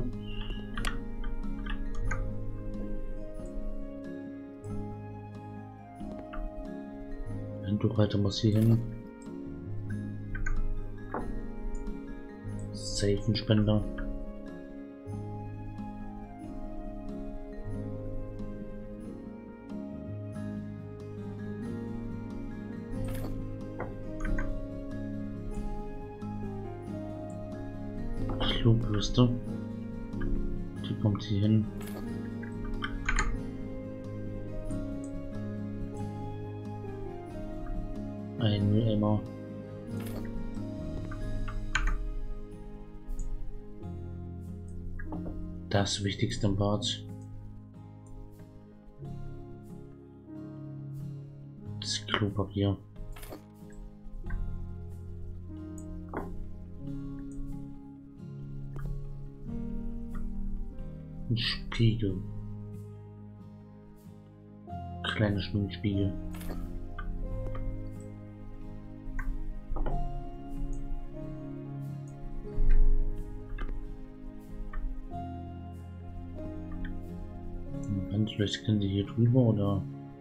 Ein Durchhalter muss hier hin. Seifenspender. Klobürste. Die kommt hier hin. Ein Mülleimer. Das wichtigste im Bad. Das Klopapier. Ein Spiegel. Kleiner Schminkspiegel. Moment, vielleicht können die hier drüber oder.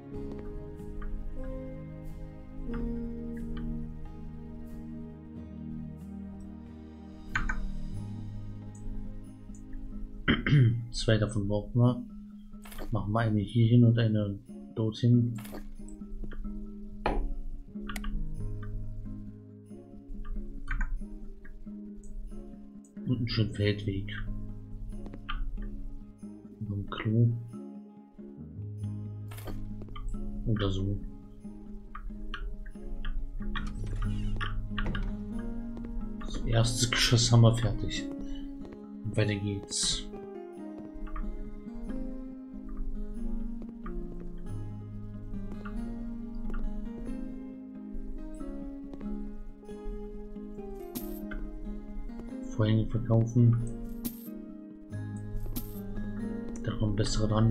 Zwei davon brauchen wir. Machen wir eine hier hin und eine dorthin. Und einen schönen Feldweg. Beim Klo. Oder so. Das erste Geschoss haben wir fertig. Und weiter geht's. Vorhänge verkaufen. Da kommen bessere dran.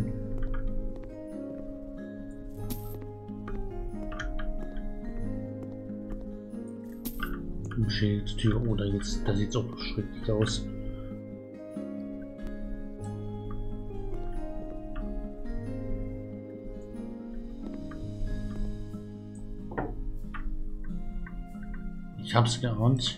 Ein Schild, Tür, oder jetzt, da sieht es auch schrecklich aus. Ich hab's geahnt.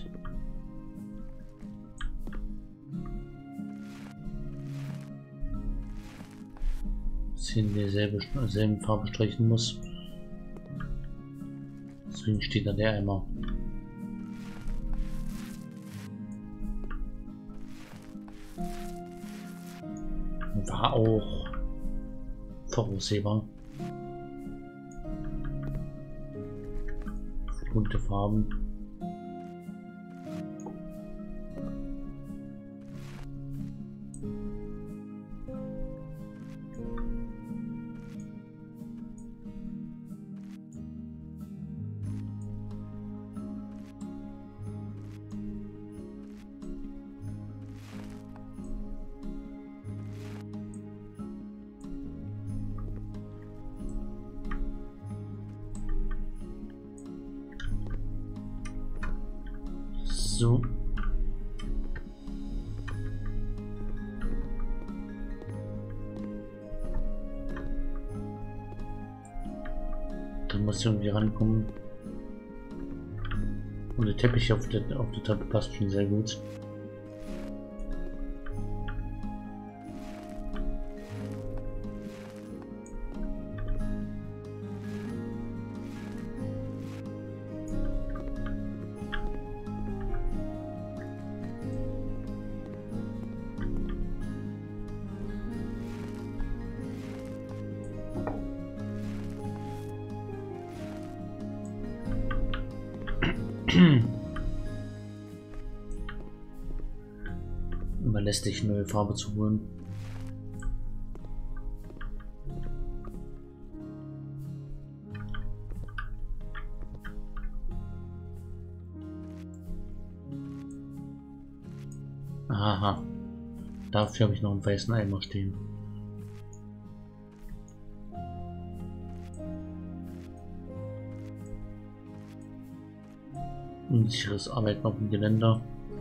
In derselben selben Farbe streichen muss. Deswegen steht da der Eimer. War auch voraussehbar. gute Farben. So. Da muss ich irgendwie rankommen. Und der Teppich auf der, auf der Treppe passt schon sehr gut. Man lässt sich neue Farbe zu holen. Aha. Dafür habe ich noch einen weißen Eimer stehen. Unsicheres Arbeiten auf dem Geländer.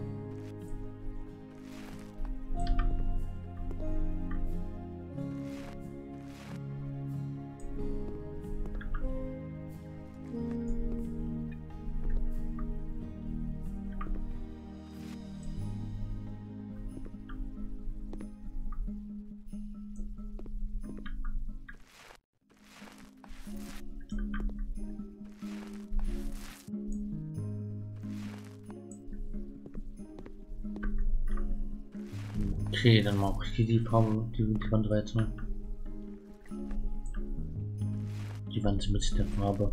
Okay, dann mache ich hier die Farbe, die, die Wand weiter. Die Wand mit der Farbe.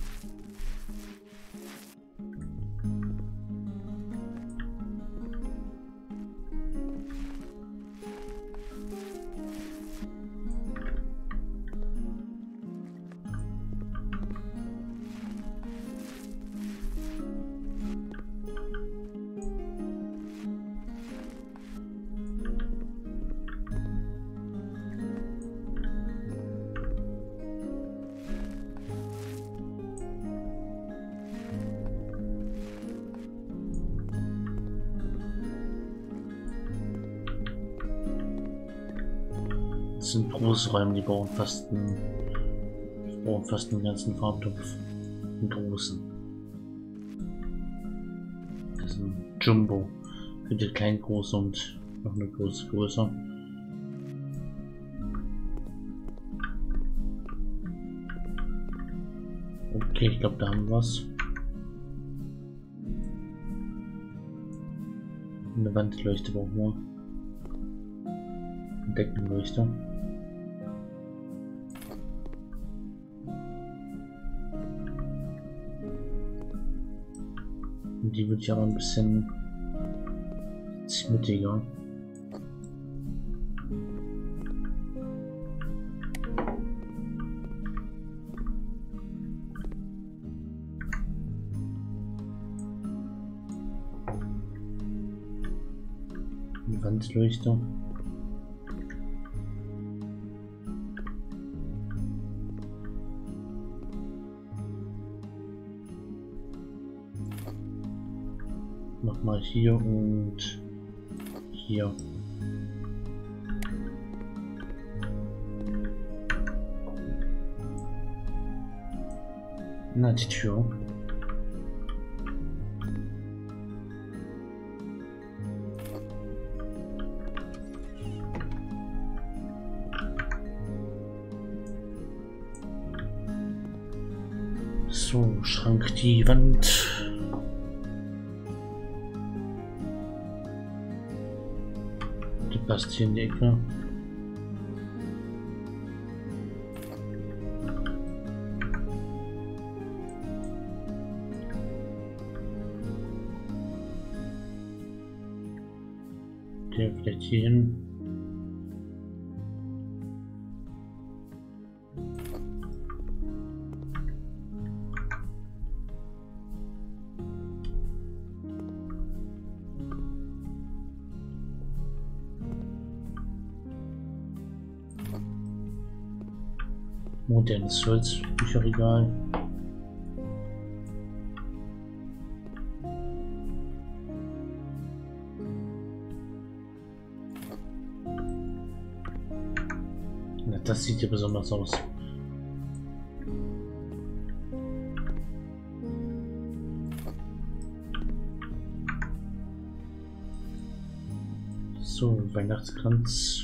Das sind große Räume, die bauen fast einen, die bauen fast einen ganzen Farbtopf. Einen großen. Das ist ein Jumbo. Für die klein, große und noch eine große größer. Okay, ich glaube, da haben wir was. Eine Wandleuchte brauchen wir. Eine Deckenleuchte. Und die wird ja aber ein bisschen mittiger. Die Wandleuchte. Nochmal hier und hier. Na, die Tür. So, Schrank, die Wand. Die passt hier in die Ecke. Okay, vielleicht hier hin. Modernes Holzbücherregal. Na, das sieht ja besonders aus. So, Weihnachtskranz.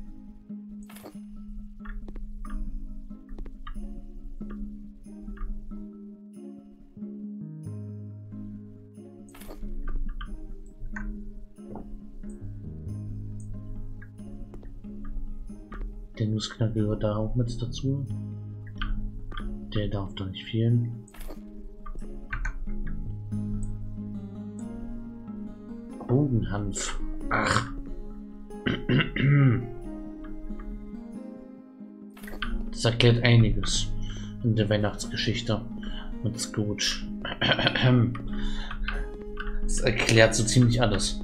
Der Nussknacker gehört da auch mit dazu. Der darf da nicht fehlen. Bodenhanf. Ach. Das erklärt einiges in der Weihnachtsgeschichte. Und ist gut. Das erklärt so ziemlich alles.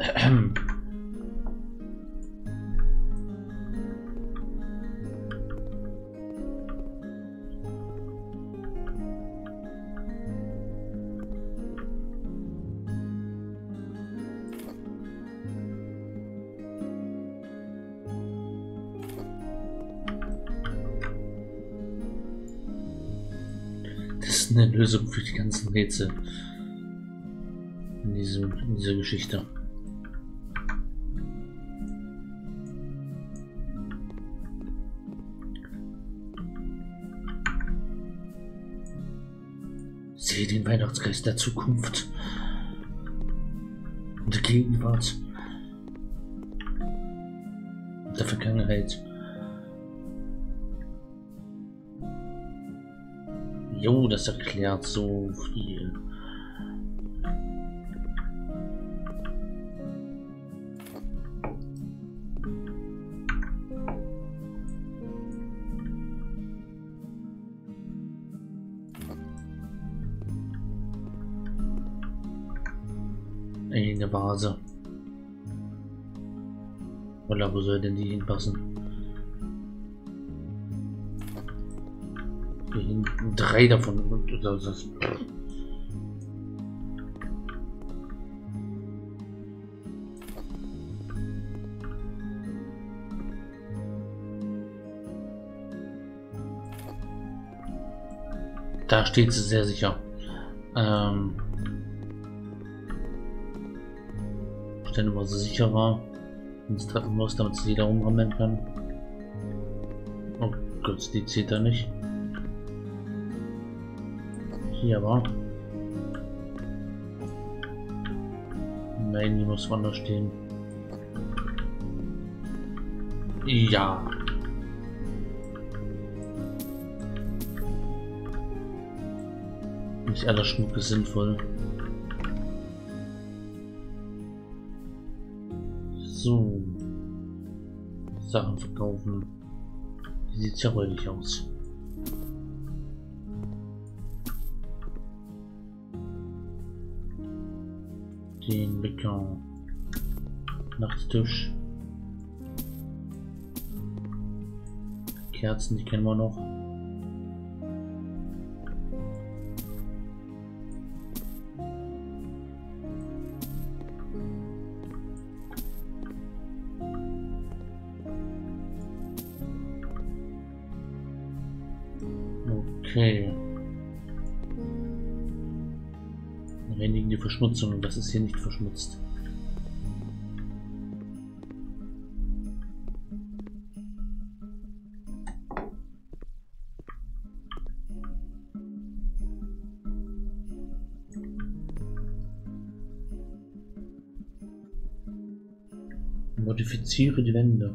Das ist eine Lösung für die ganzen Rätsel in, diesem, in dieser Geschichte. Sehe den Weihnachtsgeist der Zukunft und der Gegenwart und der Vergangenheit. Jo, das erklärt so viel. Eine Vase. Oder wo soll denn die hinpassen? Drei davon. Das da steht sie sehr sicher. Ähm, stellen wir sie sicher war. Ins Treppenhaus, damit sie da rumrammeln kann. Oh Gott, die zählt da nicht. Hier war. Nein, die muss woanders stehen. Ja. Nicht aller Schmuck ist sinnvoll. So. Sachen verkaufen. Wie sieht's ja räudig aus. Den Bäcker. Nachttisch. Kerzen, die kennen wir noch. Okay. Wenigen die Verschmutzung und das ist hier nicht verschmutzt. Modifiziere die Wände.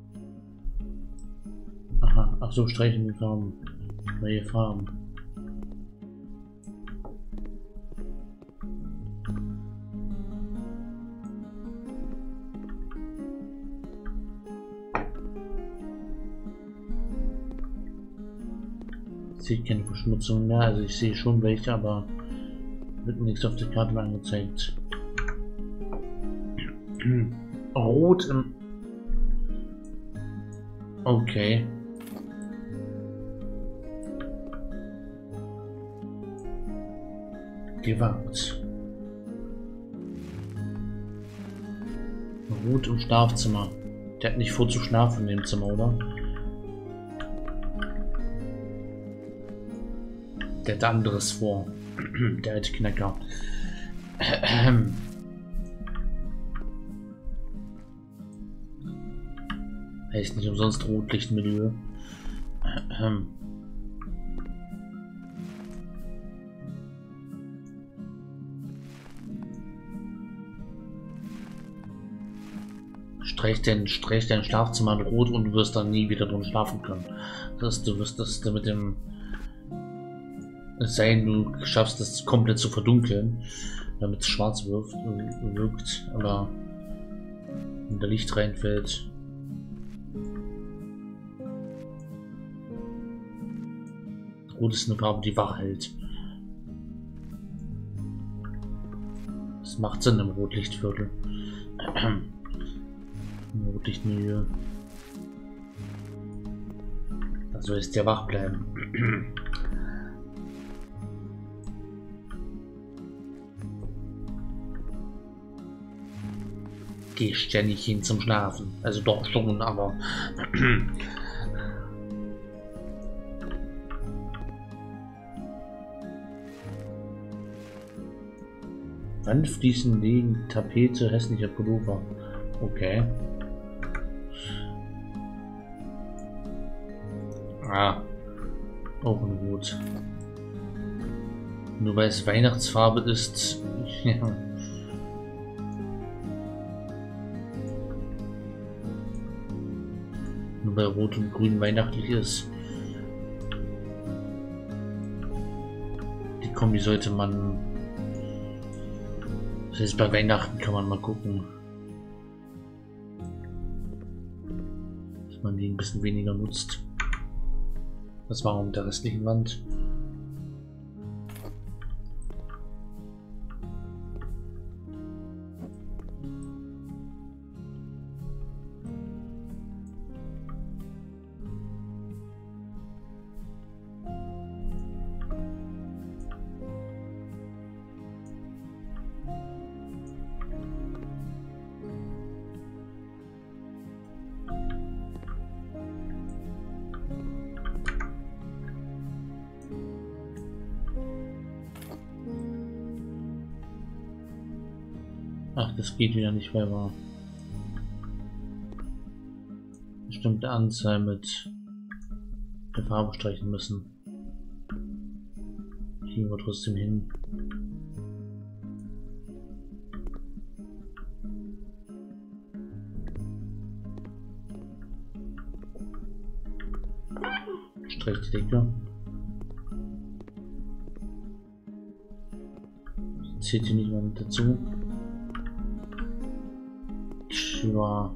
Aha, ach so, streichen die Farben. Neue Farben. sehe keine Verschmutzung mehr, also ich sehe schon welche, aber wird mir nichts auf der Karte mehr angezeigt. Rot im... Okay. Gewagt. Rot im Schlafzimmer. Der hat nicht vor zu schlafen in dem Zimmer, oder? Der hat anderes vor. Der alte Knacker. Heißt nicht umsonst Rotlichtmilieu. Streich dein, streich dein Schlafzimmer in Rot und du wirst dann nie wieder drin schlafen können. Das heißt, du wirst das mit dem... Es sei denn, du schaffst es komplett zu verdunkeln, damit es schwarz wirkt, wirkt, aber wenn da Licht reinfällt. Rot ist eine Farbe, die wach hält. Das macht Sinn im Rotlichtviertel. Im Rotlichtmilieu. Da soll es ja wach bleiben. Geh ständig hin zum Schlafen. Also doch schon, aber... Wandfliesen, Legen, Tapete, hässlicher Pullover. Okay. Ah. Auch ein Rot. Nur weil es Weihnachtsfarbe ist... Ja. Nur weil Rot und Grün weihnachtlich ist. Die Kombi sollte man... Das heißt, bei Weihnachten kann man mal gucken, dass man die ein bisschen weniger nutzt. Das war um der restlichen Wand. Ach, das geht wieder nicht, weil wir bestimmte Anzahl mit der Farbe streichen müssen. Kriegen wir trotzdem hin. Streich die Decke. Zählt hier nicht mehr mit dazu. Tja.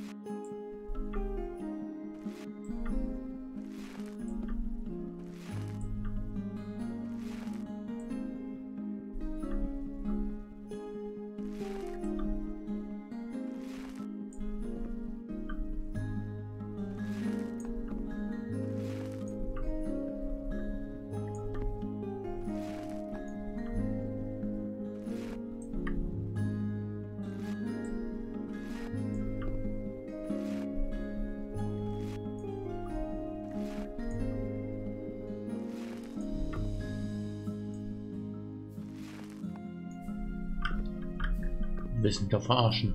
Bisschen da verarschen.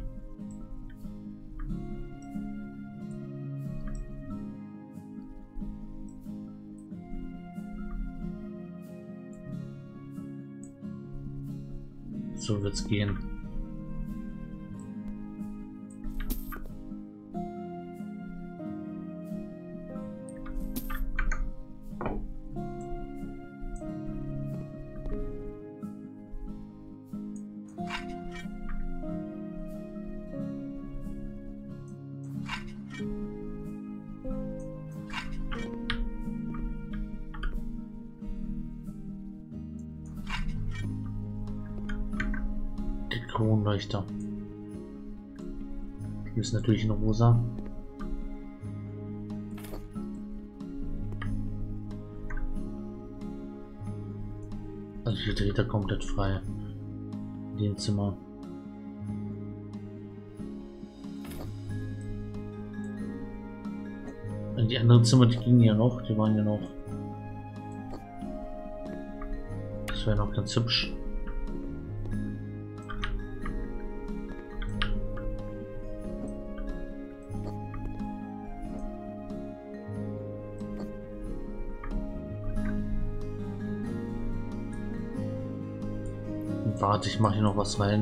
So wird's gehen. Kronleuchter. Die ist natürlich in rosa. Also hier dreht er komplett frei. In dem Zimmer. In die anderen Zimmer, die gingen ja noch, die waren ja noch. Das wäre noch ganz hübsch. Und warte, ich mache hier noch was rein.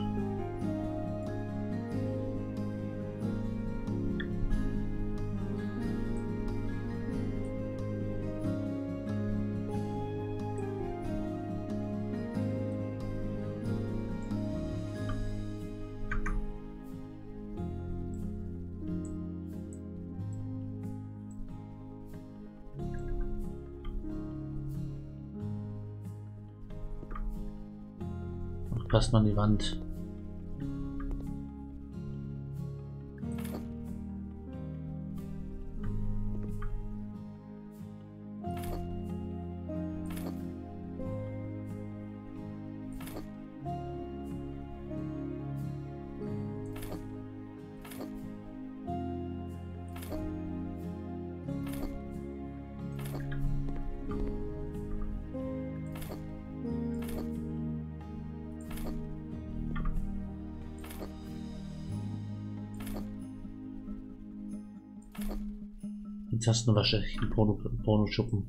Passt an die Wand. Jetzt hast du wahrscheinlich einen Porno, Pornoschuppen.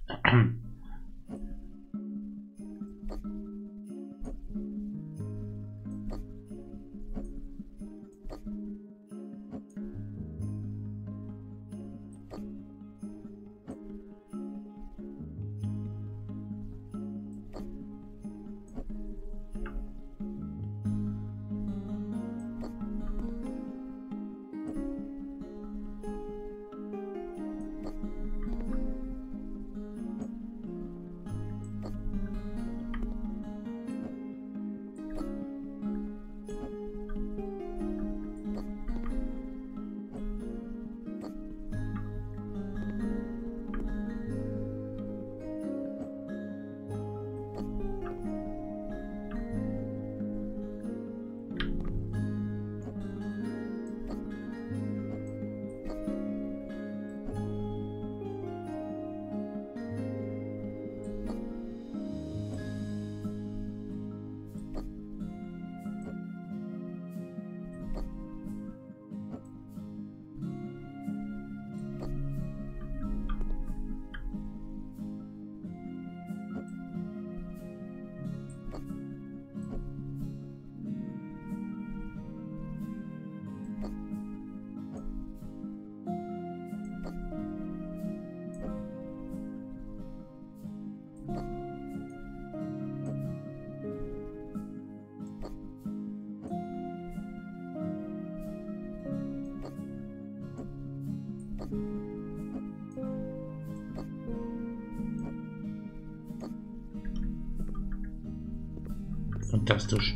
Fantastisch.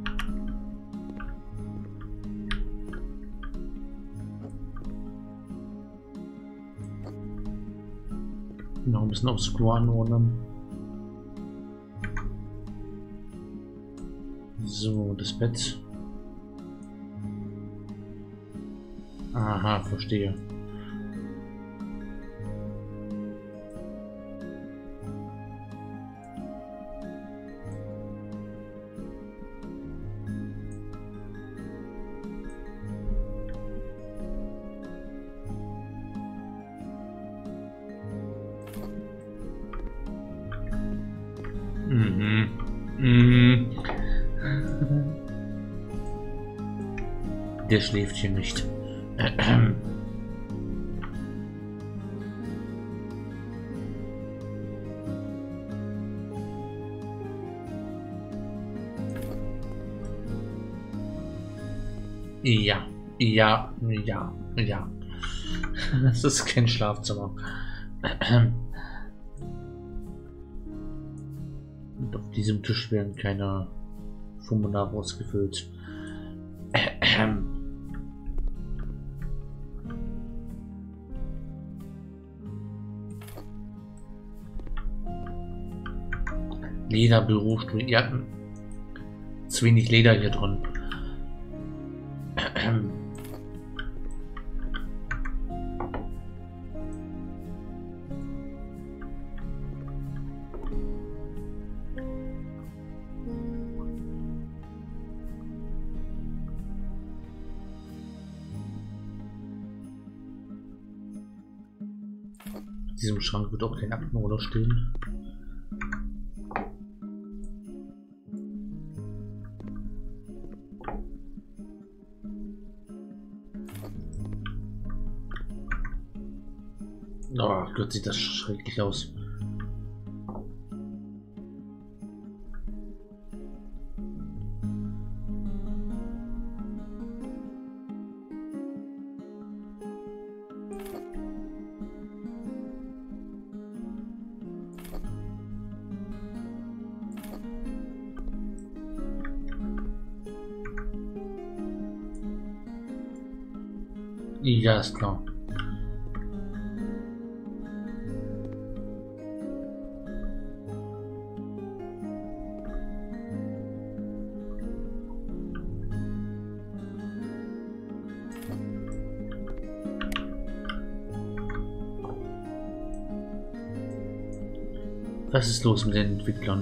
Noch ein bisschen obskur anordnen. So, das Bett. Aha, verstehe. Mhm. Mhm. Der schläft hier nicht. Ja, ja, ja, ja. Das ist kein Schlafzimmer. Und auf diesem Tisch werden keine Formular ausgefüllt. Ähm. Lederbürostuhl. Ja, zu wenig Leder hier drin. In diesem Schrank wird auch kein Aktenordner stehen. Oh Gott, sieht das schrecklich aus. Ja, ist klar. Was ist los mit den Entwicklern?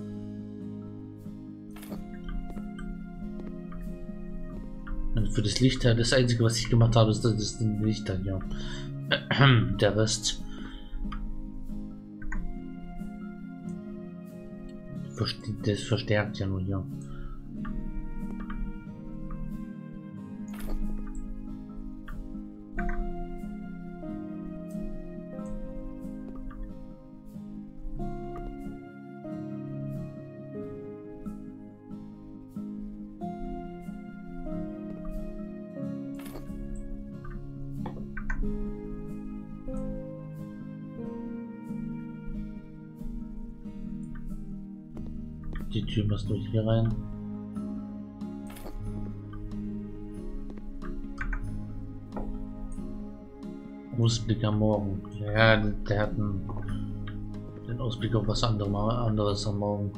Und für das Licht, das Einzige, was ich gemacht habe, ist das, das Licht dann, ja. Der Rest das verstärkt ja nur hier. Die Tür muss durch hier rein. Ausblick am Morgen. Ja, der hat einen, den Ausblick auf was anderes am Morgen.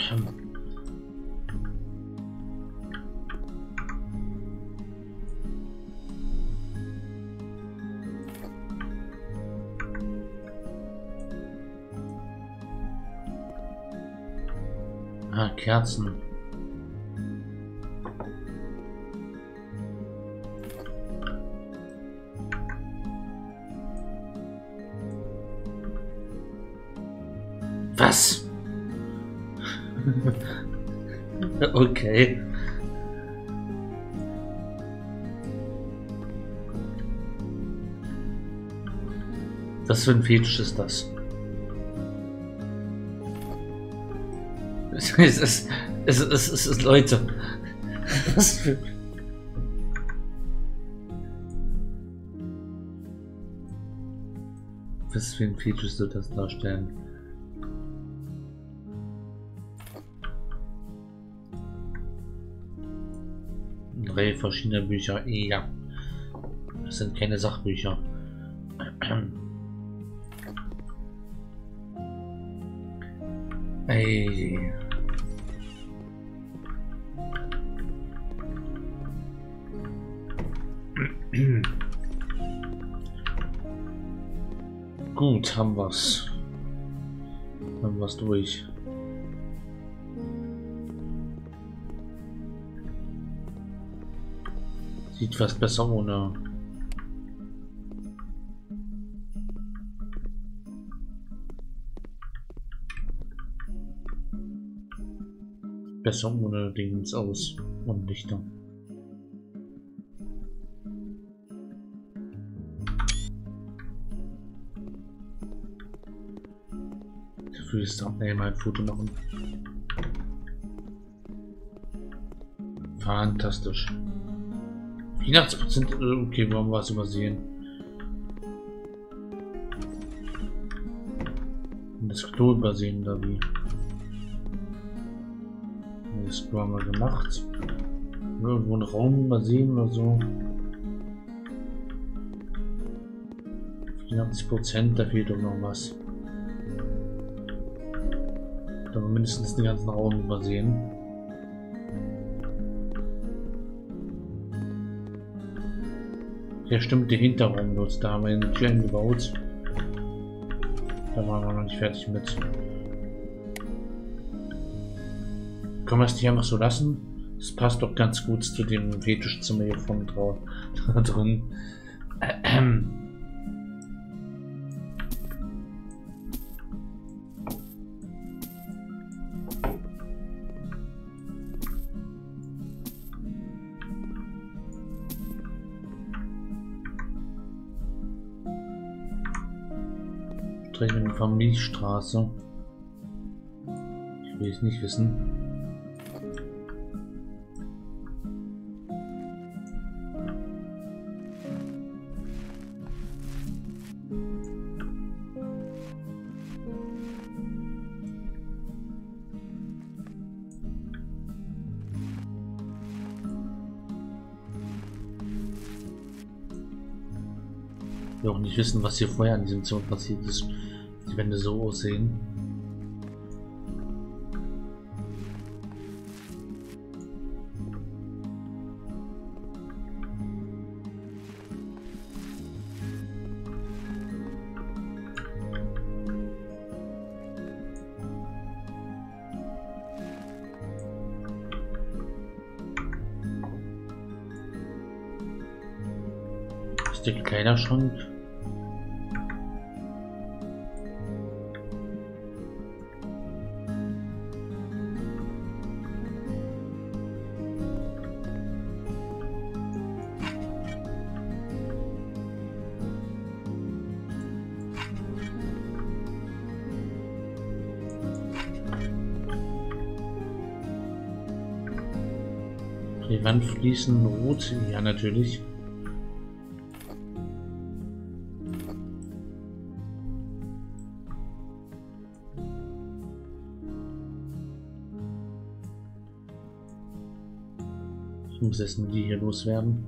Ah, Kerzen. Was? Okay. Was für ein Fetisch ist das? Es ist, es ist, es ist, es ist Leute. Was für... Was für ein Fetisch soll das darstellen? Drei verschiedene Bücher. Ja. Das sind keine Sachbücher. Ey. Gut, haben wir's. Haben wir's durch. Sieht fast besser ohne. Besser ohne Dings aus und Lichter. Dafür ist auch mal ein Foto machen. Fantastisch. vierundachtzig Prozent, okay, wir haben was übersehen. Und das Klo übersehen, da wie. Das haben wir gemacht. Irgendwo einen Raum übersehen oder so. vierundachtzig Prozent, da fehlt doch noch was. Da haben wir mindestens den ganzen Raum übersehen. Ja stimmt, der Hinterraum dort, da haben wir eine Tür eingebaut. Da waren wir noch nicht fertig mit. Können wir es nicht einfach so lassen? Das passt doch ganz gut zu dem Fetischzimmer hier vorne drauf da drin. Ähm. Direkt in der Milchstraße. Ich will es nicht wissen. Wir auch nicht wissen, was hier vorher an diesem Zimmer passiert ist. Die Wände so aussehen. Ist der Kleiderschrank? Die Wand fließen rot, ja natürlich. Ich muss erst mal die hier loswerden.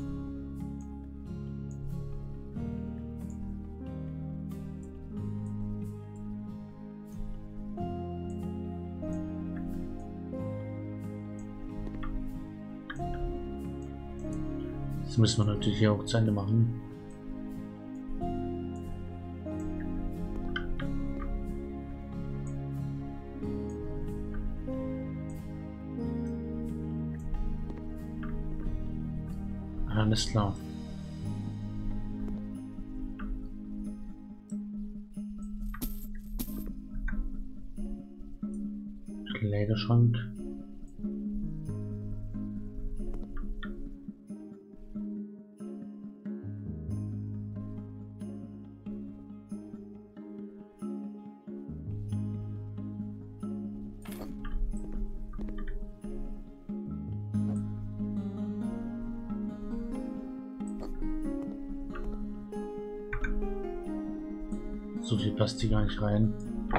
Das müssen wir natürlich hier auch zu Ende machen. Alles klar. Kleiderschrank. So viel passt hier gar nicht rein.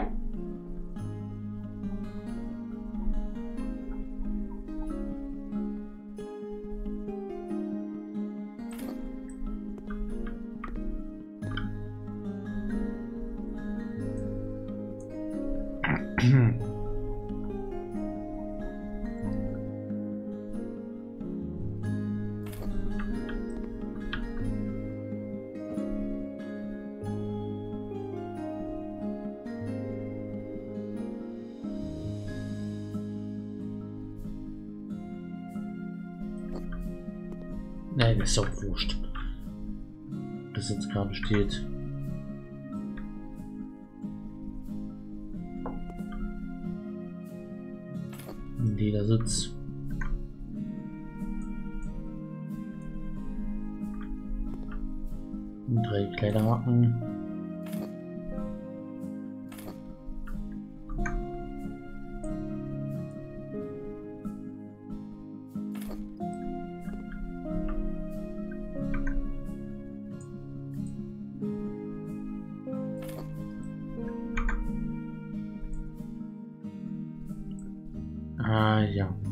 Nein, das ist auch wurscht. Das jetzt gerade steht. Ein Ledersitz. Und drei Kleiderhaken. Ah ja.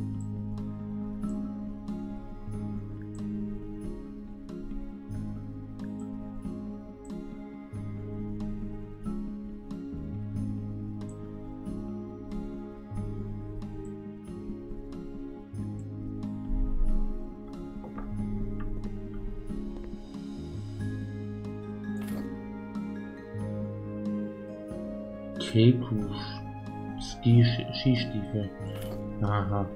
Keku. Ski, Skistiefel. Aha.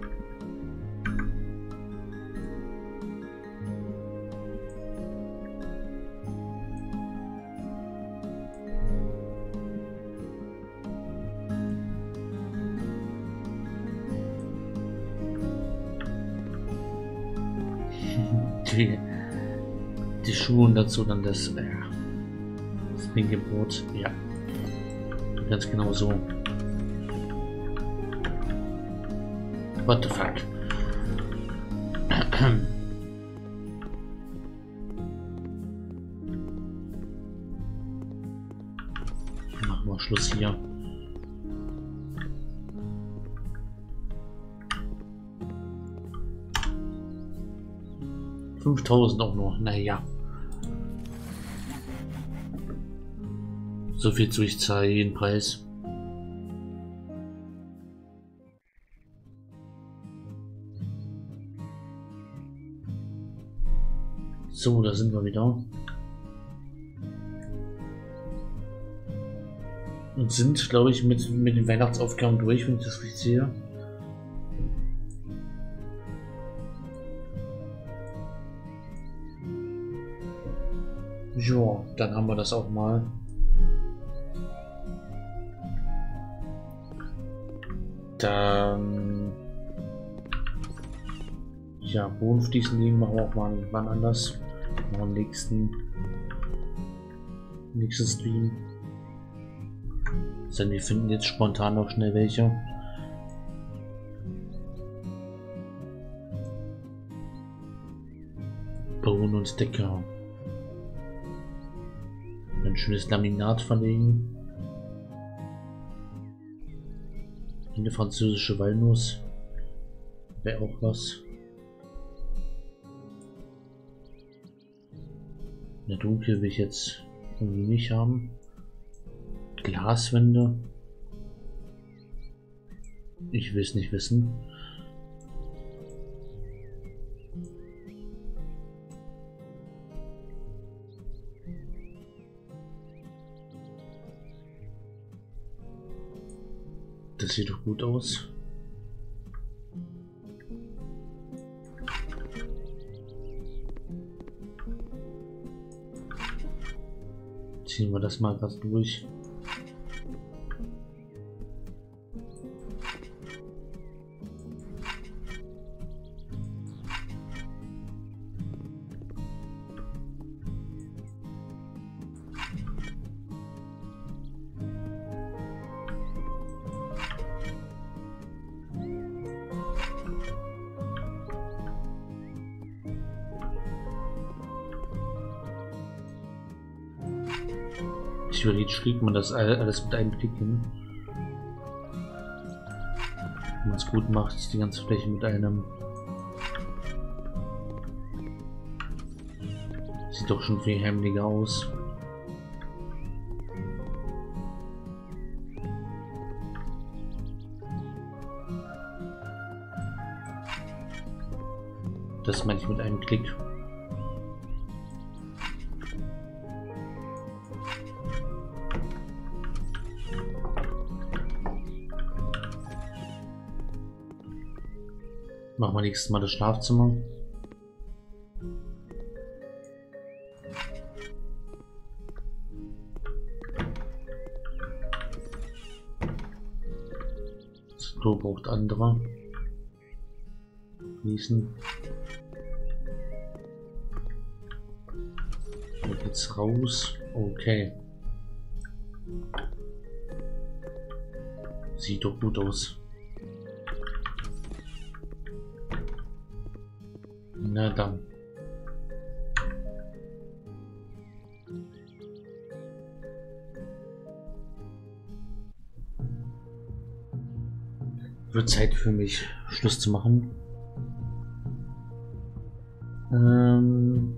Die, die Schuhe und dazu dann das, ja, das pinke Brot. Ja. Ganz genau so. What the fuck? Machen wir Schluss hier. fünftausend auch noch. Naja. So viel zu ich zahle jeden Preis. So, da sind wir wieder. Und sind, glaube ich, mit, mit den Weihnachtsaufgaben durch, wenn ich das richtig sehe. Ja, dann haben wir das auch mal. Dann... Ja, Bodenfließen liegen machen wir auch mal wann anders. Mal am nächsten... nächsten Stream. Denn wir finden jetzt spontan noch schnell welche. Boden und Decke. Ein schönes Laminat verlegen. Eine französische Walnuss. Wäre auch was. Eine dunkle will ich jetzt irgendwie nicht haben. Glaswände. Ich will es nicht wissen. Das sieht doch gut aus. Ziehen wir das mal was durch. Theoretisch kriegt man das alles mit einem Klick hin. Wenn man es gut macht, ist die ganze Fläche mit einem. Sieht doch schon viel hemmlicher aus. Das meine ich mit einem Klick. Machen wir nächstes Mal das Schlafzimmer. Das Klo braucht andere. Fließen. Da geht's raus. Okay. Sieht doch gut aus. Na dann. Wird Zeit für mich, Schluss zu machen. Ähm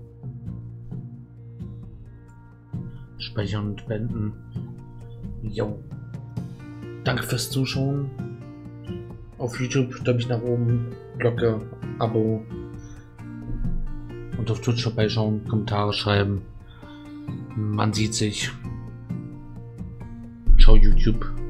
Speichern und beenden. Jo. Danke fürs Zuschauen. Auf YouTube Däumchen nach oben, Glocke, Abo. Und auf Twitch vorbeischauen, Kommentare schreiben. Man sieht sich. Ciao YouTube. YouTube.